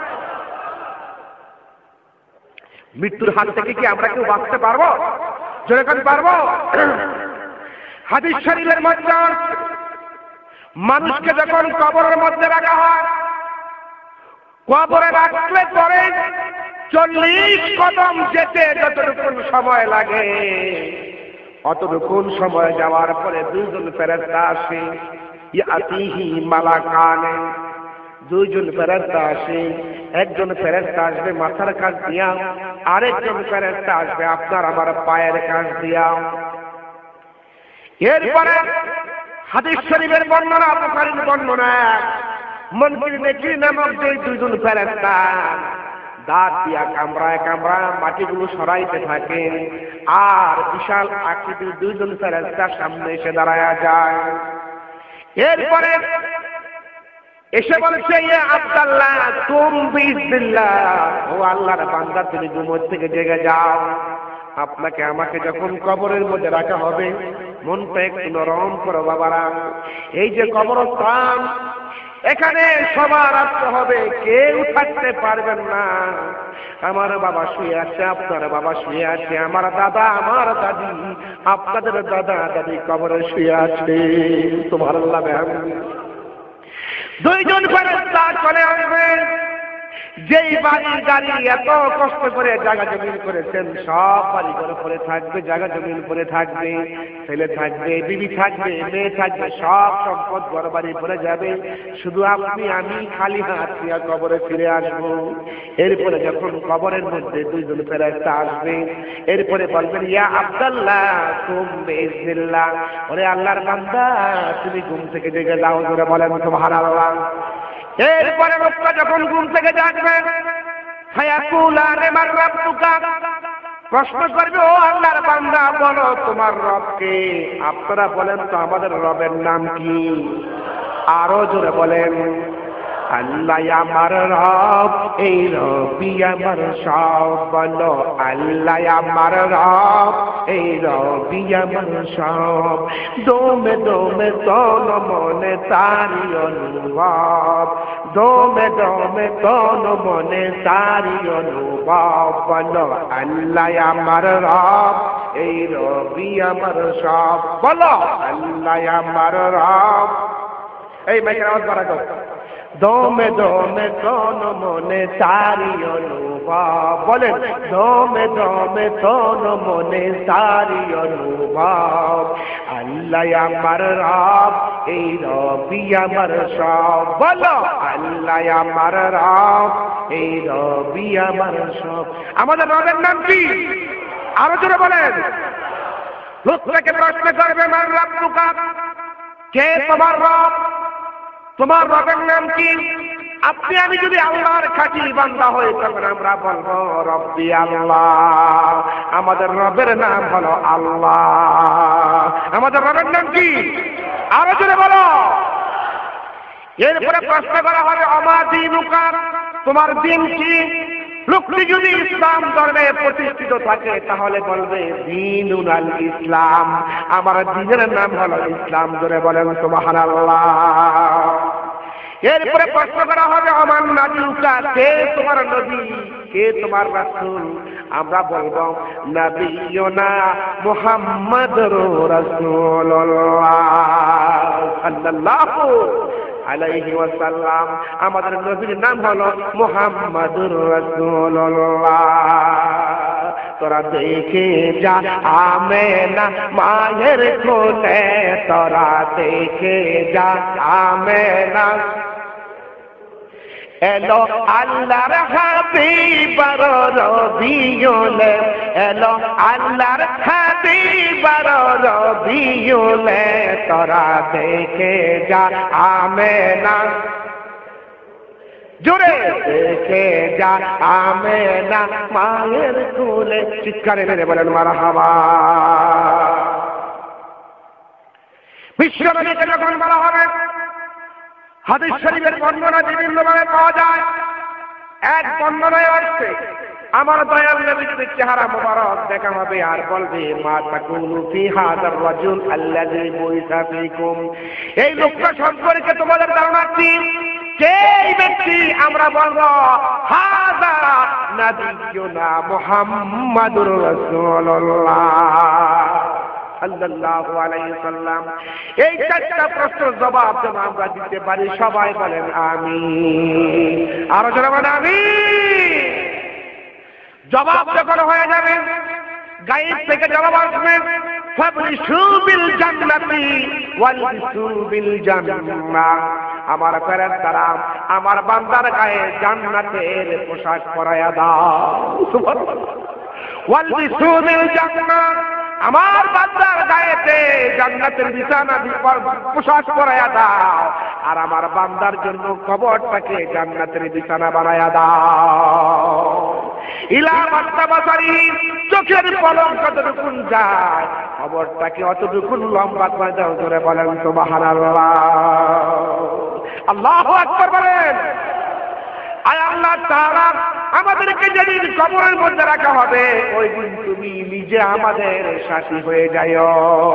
মৃত্যুর হাত থেকে কি আমরা কেউ বাঁচতে পারবো? জোরে করে পারবো? হাদিস শরীফের মধ্যে মানুষকে যখন কবরের মধ্যে রাখা হয়, কবরে রাখলে পরে চল্লিশ কদম যেতে যতটুকু সময় লাগে, অতটুকু সময় যাওয়ার পরে দুইজন ফেরেশতা আসে। ইয়াতিহি মালাকানে, দুইজন ফেরেশতা আসে। একজন ফেরেশতা আসবে মাথার কাছ দিয়া, আরেকজন ফেরেশতা আসবে আপনার আমার পায়ের কাছ দিয়া। এরপরে হাদিস শরীফের বর্ণনা, বুখারীর বর্ণনা, মুনকির নেকির নামক যে দুইজন ফেরেশতা দাঁত দিয়া কামড়ায় কামড়া মাটিগুলো সরাইতে থাকে, আর বিশাল আকৃতির দুইজন ফেরেশতা সামনে এসে দাঁড়ায়া যায়। এরপরে এসে বলছে, ইয়া আব্দুল্লাহ তুম বিসমিল্লাহ, ও আল্লাহর বান্দা তুমি ঘুম থেকে জেগে যাও। আপনাকে আমাকে যখন কবরের মধ্যে রাখা হবে, মনটা একটু নরম করো বাবারা। এই যে কবরস্থান, এখানে সবার আসতে হবে, কেউ থাকতে পারবেন না। আমার বাবা শুয়ে আছে, আপনার বাবা শুয়ে আছে, আমার দাদা আমার দাদি, আপনাদের দাদা দাদি কবরে শুয়ে আছে। সুবহানাল্লাহ। দুইজন ফেরেশতা চলে আসবে। যেই বাড়ির গাড়ি এত কষ্ট করে জায়গা জমিন করেছেন, সব বাড়ি ঘরে পড়ে থাকবে, জায়গা জমিন পড়ে থাকবে, ছেলে থাকবে, বিবি থাকবে, মেয়ে থাকবে, সব সম্পদ ঘর বাড়ি পড়ে যাবে। শুধু আপনি আমি খালি হাত নিয়ে কবরে ফিরে আসবো। এরপরে যখন কবরের মধ্যে দুইজন ফেরেশতা আসবে, এরপরে বলবেন, ইয়া আব্দুল্লাহ তুম বিসমিল্লাহ, ওরে আল্লাহর বান্দা তুমি ঘুম থেকে জেগে যাও। জোরে বলেন সুবহানাল্লাহ। এরপরে লোকটা যখন ঘুম থেকে জাগবে, ফায়াকুলানে মান রাব্বুকা, প্রশ্ন করবে, ও আল্লাহর বান্দা বলো তোমার রবকে। আপনারা বলেন তো আমাদের রবের নাম কি? আরো জোরে বলেন। আল্লাহ আমার রব, এই রবি আমার সব। বলো আল্লাহ আমার রব, এই রবি আমার সব। দমে দমে তন মনে তারি অনুভব, দমে দমে তন মনে তারি অনুভব। বলো আল্লাহ আমার রব, এই রবি আমার সব। বলো আল্লাহ আমার রব। এই মাইকের আওয়াজ বাড়া দাও। দমে দমে তন মনে তারি অনুভব। বলেন দমে দমে তন মনে তারি অনুভব। আল্লাহ আমার রব, এই রবি আমার সব। বলো আল্লাহ আমার রব, এই রবি আমার সব। আমাদের রবের নাম কি? আরো জোরে বলেন। লোকটাকে প্রশ্ন করবে, মান রাব্বুকা, কে তোমার রব? তোমার রবের নাম কি? আপনি আমি যদি আল্লাহর খাঁটি বান্দা হই, তখন আমরা বলবো রব্বি আল্লাহ। আমাদের রবের নাম হলো আল্লাহ। আমাদের রবের নাম কি? আরো জোরে বলো। এরপরে প্রশ্ন করা হবে, আমা দীনুকা, তোমার দিন কি? লোকটি যদি ইসলাম ধর্মে প্রতিষ্ঠিত থাকে তাহলে বলবে দীনুল আল ইসলাম, আমার দ্বীনের নাম হলো ইসলাম। ধরে বলেন সুবহানাল্লাহ। এরপরে প্রশ্ন করা হবে আমার নবীকা, কে তোমার নবী, কে তোমার রাসূল? আমরা বলবো নবিয়ুনা মুহাম্মাদুর রাসূলুল্লাহ সাল্লাল্লাহু আলাইহি ওয়াসাল্লাম। আমাদের নবীর নাম হলো মুহাম্মাদুর রাসূলুল্লাহ। তোরা দেখে যা আমেনা মায়ের কোলে, তোরা দেখে যা আমেনা এলো আল্লাহর হাবিব রবিউলে, এলো আল্লাহর হাবিব রবিউলে, তোরা দেখে যা আমেনা, জোরে দেখে যা আমেনা মায়ের কোলে। চিৎকারে মেরে বলেন মারহাবা। বিশ্বনবীকে যখন বলা হবে, হাদিস শরীফের বর্ণনা বিভিন্নভাবে পাওয়া যায়। এক বর্ণনায় আসছে আমার দয়াল নবীর চেহারা মোবারক দেখা হবে আর বলবে মা তাকুলু ফি হাযার রাজুল আল্লাযী বুইসা ফীকুম। এই লোকটা সম্পর্কে তোমাদের ধারণা কি? কে এই ব্যক্তি? আমরা বলবো হাযা নবিয়ুনা মুহাম্মাদুর রাসূলুল্লাহ সাল্লাল্লাহু আলাইহি ওয়াসাল্লাম। এই চারটা প্রশ্নের জবাব যেন আমরা দিতে পারি, সবাই বলেন আমিন। আরো জোরে বলেন আমিন। জবাব যখন হয়ে যাবে, গায়েব থেকে জবাব আসবে, ফাবরিশু বিল জান্নাতি ওয়ালবিসু বিল জান্নাহ। আমার ফেরেশতারা আমার বান্দার গায়ে জান্নাতের পোশাক পরায়া দাও। সুবহানাল্লাহ। ওয়ালবিসু বিল জান্নাহ, আমার বান্দার গায়েতে জান্নাতের বিছানা পোশাক পরায়া দাও, আর আমার বান্দার জন্য কবরটাকে জান্নাতের বিছানা বানায়া দাও। ইলা মাত্তাবাসারি, চোখের পলক কতটুকু যায় কবরটাকে অতটুকু লম্বা করে দাও। জোরে বলেন সুবহানাল্লাহ। আল্লাহু আকবার বলেন। আয় আল্লাহ তাআলা আমাদেরকে যেদিন কবরের মধ্যে রাখা হবে, ওই দিন তুমি নিজে আমাদের সাথী হয়ে যাও।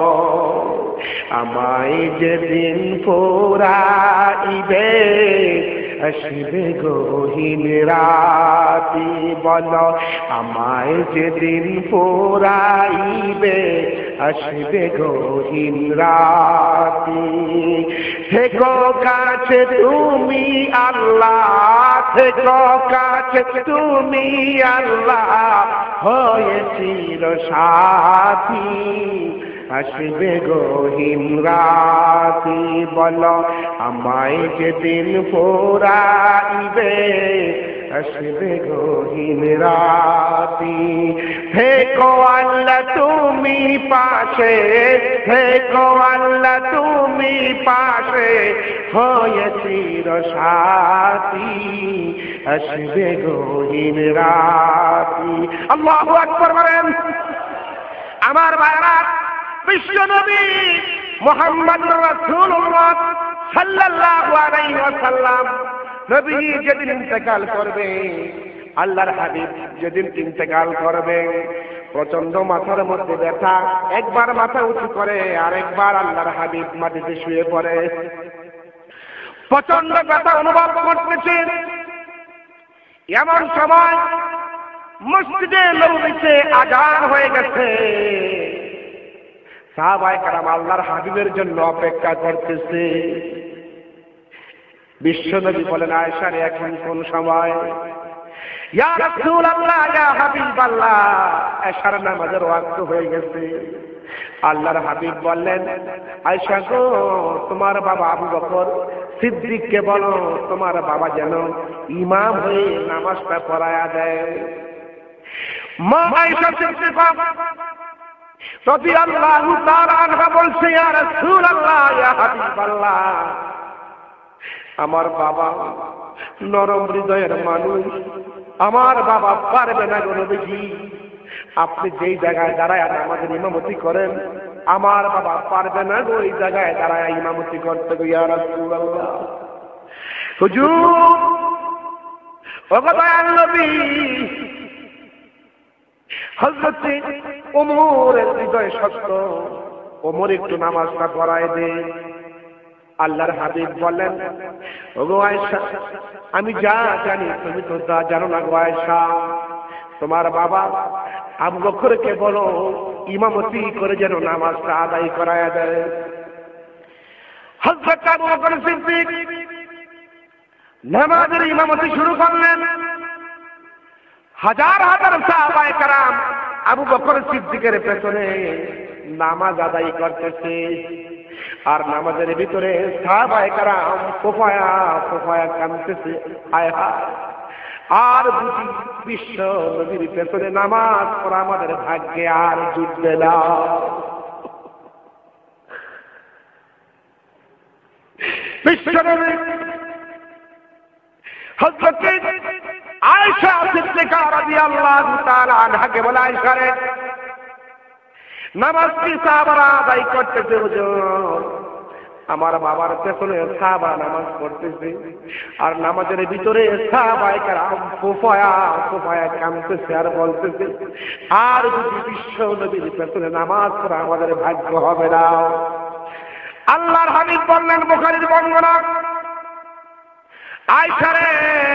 আমায় যেদিন পোড়াইবে আসবে গহীন রাতি, বলো আমায় যেদিন পোড়াইবে আসবে গহীন রাতি। থেকো কাছে তুমি আল্লাহ, থেকো কাছে তুমি আল্লাহ, হয়ে চির সাথী আসবে গহীন রাতি। বলো আমায় যেদিন পোড়াইবে আসবে গহীন রাতি। থেকো আল্লাহ তুমি পাশে, থেকো আল্লাহ তুমি পাশে, হয়ে চির সাথী আসবে গহীন রাতি। আল্লাহু আকবার বলেন। আমার ভাইরা, বিশ্বনবী মুহাম্মদুর রাসূলুল্লাহ সাল্লাল্লাহু আলাইহি ওয়াসাল্লাম নবী যেদিন ইন্তেকাল করবে, আল্লাহর হাবিব যেদিন ইন্তেকাল করবে, প্রচন্ড মাথার মধ্যে ব্যথা, একবার মাথা উঁচু করে আর একবার আল্লাহর হাবিব মাটিতে শুয়ে পড়ে। প্রচন্ড ব্যথা অনুভব করতেছে। এমন সময় মসজিদে নববীতে আযান হয়ে গেছে। সাহাবায়ে কেরাম আল্লাহর হাবিবের জন্য অপেক্ষা করতেছে। বিশ্বনবী বলেন আয়েশা রে, এখন কোন সময়? ইয়া রাসূলুল্লাহ, ইয়া হাবিবাল্লাহ, এশার নামাজের ওয়াক্ত হয়ে গেছে। আল্লাহর হাবিব বললেন আয়েশা গো, তোমার বাবা আবু বকর সিদ্দিককে বলো তোমার বাবা যেন ইমাম হয়ে নামাজটা পড়ায়া দেয়। মা আয়েশা সিদ্দিকা রাদিয়াল্লাহু তাআলা আনহা বলছে ইয়া রাসূলুল্লাহ, ইয়া হাবিবাল্লাহ, আমার বাবা নরম হৃদয়ের মানুষ, আমার বাবা পারবে না গো নবীজি, আপনি যেই জায়গায় দাঁড়ায় আমাদের ইমামতি করেন, আমার বাবা পারবে না গো ওই জায়গায় দাঁড়ায় ইমামতি করতে গো ইয়া রাসূলুল্লাহ। হুজুর ওগো দয়াল নবী, হযরত ওমরের হৃদয় শক্ত, ওমর একটু নামাজটা পড়ায় দে। আল্লাহর হাবিব বলেন, ওগো আয়েশা, আমি যা জানি তুমি তো তা জানো না গো আয়েশা। তোমার বাবা আবু বকরকে বলো ইমামতি করে যেন নামাজটা আদায় করায় দেয়। হযরত আবু বকর সিদ্দিক নামাজের ইমামতি শুরু করলেন। হাজার হাজার সাহাবায়ে কেরাম আবু বকর সিদ্দিকের পেছনে নামাজ আদায় করতেছে। আর নামাজের ভিতরে সাহাবায়ে কেরাম ফোফায়া ফোফায়া কাঁদতেছে, আয় হায়, আর বুঝি বিশ্ব নবীর পেছনে নামাজ পড়া আমাদের ভাগ্যে আর জুটবে না। বিশ্ব নবী হযরত আয়েশা সিদ্দিকা রাদিয়াল্লাহু তাআলা আনহাকে বলে, আয়েশা রে, নামাজ কি সাহাবারা আদায় করতেছে হুজুর? আমার বাবার পেছনে সাহাবা নামাজ পড়তেছে, আর নামাজের ভিতরে সাহাবায়ে কেরাম ফুফায়া ফুফায়া কাঁদতেছে আর বলতেছে, আর যদি বিশ্ব নবীর পেছনে নামাজ পড়া আমাদের ভাগ্য হবে না। আল্লাহর হাবিব বললেন, বুখারীর বর্ণনা, আয়েশা রে,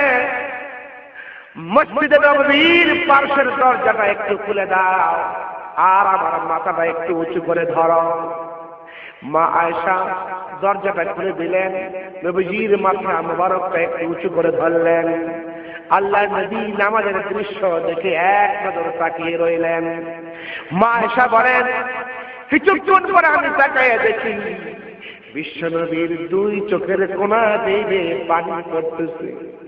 মসজিদে নববীর পাশের দরজাটা একটু খুলে দাও আর আমার মাথাটা একটু উঁচু করে ধরো। মা আয়েশা দরজাটা খুলে দিলেন, নবীজির মাথা মুবারকটা একটু উঁচু করে ধরলেন। আল্লাহ নবী নামাজের দৃশ্য দেখে এক নজর তাকিয়ে রইলেন। মা আয়েশা বলেন, কিছুক্ষণ পরে আমি তাকাইয়া দেখি বিশ্ব নবীর দুই চোখের কোনা দিয়ে পানি পড়তেছে।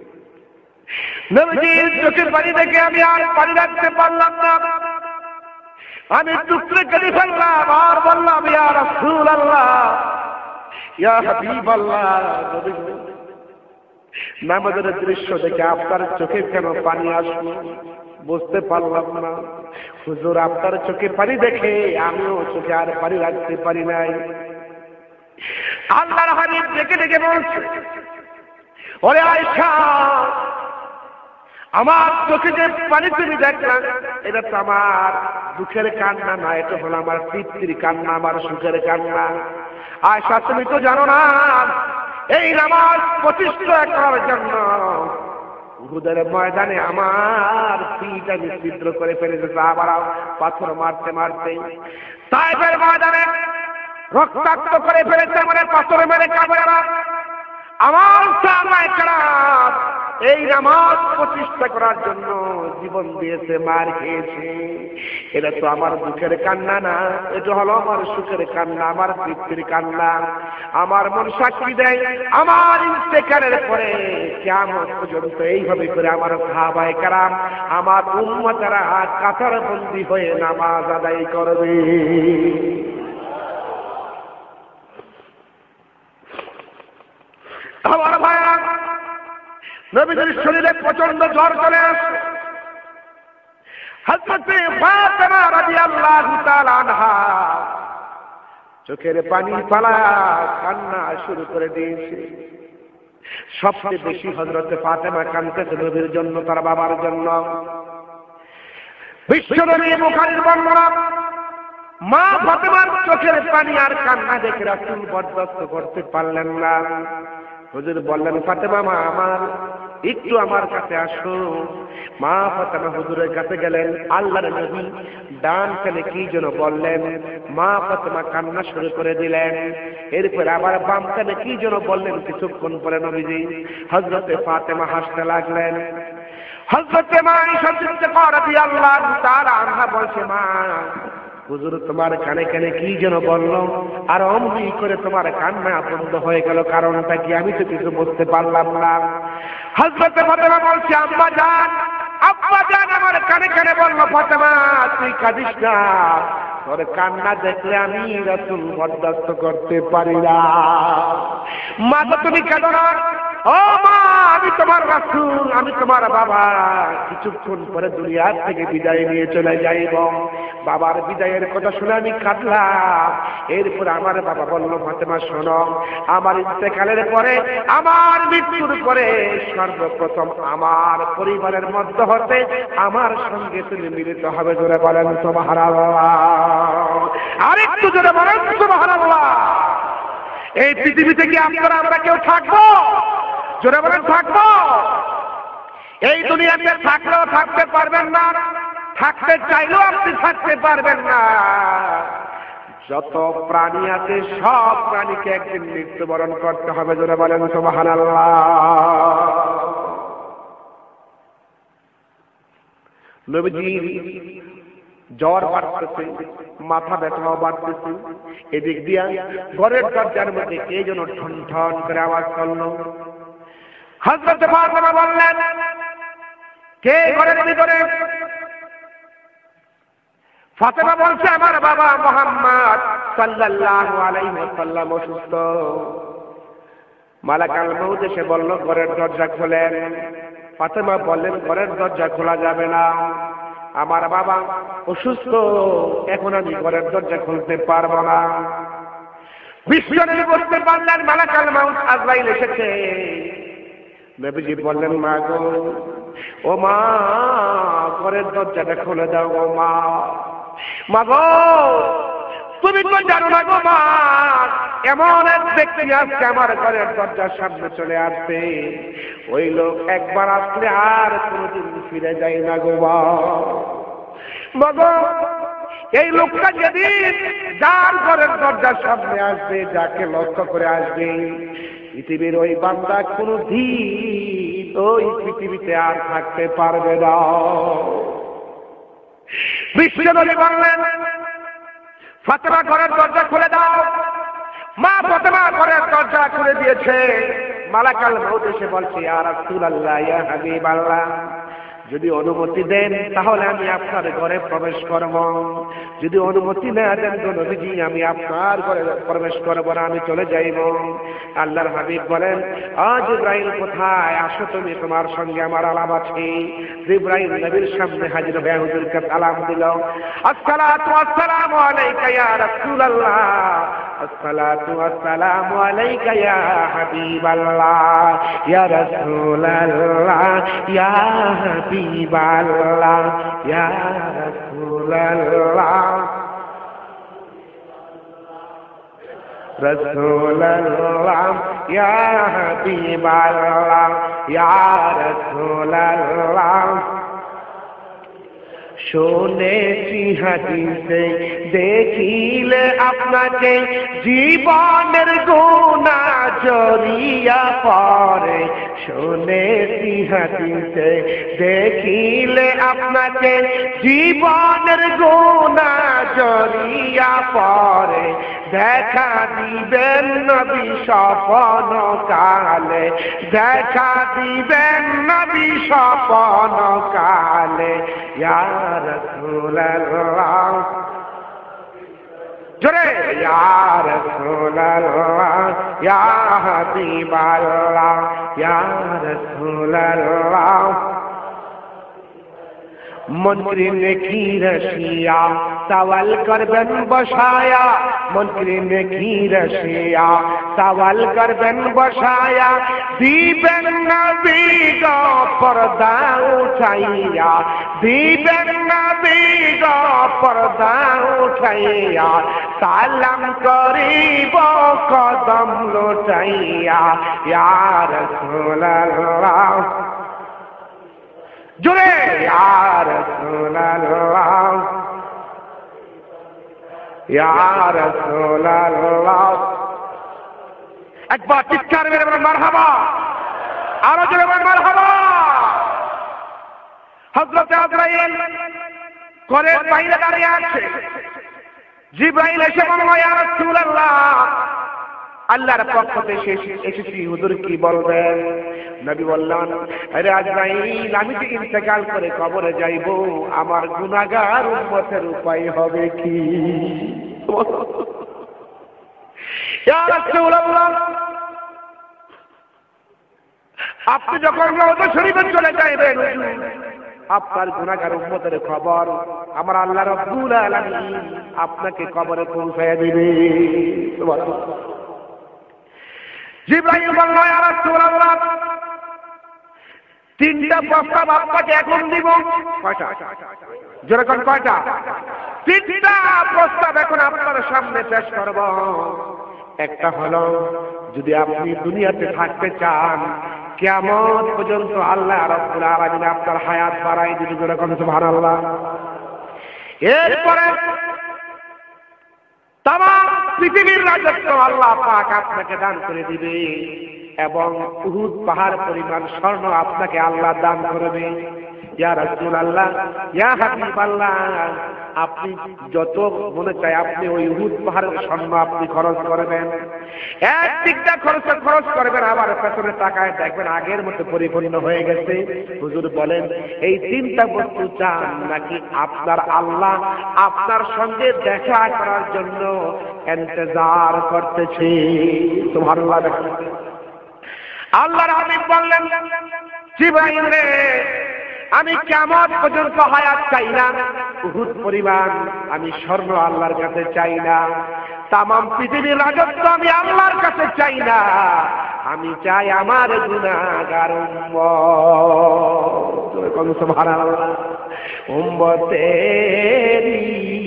নবীজির চোখের পানি দেখে আমি আর পানি রাখতে পারলাম না, আমি টুকরে কেটে ফেললাম আর বললাম, ইয়া রাসূলুল্লাহ, ইয়া হাবিবাল্লাহ, নামাজের দৃশ্য দেখে আপনার চোখে কেন পানি আসলো বুঝতে পারলাম না। হুজুর, আপনার চোখে পানি দেখে আমিও চোখে আর পানি রাখতে পারি নাই। আল্লাহর হাবিব ডেকে ডেকে বলছে, ওরে আয়েশা, আমার চোখে যে পানি তুমি দেখলাম, এটা তো আমার দুঃখের কান্না না, এটা হলো আমার তৃপ্তির কান্না, আমার সুখের কান্না। আয়েশা, তুমি তো জানো না, এই নামাজ প্রতিষ্ঠা করার জন্য উহুদের ময়দানে আমার পিঠ আমি ছিদ্র করে ফেলেছে সাহাবারা পাথর মারতে মারতে। তায়েফের ময়দানে রক্তাক্ত করে ফেলেছে মানে পাথর মেরে কাফেররা। আমার সাহাবায়ে কেরাম এই নামাজ প্রতিষ্ঠা করার জন্য জীবন দিয়েছে, মার খেয়েছে। এটা তো আমার দুঃখের কান্না না, এটা হলো আমার সুখের কান্না, আমার তৃপ্তির কান্না। আমার মন সাক্ষী দেয়, আমার ইন্তেকালের পরে কিয়ামত পর্যন্ত এইভাবে করে আমার সাহাবায়ে কেরাম, আমার উম্মতেরা কাতার বন্দী হয়ে নামাজ আদায় করবে। আমার ভাইয়া, নবীদের শরীরে প্রচন্ড জ্বর চলে আসে। হযরত ফাতেমা রাদিয়াল্লাহু তাআলা আনহা চোখের পানি ফালা কান্না শুরু করে দিয়েছে। সবচেয়ে বেশি হযরত ফাতেমা কাঁদতেছে নবীর জন্য, তার বাবার জন্য। বিশ্বনবী বুখারীর বর্ণনা, মা ফাতেমার চোখের পানি আর কান্না দেখে রাসূল বরদাস্ত করতে পারলেন না। হুজুর বললেন, ফাতেমা মা আমার, একটু আমার কাছে আসো। মা ফাতেমা হুজুরের কাছে গেলেন। আল্লাহর নবী ডান কানে কি যেন বললেন, মা ফাতেমা কান্না শুরু করে দিলেন। এরপর আবার বাম কানে কি যেন বললেন। কিছুক্ষণ পরে নবীজি হযরতে ফাতেমা হাসতে লাগলেন। হযরতে মা আয়েশা সিদ্দিকা রাদিয়াল্লাহু তাআলা আনহা বলছে, মা হুজুর তোমার কানে কানে কি যেন বললো, আর অমনি করে তোমার কান্না বন্ধ হয়ে গেল, কারণটা কি আমি তো কিছু বুঝতে পারলাম না। হযরতে ফাতেমা বলছে, আম্মা জান, আব্বা জান আমার কানে কানে বললো, ফাতেমা তুই কাঁদিস না, তোর কান্না দেখলে আমি রাসূল বরদাস্ত করতে পারি না। মা তো তুমি কেঁদো না, ও মা, আমি তোমার রাসূল, আমি তোমার বাবা, কিছুক্ষণ পরে দুনিয়া থেকে বিদায় নিয়ে চলে যাইব। বাবার বিদায়ের কথা শুনে আমি কাঁদলাম। এরপর আমার বাবা বলল, ফাতেমা শোনো, আমার ইন্তেকালের পরে, আমার মৃত্যুর পরে সর্বপ্রথম আমার পরিবারের মধ্য হতে আমার সঙ্গে তুমি মিলিত হবে। জোরে বলেন সুবহানাল্লাহ। আরেকটু জোরে বলেন সুবহানাল্লাহ। এই পৃথিবীতে কি আপনারা আমরা কেউ থাকবো? জোরে বলেন থাকবো? এই দুনিয়াতে থাকলেও থাকতে পারবেন না, থাকতে চাইলেও আপনি থাকতে পারবেন না। যত প্রাণী আছে সব প্রাণীকে একদিন মৃত্যুবরণ করতে হবে। জোরে বলেন সুবহানাল্লাহ। নবীজির জ্বর বাড়তেছে, মাথা ব্যথাও বাড়তেছে। এদিক দিয়া ঘরের দরজার মধ্যে কে যেন ঠন ঠন করে আওয়াজ করলো। হযরত ফাতেমা বললেন, কে ঘরের ভিতরে? ফাতেমা বলছে, আমার বাবা মুহাম্মদ সাল্লাল্লাহু আলাইহি ওয়াসাল্লাম অসুস্থ। মালাকুল মউত এসে বলল, ঘরের দরজা খোলেন। ফাতেমা বললেন, ঘরের দরজা খোলা যাবে না, আমার বাবা অসুস্থ, এখন আমি ঘরের দরজা খুলতে পারবো না। বিশ্বনবী বলতে পারলেন, মালাকুল মউত আজরাইল এসেছে। নবীজি বললেন, মা গো, ও মা, ঘরের দরজাটা খুলে দাও গো মা। মা গো, তুমি তো জানো না গো মা, এমন এক ব্যক্তি আজকে আমার ঘরের দরজার সামনে চলে আসবে, ওই লোক একবার আসলে আর কোনোদিন ফিরে যায় না গো মা। মা গো, এই লোকটা যেদিন যার ঘরের দরজার সামনে আসবে, যাকে লক্ষ্য করে আসবে, পৃথিবীর ওই বান্দা কোনদিন ওই পৃথিবীতে আর থাকতে পারবে না। বিশ্বনবী বললেন, ফাতেমা ঘরের দরজা খুলে দাও। মা ফাতেমা ঘরের দরজা খুলে দিয়েছে। মালাকুল মউত এসে বলছে, ইয়া রাসূলুল্লাহ, ইয়া হাবিবাল্লাহ, যদি অনুমতি দেন তাহলে আমি আপনার ঘরে প্রবেশ করব, যদি অনুমতি না দেন তো নবীজি আমি আপনার ঘরে প্রবেশ করব না, আমি চলে যাইব। আল্লাহর হাবিব বলেন, আজ জিবরাইল কোথায়? আসো তুমি, তোমার সঙ্গে আমার আলাপ আছে। জিবরাইল নবীর সামনে হাজির হয়ে হুজুরকে সালাম দিল। আসসালাতু ওয়াসসালামু আলাইকা ইয়া রাসূলুল্লাহ, আসসালাতু ওয়াসসালামু আলাইকা ইয়া হাবিবাল্লাহ, ইয়া রাসূলুল্লাহ, ইয়া হাবিবাল্লাহ, ইয়া রাসূলুল্লাহ, রাসূলুল্লাহ, ইয়া হাবিবাল্লাহ, ইয়া রাসূলুল্লাহ। শুনেছি হাদিসে দেখিলে আপনাকে জীবনের গুনাহ জড়িয়া পড়ে, শুনেছি হাদিসে দেখিলে আপনাকে জীবনের গুনাহ জড়িয়া পড়ে, দেখা দিবেন নবী স্বপ্ন কালে, দেখা দিবেন নবী স্বপ্ন কালে, ইয়া রাসূলুল্লাহ। জোরে, ইয়া রাসূলুল্লাহ, ইয়া হাবিবাল্লাহ, ইয়া রাসূলুল্লাহ। মনকির নেকি রশিয়া সওয়াল করবেন বসায়া, মনকির নেকি রশিয়া সওয়াল করবেন বসায়া, দিবেন নবী গো পর্দা উঠাইয়া, দিবেন নবী গো পর্দা উঠাইয়া, সালাম করিব কদম লুটাইয়া, ইয়া রাসূলুল্লাহ। জোরে, ইয়া রাসূলুল্লাহ, ইয়া রাসূলুল্লাহ। একবার চিৎকার মেরে বলেন মারহাবা, আরো জোরে বলেন মারহাবা। হযরত আজরাইল ঘরের বাইরে দাঁড়িয়ে আছে। জিবরাইল এসে বলল, ইয়া রাসূলুল্লাহ, আল্লাহর পক্ষ থেকে এসেছি, হুজুর কি বলবেন? নবী বললেন, আরে আজরাইল, আমি যে ইন্তেকাল করে কবরে যাইব, আমার গুনাহগার উম্মতের উপায় হবে কি? ইয়া রাসূলুল্লাহ, আপনি যখন রওজা শরীফে চলে যাবেন আপনার গুনাহগার উম্মতের খবর আমার আল্লাহ রাব্বুল আলামিন আপনাকে কবরে পৌঁছায় দিবে। সুবহানাল্লাহ। জিবরাইল বলল ইয়া রাসূলুল্লাহ তিনটা প্রস্তাব আপনাকে এখন দিব। কয়টা? যেরকম কয়টা? তিনটা প্রস্তাব এখন আপনার সামনে পেশ করব। একটা হলো যদি আপনি দুনিয়াতে থাকতে চান কিয়ামত পর্যন্ত আল্লাহ রাব্বুল আলামিন আপনার হায়াত বাড়ায় দিবে। যেরকম সুবহানাল্লাহ। এরপরে তামাম পৃথিবীর রাজত্ব আল্লাহ পাক আপনাকে দান করে দিবে এবং উহুদ পাহাড় পরিমাণ স্বর্ণ আপনাকে আল্লাহ দান করবে। ইয়া রাসূলুল্লাহ ইয়া হাবিবাল্লাহ আপনি যত মনে চায় আপনি ওই উহুদ পাহাড়ের স্বর্ণ আপনি খরচ করবেন। এক দিকটা খরচ খরচ করবেন আবার পেছনে তাকায় দেখবেন আগের মতো পরিপূর্ণ হয়ে গেছে। হুজুর বলেন এই তিনটা বস্তু চান নাকি আপনার আল্লাহ আপনার সঙ্গে দেখা করার জন্য ইন্তজার করতেছে? সুবহানাল্লাহ। আল্লাহর হাবিব বললেন জিবরাইল রে আমি কিয়ামত পর্যন্ত হায়াত চাই না, উহুদ পরিমাণ আমি স্বর্ণ আল্লাহর কাছে চাই না, তামাম পৃথিবীর রাজত্ব আমি আল্লাহর কাছে চাই না, আমি চাই আমার গুনাহগার উম্মত। সুবহানাল্লাহ। উম্মতেরি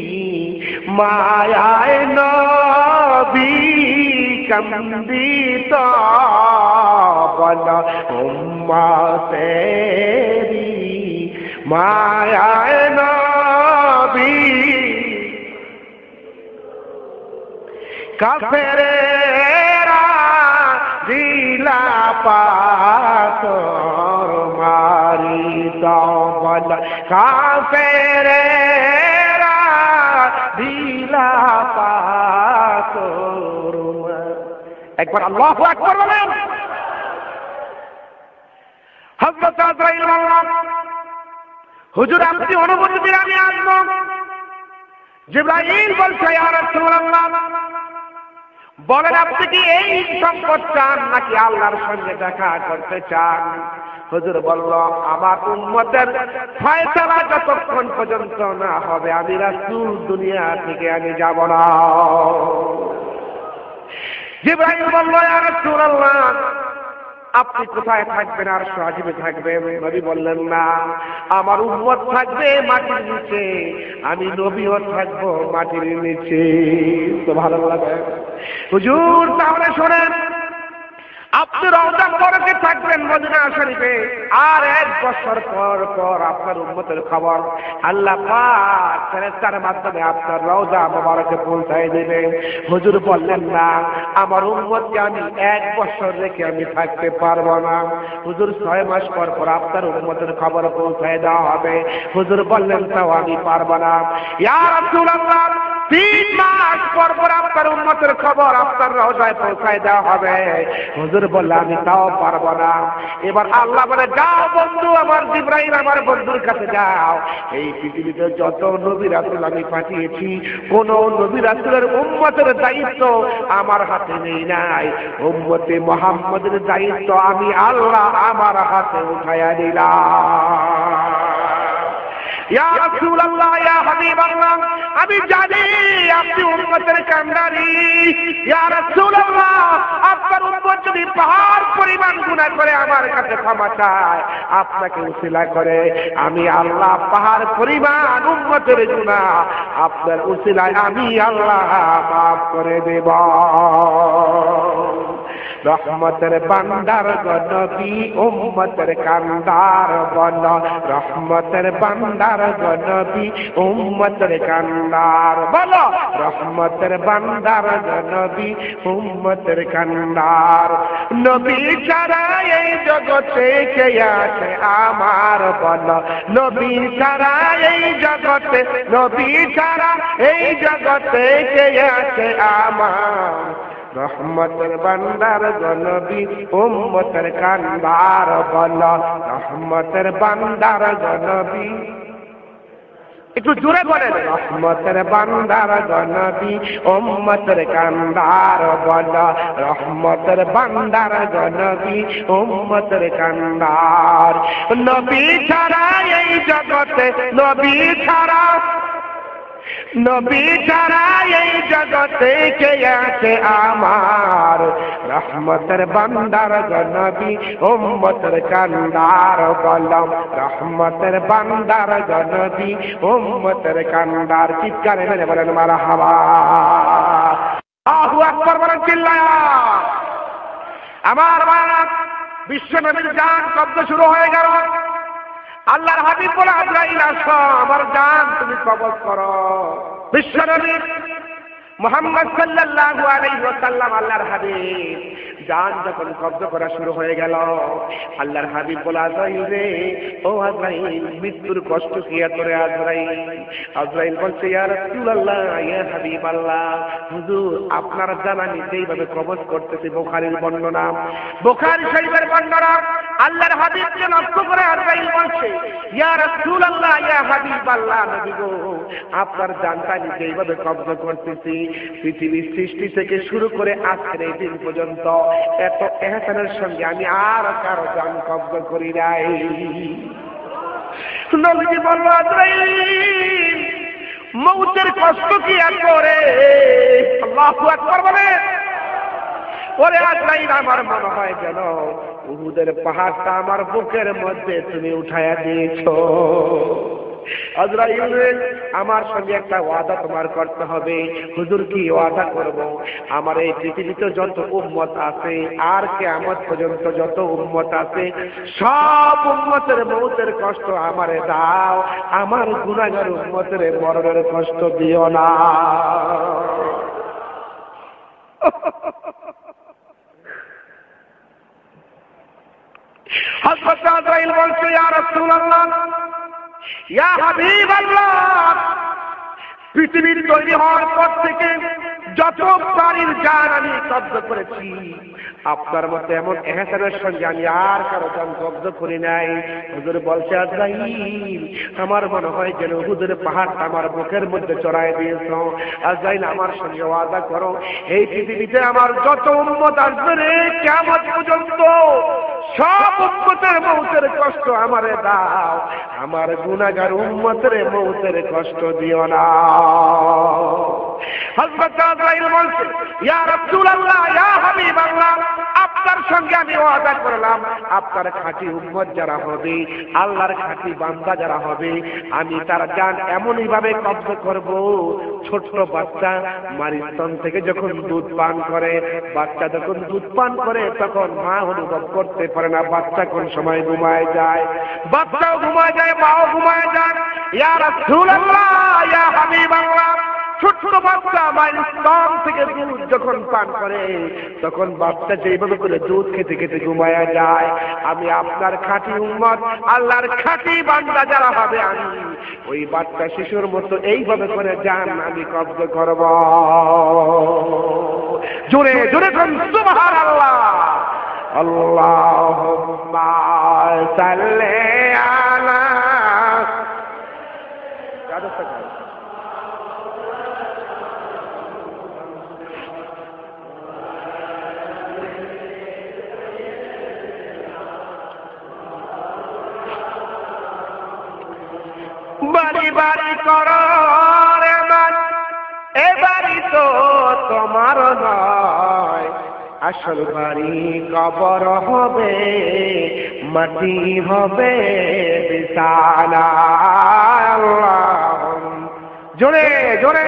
মায়ায় নবী কান্দিত বল উম্মতেরি মায়ায় নবী কাফেরেরা দিলা পাথর মারিত বল কাফেরেরা দিলা পাথর। একবার আল্লাহু আকবার বলেন। হযরত আজরাইল বললেন হুজুর আপনি অনুমতি দিন আমি আসবো। জিবরাইল বলছে ইয়া রাসূলুল্লাহ বলেন আপনি কি এই সম্পদ চান নাকি আল্লাহর সঙ্গে দেখা করতে চান? হুজুর বলল আমার উম্মতের ফয়সালা যতক্ষণ পর্যন্ত না হবে আমি রাসূল দুনিয়া থেকে আমি যাব না। জিবরাইল বলল ইয়া রাসূলুল্লাহ আপনি কোথায় থাকবেন? আর সাজিবে থাকবেন? নবী বললেন না আমার উম্মত থাকবে মাটির নিচে, আমি নবীও থাকবো মাটির নিচে। তো ভালো লাগে হুজুর। তাহলে শোনেন আপনি রওজা মুবারকে থাকবেন মদিনা শরীফে, আর এক বছর পর পর আপনার উম্মতের খবর আল্লাহ পাক ফেরেশতার মাধ্যমে আপনার রওজা মুবারকে পৌঁছায় দেবে। হুজুর বললেন না আমার উম্মতকে আমি এক বছর রেখে আমি থাকতে পারবো না। হুজুর ছয় মাস পর পর আপনার উম্মতের খবর পৌঁছায় দেওয়া হবে। হুজুর বললেন তাও আমি পারবো না। ইয়া রাসূলুল্লাহ তিন মাস পর পর আপনার উম্মতের খবর আপনার রওজায় পৌঁছায় দেওয়া হবে। হুজুর বললে আমি তাও পারবো না। এবার আল্লাহ বলে যাও বন্ধু আমার জিবরাইল আমার বন্ধুর কাছে যাও, এই পৃথিবীতে যত নবী রাসূল আমি পাঠিয়েছি কোন নবী রাসূলের উম্মতের দায়িত্ব আমার হাতে নেই নাই, উম্মতে মুহাম্মদের দায়িত্ব আমি আল্লাহ আমার হাতে উঠাইয়া দিলাম। ইয়া রাসূলুল্লাহ ইয়া হাবিবাল্লাহ আমি জানি আপনি উম্মতের কান্ডারি। ইয়া রাসূলুল্লাহ আপনার উম্মত যদি পাহাড় পরিমাণ গুনাহ করে আমার কাছে ক্ষমা চায় আপনাকে উসিলা করে আমি আল্লাহ পাহাড় পরিমাণ উম্মতের গুনাহ আপনার উসিলায় আমি আল্লাহ মাফ করে দেব। রহমতের বান্দার গনবী উম্মতের কান্দার বল, রহমতের বান্দার গনবী উম্মতের কান্দার বলো, রহমতের বান্দার গনবী উম্মতের কান্দার। নবী ছাড়া এই জগতে কে আছে আমার বল, নবী ছাড়া এই জগতে, নবী ছাড়া এই জগতে কে আছে আমার। রহমতের বান্দার গনবী উম্মতের কান্দার বল, রহমতের বান্দার গনবী একটু জোরে বলেন, রহমতের বান্দার গনবী উম্মতের কান্দার বল, রহমতের বান্দার গনবী উম্মতের কান্দার। নবী ছাড়া এই জগতে, নবী ছাড়া, নবী ছাড়া এই জগতে কে আছে আমার, রহমতের বান্দার গনবী উম্মতের কান্দার বলম, রহমতের বান্দার গনবী উম্মতের কান্দার। চিৎকারে মেরে বলেন মারহাবা, আল্লাহু আকবার বলেন চিল্লায়া। আমার ভাইরা, বিশ্ব নবীর জান কবজ শুরু হয়ে গেল। আল্লাহর হাবিব বলে, আজরাইল আসো, আমার জান তুমি কবজ করো। বিশ্ব নবী মুহাম্মদ সাল্লাল্লাহু আলাইহি ওয়াসাল্লাম আল্লাহর হাবিব জান যখন কবজ করা শুরু হয়ে গেল, আল্লাহর হাবিব বলে, আজরাইল রে, ও আজরাইল, মৃত্যুর কষ্ট কি তোরে আজরাইল? আজরাইল বলছে, ইয়া রাসূলুল্লাহ, ইয়া হাবিবাল্লাহ, হুজুর আপনার জানানি যেইভাবে কবজ করতেছে, বুখারীর বর্ণনা, বুখারী শরীফের বর্ণনা, আল্লাহর হাবিবকে লক্ষ্য করে আজরাইল বলছে, ইয়া রাসূলুল্লাহ, ইয়া হাবিবাল্লাহ, নবী গো, আপনার জানটানি যেইভাবে কবজ করতেছি, পৃথিবীর সৃষ্টি থেকে শুরু করে আজকের এই দিন পর্যন্ত এত ইহসানের সঙ্গে আমি আর কারো জান কবজ করি নাই। নবীজি বলল, আজরাইল মউতের কষ্ট কি আর করে? আল্লাহু আকবার বলেন। ওরে আজরাইল, আমার মনে হয় যেন উহুদের পাহাড়টা আমার বুকের মধ্যে তুমি উঠায়া দিয়েছো। আজরাইল, আমার সঙ্গে একটা ওয়াদা তোমার করতে হবে। হুজুর, কি ওয়াদা করব? আমার এই পৃথিবীতে যত উম্মত আছে আর কিয়ামত পর্যন্ত যত উম্মত আছে, সব উম্মতের মৌতের কষ্ট আমারে দাও, আমার গুনাহগার উম্মতের মরণের কষ্ট দিও না। হযরত আজরাইল বলছে, ইয়া রাসূলুল্লাহ, ইয়া হাবিবাল্লাহ, পৃথিবীর তৈরি হওয়ার পর থেকে যত প্রাণীর জান আমি কবজ করেছি, আপনার মতো এমন ইহসানের সঙ্গে আমি আর কারো জান কবজ করি নাই। হুজুর বলছে, আজরাইল, আমার মনে হয় যেন উহুদের পাহাড়টা আমার বুকের মধ্যে চড়াই দিয়েছ। আজরাইল, আমার সঙ্গে ওয়াদা করো, এই পৃথিবীতে আমার যত উম্মত আসবে রে, কিয়ামত পর্যন্ত সব উম্মতের মৌতের কষ্ট আমারে দাও, আমার গুনাহগার উম্মতের মৌতের কষ্ট দিও না। হযরত আজরাইল বলছে, ইয়া রাসূলুল্লাহ, ইয়া হাবিবাল্লাহ, আপনার সঙ্গে আমি ওয়াদা করলাম, আপনার খাঁটি উম্মত যারা হবে, আল্লাহর খাঁটি বান্দা যারা হবে, আমি তার জান এমনই ভাবে কবজ করব, ছোট্ট বাচ্চা মার স্তন থেকে যখন দুধ পান করে, বাচ্চা যখন দুধ পান করে তখন মা অনুভব করতে পারে না বাচ্চা কোন সময় ঘুমায় যায়, বাচ্চাও ঘুমায় যায়, মাও ঘুমায় যায়। ইয়া রাসূলুল্লাহ, ইয়া হাবিবাল্লাহ, ছোট্ট বাচ্চা মায়ের স্তন থেকে দুধ যখন পান করে তখন বাচ্চা যেভাবে করে দুধ খেতে খেতে ঘুমায়া যায়, আমি আপনার খাঁটি উম্মত, আল্লাহর খাঁটি বান্দা যারা হবে, আমি ওই বাচ্চা শিশুর মতো এইভাবে করে জান আমি কবজ করব। জোরে জোরে কোন সুবহানাল্লাহ। আল্লাহুম্মা সাল্লি আলা বাড়ি বাড়ি করো রে মান, এ বাড়ি তো তোমার নয়, আসল বাড়ি কবর হবে, মাটি হবে বিছানা। আল্লাহ, জোরে জোরে।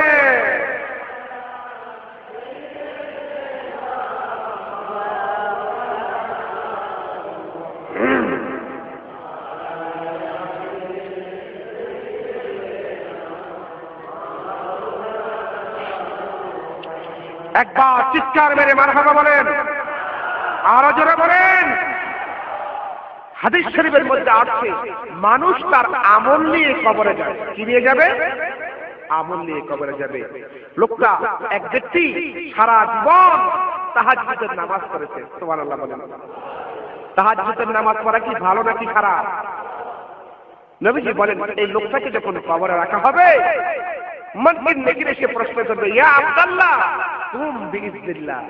একবার চিৎকার মেরে মারহাবা বলেন, আরো জোরে বলেন। হাদিস শরীফের মধ্যে আছে, মানুষ তার আমল নিয়ে কবরে যায়। কি নিয়ে যাবে? আমল নিয়ে কবরে যাবে। লোকটা, এক ব্যক্তি সারা জীবন তাহাজ্জুদের নামাজ পড়েছে। সুবহানাল্লাহ বলেন। তাহাজ্জুদের নামাজ পড়া কি ভালো নাকি খারাপ? নবীজি বলেন এই লোকটাকে যখন কবরে রাখা হবে মুনকির নাকির এসে প্রশ্ন করবে, ইয়া আব্দুল্লাহ কুম বিইজনিল্লাহ।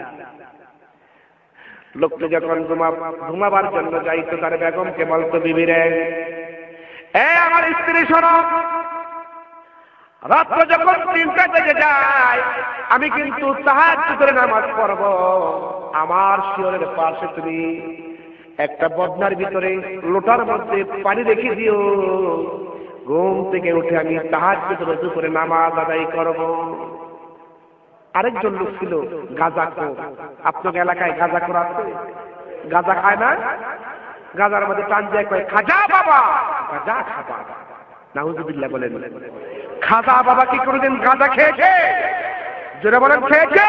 লোকটা যখন ঘুমাবার জন্য যাইতো তার বেগমকে বলতো, বিবি রে, এ আমার স্ত্রী শোনো, রাত্র যখন তিনটা বেজে যায় আমি কিন্তু তাহাজ্জুদের নামাজ পড়ব, আমার শিয়রের পাশে তুমি একটা বদনার ভিতরে লোটার মধ্যে পানি রেখে দিও, ঘুম থেকে উঠে আমি তাহাজ্জুদ ওযু করে নামাজ আদায় করব। আরেকজন লোক ছিল গাঁজাখোর। আপনার এলাকায় গাঁজাখোর আছে? গাঁজা খায় না? গাঁজার মধ্যে টান দিয়ে কয়, খাজা বাবা গাঁজা খাবা। নাউজুবিল্লাহ বলেন। খাজা বাবা কি কোনোদিন গাঁজা খেয়েছে? জোরে বলেন, খেয়েছে?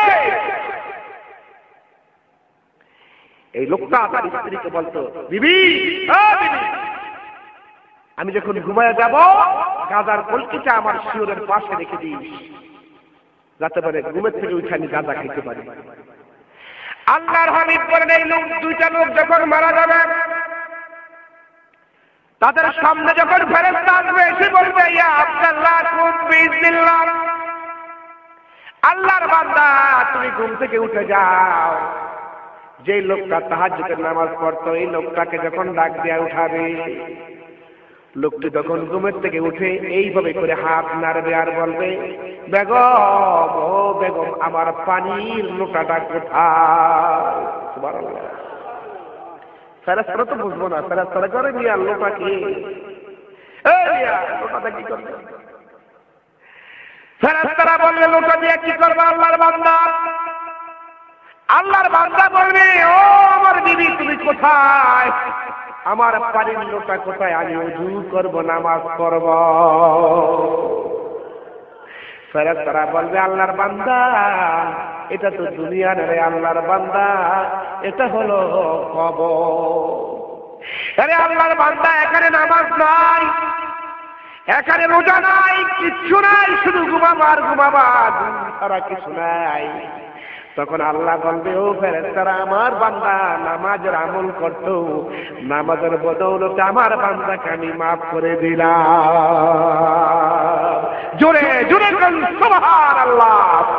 এই লোকটা তার স্ত্রীকে বলতো, বিবি ও বিবি, আমি যখন ঘুমায় যাব গাঁজার কলকিটা আমার শিয়রের পাশে রেখে দিস, যাতে পারে ঘুমের থেকে উঠে আমি গাঁজা খেতে পারি। আল্লাহর হাবিব বলেন, এই লোক দুইটা লোক যখন মারা যাবে তাদের সামনে যখন ফেরেশতা আসবে এসে বলবে, ইয়া আব্দুল্লাহ কুম বিইজনিল্লাহ, আল্লাহর বান্দা তুমি ঘুম থেকে উঠে যাও। যে লোকটা তাহাজ্জুদের নামাজ পড়তো এই লোকটাকে যখন ডাক দিয়ে উঠাবে, লোকটি তখন ঘুমের থেকে উঠে এইভাবে করে হাত নাড়বে আর বলবে, বেগম ও বেগম আমার পানির লোটাটা কোথায়? সুবহানাল্লাহ। ফেরেশতারা তো বুঝবো না, ফেরেশতারা করে মিয়া লোটা কি? এই মিয়া লোটাটা কি করবে? ফেরেশতারা বললে, লোটা দিয়ে কি করবে আল্লাহর বান্দা? আল্লাহর বান্দা বলবে, ও আমার বিবি তুমি কোথায়? আমার পানির লোটা কোথায়? আমি ওযু করব, নামাজ পড়ব। ফেরেশতারা বলবে, আল্লাহর বান্দা এটা তো দুনিয়া রে আল্লাহর বান্দা, এটা হলো কবর। আরে আল্লাহর বান্দা এখানে নামাজ নাই, এখানে রোজা নাই, কিচ্ছু নাই, শুধু ঘুমাবা আর ঘুমাবা, ছাড়া কিছু নাই। তখন আল্লাহ বলবে, ও ফেরেশতারা আমার বান্দা নামাজের আমল করতো, নামাজের বদৌলতে আমার বান্দাকে আমি মাফ করে দিলাম। জোরে জোরে বলুন সুবহানাল্লাহ।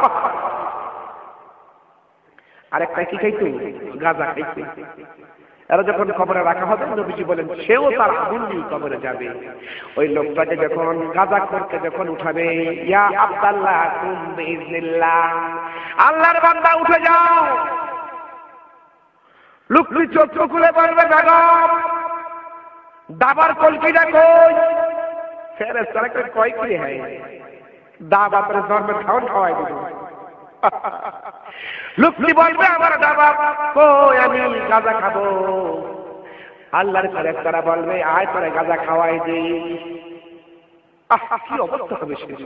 আরেকটা কি খাইতো? গাঁজা খাইতো। এরা যখন কবরে রাখা হবে নবীজি বলেন সেও তার আগুন নিয়ে কবরে যাবে। ওই লোকটাকে যখন গাঁজাখোরকে যখন উঠাবে, ইয়া আব্দুল্লাহ কুম বিইজনিল্লাহ, আল্লাহর বান্দা উঠে যাও। লোকটি চোখ খুলে বলবে, বেগম দাবার কলকিটা কই? ফেরেশতারা কয় কি হয়? দাবা পরে জন্মের খাওয়ান খাওয়াই দিল। লোকটি বলবে, আমার দাবা কই, আমি গাঁজা খাবো। আল্লাহর ফেরেশতারা বলবে, আয় তোরে গাঁজা খাওয়াই দেই। আহা কি অবস্থা হবে সেদিন।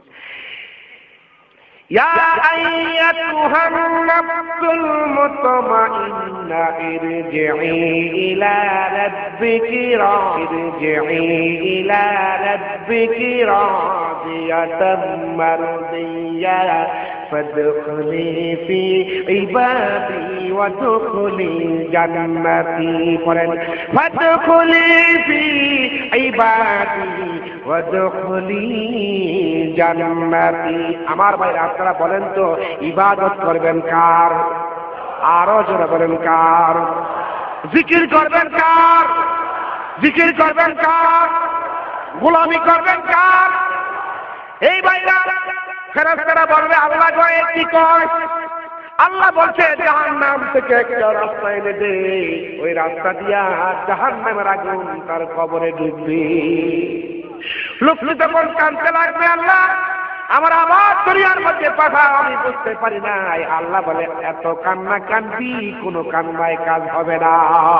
ইয়া আইয়াতুহান নাফসুল মুতমাইন্না ইরজিই ইলা রাব্বিকি রাজিই ইলা রাব্বিকি রাদিয়াতাম মারদিয়া ফাদখুলি ফি ইবাদি ওয়াদখুলি জান্নাতি। পড়েন, ফাদখুলি ফি ইবাদি ওয়াদখুলি জান্নাতি। আমার ভাইরা আপনারা বলেন তো, ইবাদত করবেন কার? আরো জোরে বলেন কার? জিকির করবেন কার? জিকির করবেন কার? গোলামি করবেন কার? এই ভাইরা ফেরেশতারা বলবে, আল্লাহ কয় কি কয়? আল্লাহ বলছে জাহান্নাম থেকে একটা রাস্তা এনে দে, ওই রাস্তা দিয়া জাহান্নামের আগুন তার কবরে ডুববে। লোকটি তখন কাঁদতে লাগবে, আল্লাহ আমার আবার দুনিয়ার মধ্যে পাঠাও, আমি বুঝতে পারি নাই। আল্লাহ বলে, এত কান্না কান্দি কোনো কান্নায় কাজ হবে না।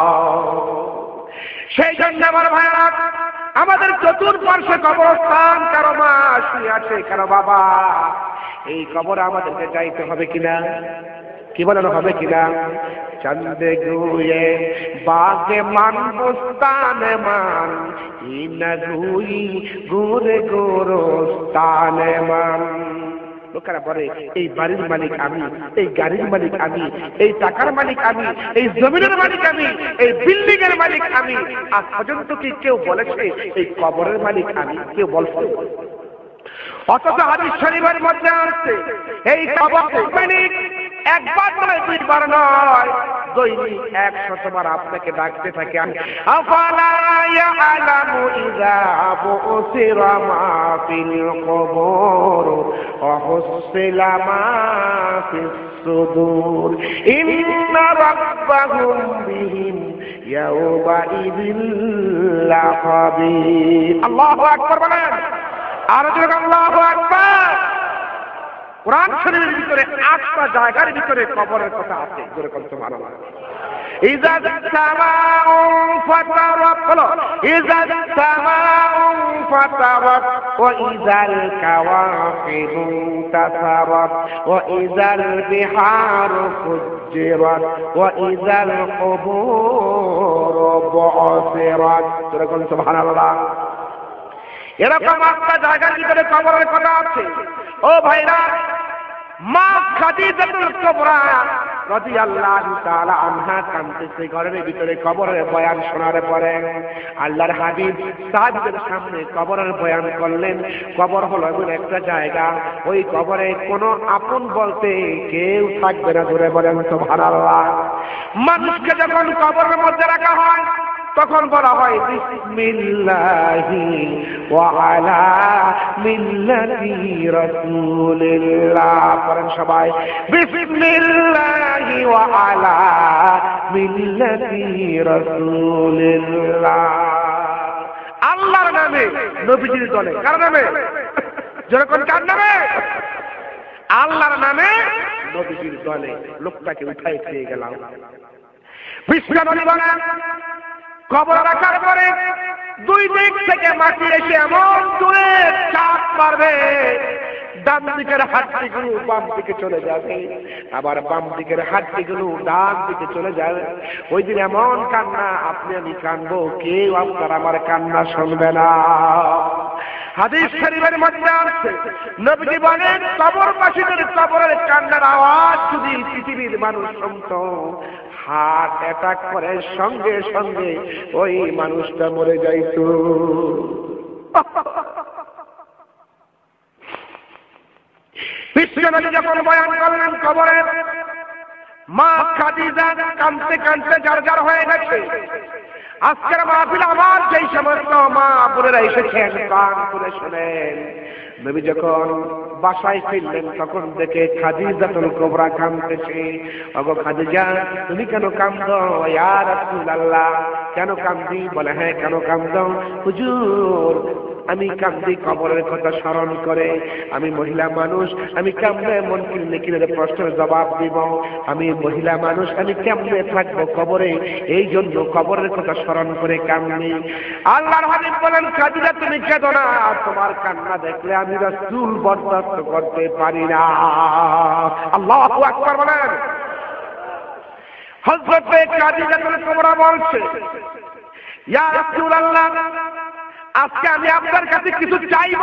সেই জন্য আমার ভাইরা আমাদের চতুর্পার্শ্বে কবরস্থান, কারো মা শুয়ে আছে, কারো বাবা। এই কবরে আমাদেরকে যাইতে হবে কিনা? কি বলেন, হবে কিনা? চন্দে গুয়ে বাগে মান বুস্তানে মান, ইনা গুই গুরে গোরস্তানে মান। লোকেরা বলে এই বাড়ির মালিক আমি, এই গাড়ির মালিক আমি, এই টাকার মালিক আমি, এই জমিনের মালিক আমি, এই বিল্ডিং এর মালিক আমি। আজ পর্যন্ত কি কেউ বলেছে এই কবরের মালিক আমি? কেউ বলছে? অথচ হাদিস শরীফের মধ্যে আছে এই কবরের মালিক একবার নয়, দুইবার নয়, দৈনিক একশতবার আপনাকে ডাকতে থাকে। আফালা ইয়ালামু ইযা বুসিরা মা ফিল কুবুর ওয়া হুসিলা মা ফিস সুদূর ইন্না রাব্বাহুম বিহিম ইয়াওমা ইযিল লাখাবীর। আল্লাহু আকবার বলেন, আর জোরে আল্লাহু আকবার। কোরআন শরীফের ভিতরে আটটা জায়গার ভিতরে কবরের কথা আছে। জোরে বলতে ভালো লাগে। ইযা সামাউ ফাতারাত, ইযা সামাউ ফাতারাত ওয়া ইযাল কাওয়াকিবু তাসারাত ওয়া ইযাল বিহারু ফুজ্জিরাত ওয়া ইযাল কুবুরু বু'সিরাত। জোরে বলতে সুবহানাল্লাহ। এরকম একটা জায়গার ভিতরে কবরের কথা আছে। ও ভাইরা, মা খাদিজাতুল কুবরা রাদিয়াল্লাহু তাআলা আনহা কাঁদতেছে ঘরের ভিতরে কবরের বয়ান শোনার পরে আল্লাহর হাবিব সাহাবীদের সামনে কবরের বয়ান করলেন। কবর হলো এমন একটা জায়গা, ওই কবরে কোনো আপন বলতে কেউ থাকবে না। জোরে বলেন সুবহানাল্লাহ। মানুষকে যখন কবরের মধ্যে রাখা হয় তখন বলা হয় বিসমিল্লাহি ওয়া আলা মিল্লাতি রাসূলিল্লাহ। পড়েন সবাই, বিসমিল্লাহি ওয়া আলা মিল্লাতি রাসূলিল্লাহ। আল্লাহর নামে, নবীজির দলে। কার নামে? যখন কার নামে? আল্লাহর নামে, নবীজির দলে। লোকটাকে উঠাই পেয়ে গেলাম। বিশ্বনবী বলেন কবর রাখার পরে দুই দিক থেকে মাটি এসে এমন দূরে চাপ মারবে, ডান দিকের হাড্ডিগুলো বাম দিকে চলে যাবে, আবার বাম দিকের হাড্ডিগুলো ডান দিকে চলে যাবে। ওই দিন এমন কান্না, আপনি আমি কানবো, কেউ আপনার আমার কান্না শুনবে না। হাদিস শরীফের মধ্যে আছে নবীজি বলেন কবরবাসীদের কবরের কান্নার আওয়াজ যদি পৃথিবীর মানুষ শুনতো, হার্ট অ্যাটাক করে সঙ্গে সঙ্গে ওই মানুষটা মরে যাইত। বিশ্বনবী যখন বয়ান করলেন কবরের, মা খাদিজা কাঁদতে কাঁদতে জারজার হয়ে গেছে। আজকের মাহফিল আমার যেই সমস্ত মা বোনেরা এসেছেন কান খুলে শোনেন। নবী যখন বাসায় ফিরলেন তখন দেখে খাদিজাতুল কুবরা কাঁদতেছে। ওগো খাদিজা, তুমি কেন কাঁদো? ইয়া রাসূলুল্লাহ, কেন কাঁদি? বলে হ্যাঁ, কেন কাঁদো? হুজুর, আমি কাঁদি কবরের কথা স্মরণ করে। আমি মহিলা মানুষ, আমি কেমনে মন কিনে কিনে প্রশ্নের জবাব দিব? আমি মহিলা মানুষ, আমি কেমনে থাকবো কবরে? এই জন্য কবরের কথা স্মরণ করে কাঁদি। আল্লাহর হাবিব বলেন খাদিজা, তুমি কেঁদো না, তোমার কান্না দেখলে আমি রাসূল বরদাস্ত করতে পারি না। আল্লাহু আকবার বলেন। হযরত খাদিজাতুল কুবরা বলছে, ইয়া রাসূলুল্লাহ, আজকে আমি আপনার কাছে কিছু চাইব।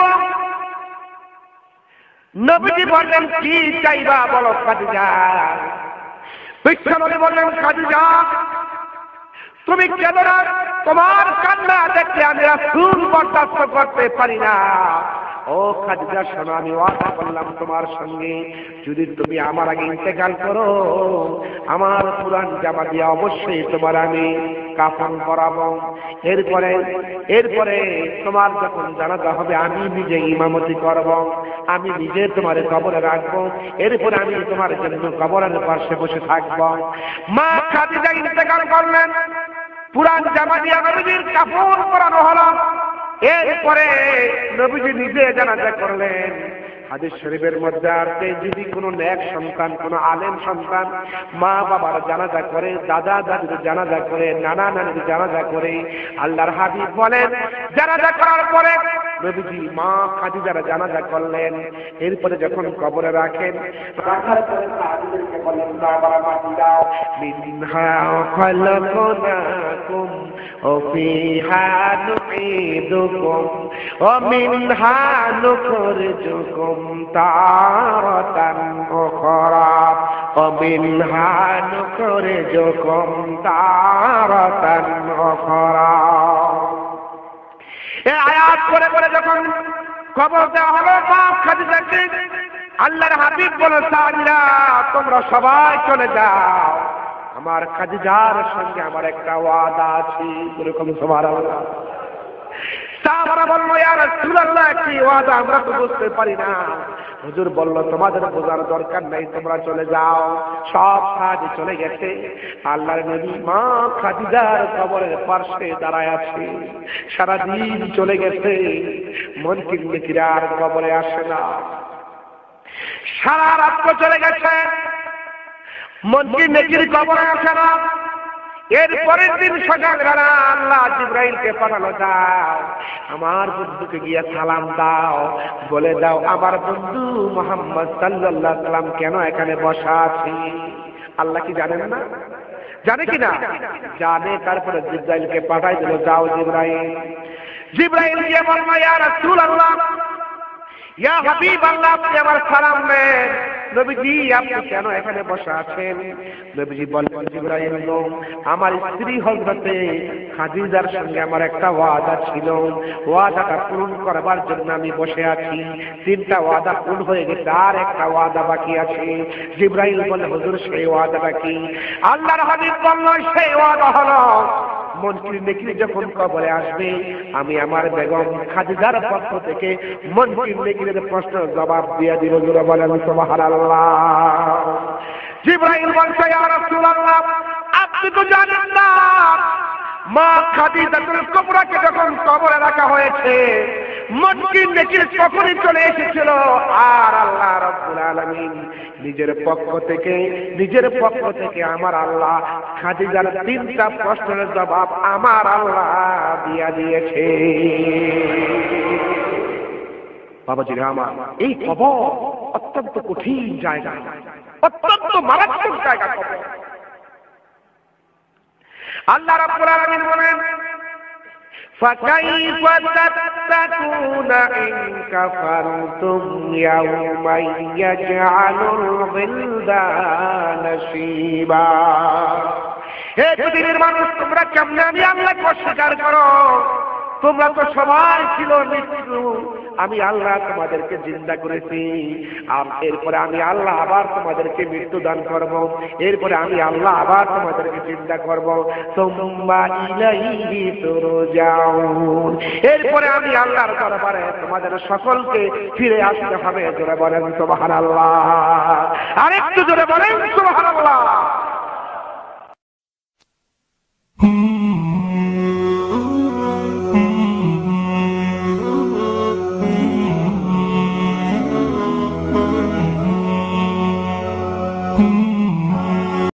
নবীজি বললেন কি চাইবা বলো খাদিজা। বিশ্বনবী বললেন খাদিজা, তুমি কেন না, তোমার কান্না দেখলে আমি রাসূল বরদাস্ত করতে পারি না। ও খাদিজা শোনো, আমি ওয়াদা করলাম তোমার সঙ্গে, যদি তুমি আমার আগে ইন্তেকাল করো, আমার পুরান জামা দিয়ে অবশ্যই তোমার আমি কাফন পরাবো। এরপরে এরপরে তোমার যখন জানাজা হবে আমি নিজে ইমামতি করব, আমি নিজে তোমার কবরে রাখবো। এরপরে আমি তোমার জন্য কবরের পাশে বসে থাকবো। মা খাদিজা ইন্তেকাল করলেন, পুরান জামা দিয়ে নবীজির কাফন পরানো হলো। এরপরে নবীজি নিজে জানাজা করলেন। হাদিস শরীফের মধ্যে আছে, যদি কোনো নেক সন্তান, কোনো আলেম সন্তান মা বাবার জানাজা করে, দাদা দাদির জানাজা করে, নানা নানির জানাজা করে, আল্লাহর হাবিব বলেন জানাজা করার পরে নবীজি মা খাদিজার জানাজা করলেন। এরপরে যখন কবরে রাখেন, রাখার পরে সাহাবীদেরকে বললেন বাবা মাটি দাও। মিনহা খালাকনাকুম ওয়া ফিহা নুঈদুকুম ওয়া মিনহা নুখরিজুকুম তারাতান উখরা ওয়া মিনহা নুখরিজুকুম তারাতান উখরা। এই আয়াত পড়ে পড়ে যখন কবর দেওয়া হলো মা খাদিজাকে, আল্লাহর হাবিব বলে সাহাবীরা তোমরা সবাই চলে যাও, আমার খাদিজার সঙ্গে আমার একটা ওয়াদা আছে। এরকম সুবহানাল্লাহ। সাহাবারা বলল ইয়া রাসূলুল্লাহ কি ওয়াদা, আমরা তো বুঝতে পারি না। হুজুর বলল তোমাদের বোঝার দরকার নাই, তোমরা চলে যাও। সব সাহাবী চলে গেছে। আল্লাহর নবী মা খাদিজার কবরের পাশে দাঁড়ায় আছে। সারা দিন চলে গেছে, মুনকির নেকিরা আর কবরে আসে না। সারা রাত চলে গেছে, মুনকির নেকির কবরে আসে না। এর পরের দিন সকালবেলা আল্লাহ জিবরাইলকে পাঠালো, যাও আমার বন্ধুকে গিয়ে সালাম দাও, বলে দাও আমার বন্ধু মুহাম্মদ সাল্লাল্লাহু আলাইহি সাল্লাম কেন এখানে বসা আছে। আল্লাহ কি জানেন না? জানে কিনা? জানে। তারপরে জিবরাইলকে পাঠাই দিল, যাও জিবরাইল। জিবরাইল গিয়ে বলল ইয়া রাসূলুল্লাহ ইয়া হাবিবাল্লাহ আপনি আমার সালাম দেন। নবীজি আপনি কেন এখানে বসে আছেন? নবীজি বললেন জিবরাইল আমার স্ত্রী হযরতে খাদিজার সঙ্গে আমার একটা ওয়াদা ছিল, ওয়াদাটা পূরণ করবার জন্য আমি বসে আছি। তিনটা ওয়াদা পূরণ হয়ে গেছে, আর একটা ওয়াদা বাকি আছে। জিবরাইল বলে হুজুর সেই ওয়াদাটা কি? আল্লাহর হাবিব বলল সেই ওয়াদা হলো মুনকির নেকির যখন কবরে আসবে আমি আমার বেগম খাদিজার পক্ষ থেকে মুনকির নেকিরের প্রশ্নের জবাব দিয়ে দিব। জোরে বলেন সুবহানাল্লাহ। জিবরাইল বলছে ইয়া রাসূলুল্লাহ আপনি তো জানেন না মা খাদিজাতুল কুবরাকে যখন কবরে রাখা হয়েছে মুনকির নেকির তখনই চলে এসেছিল, আর আল্লাহ রাব্বুল আলামিন নিজের পক্ষ থেকে নিজের পক্ষ থেকে আমার আল্লাহ খাদিজার তিনটা প্রশ্নের জবাব আমার আল্লাহ দিয়া দিয়েছে। বাবাজি আমার এই খবর অত্যন্ত কঠিন জায়গা, অত্যন্ত মারাত্মক জায়গা খবর। আল্লাহ রাব্বুল আলামিন বলেন فكيف تتقون إن كفرتم يوما يجعل الولدان شيبا। হে পৃথিবীর মানুষ তোমরা কেমনে আমি আল্লাহকে অস্বীকার করো? তোমরা তো সবাই ছিল মৃত্যু, আমি আল্লাহ তোমাদেরকে জিন্দা করেছি। এরপরে আমি আল্লাহ আবার তোমাদেরকে মৃত্যু দান করব, এরপরে আমি আল্লাহ আবার তোমাদেরকে জিন্দা করব। তুম্মা ইলাইহি তুরজাউন, এরপরে আমি আল্লাহর দরবারে তোমাদের সকলকে ফিরে আসতে হবে। জোরে বলেন সুবহানাল্লাহ। আরেকটু জোরে বলেন সুবহানাল্লাহ।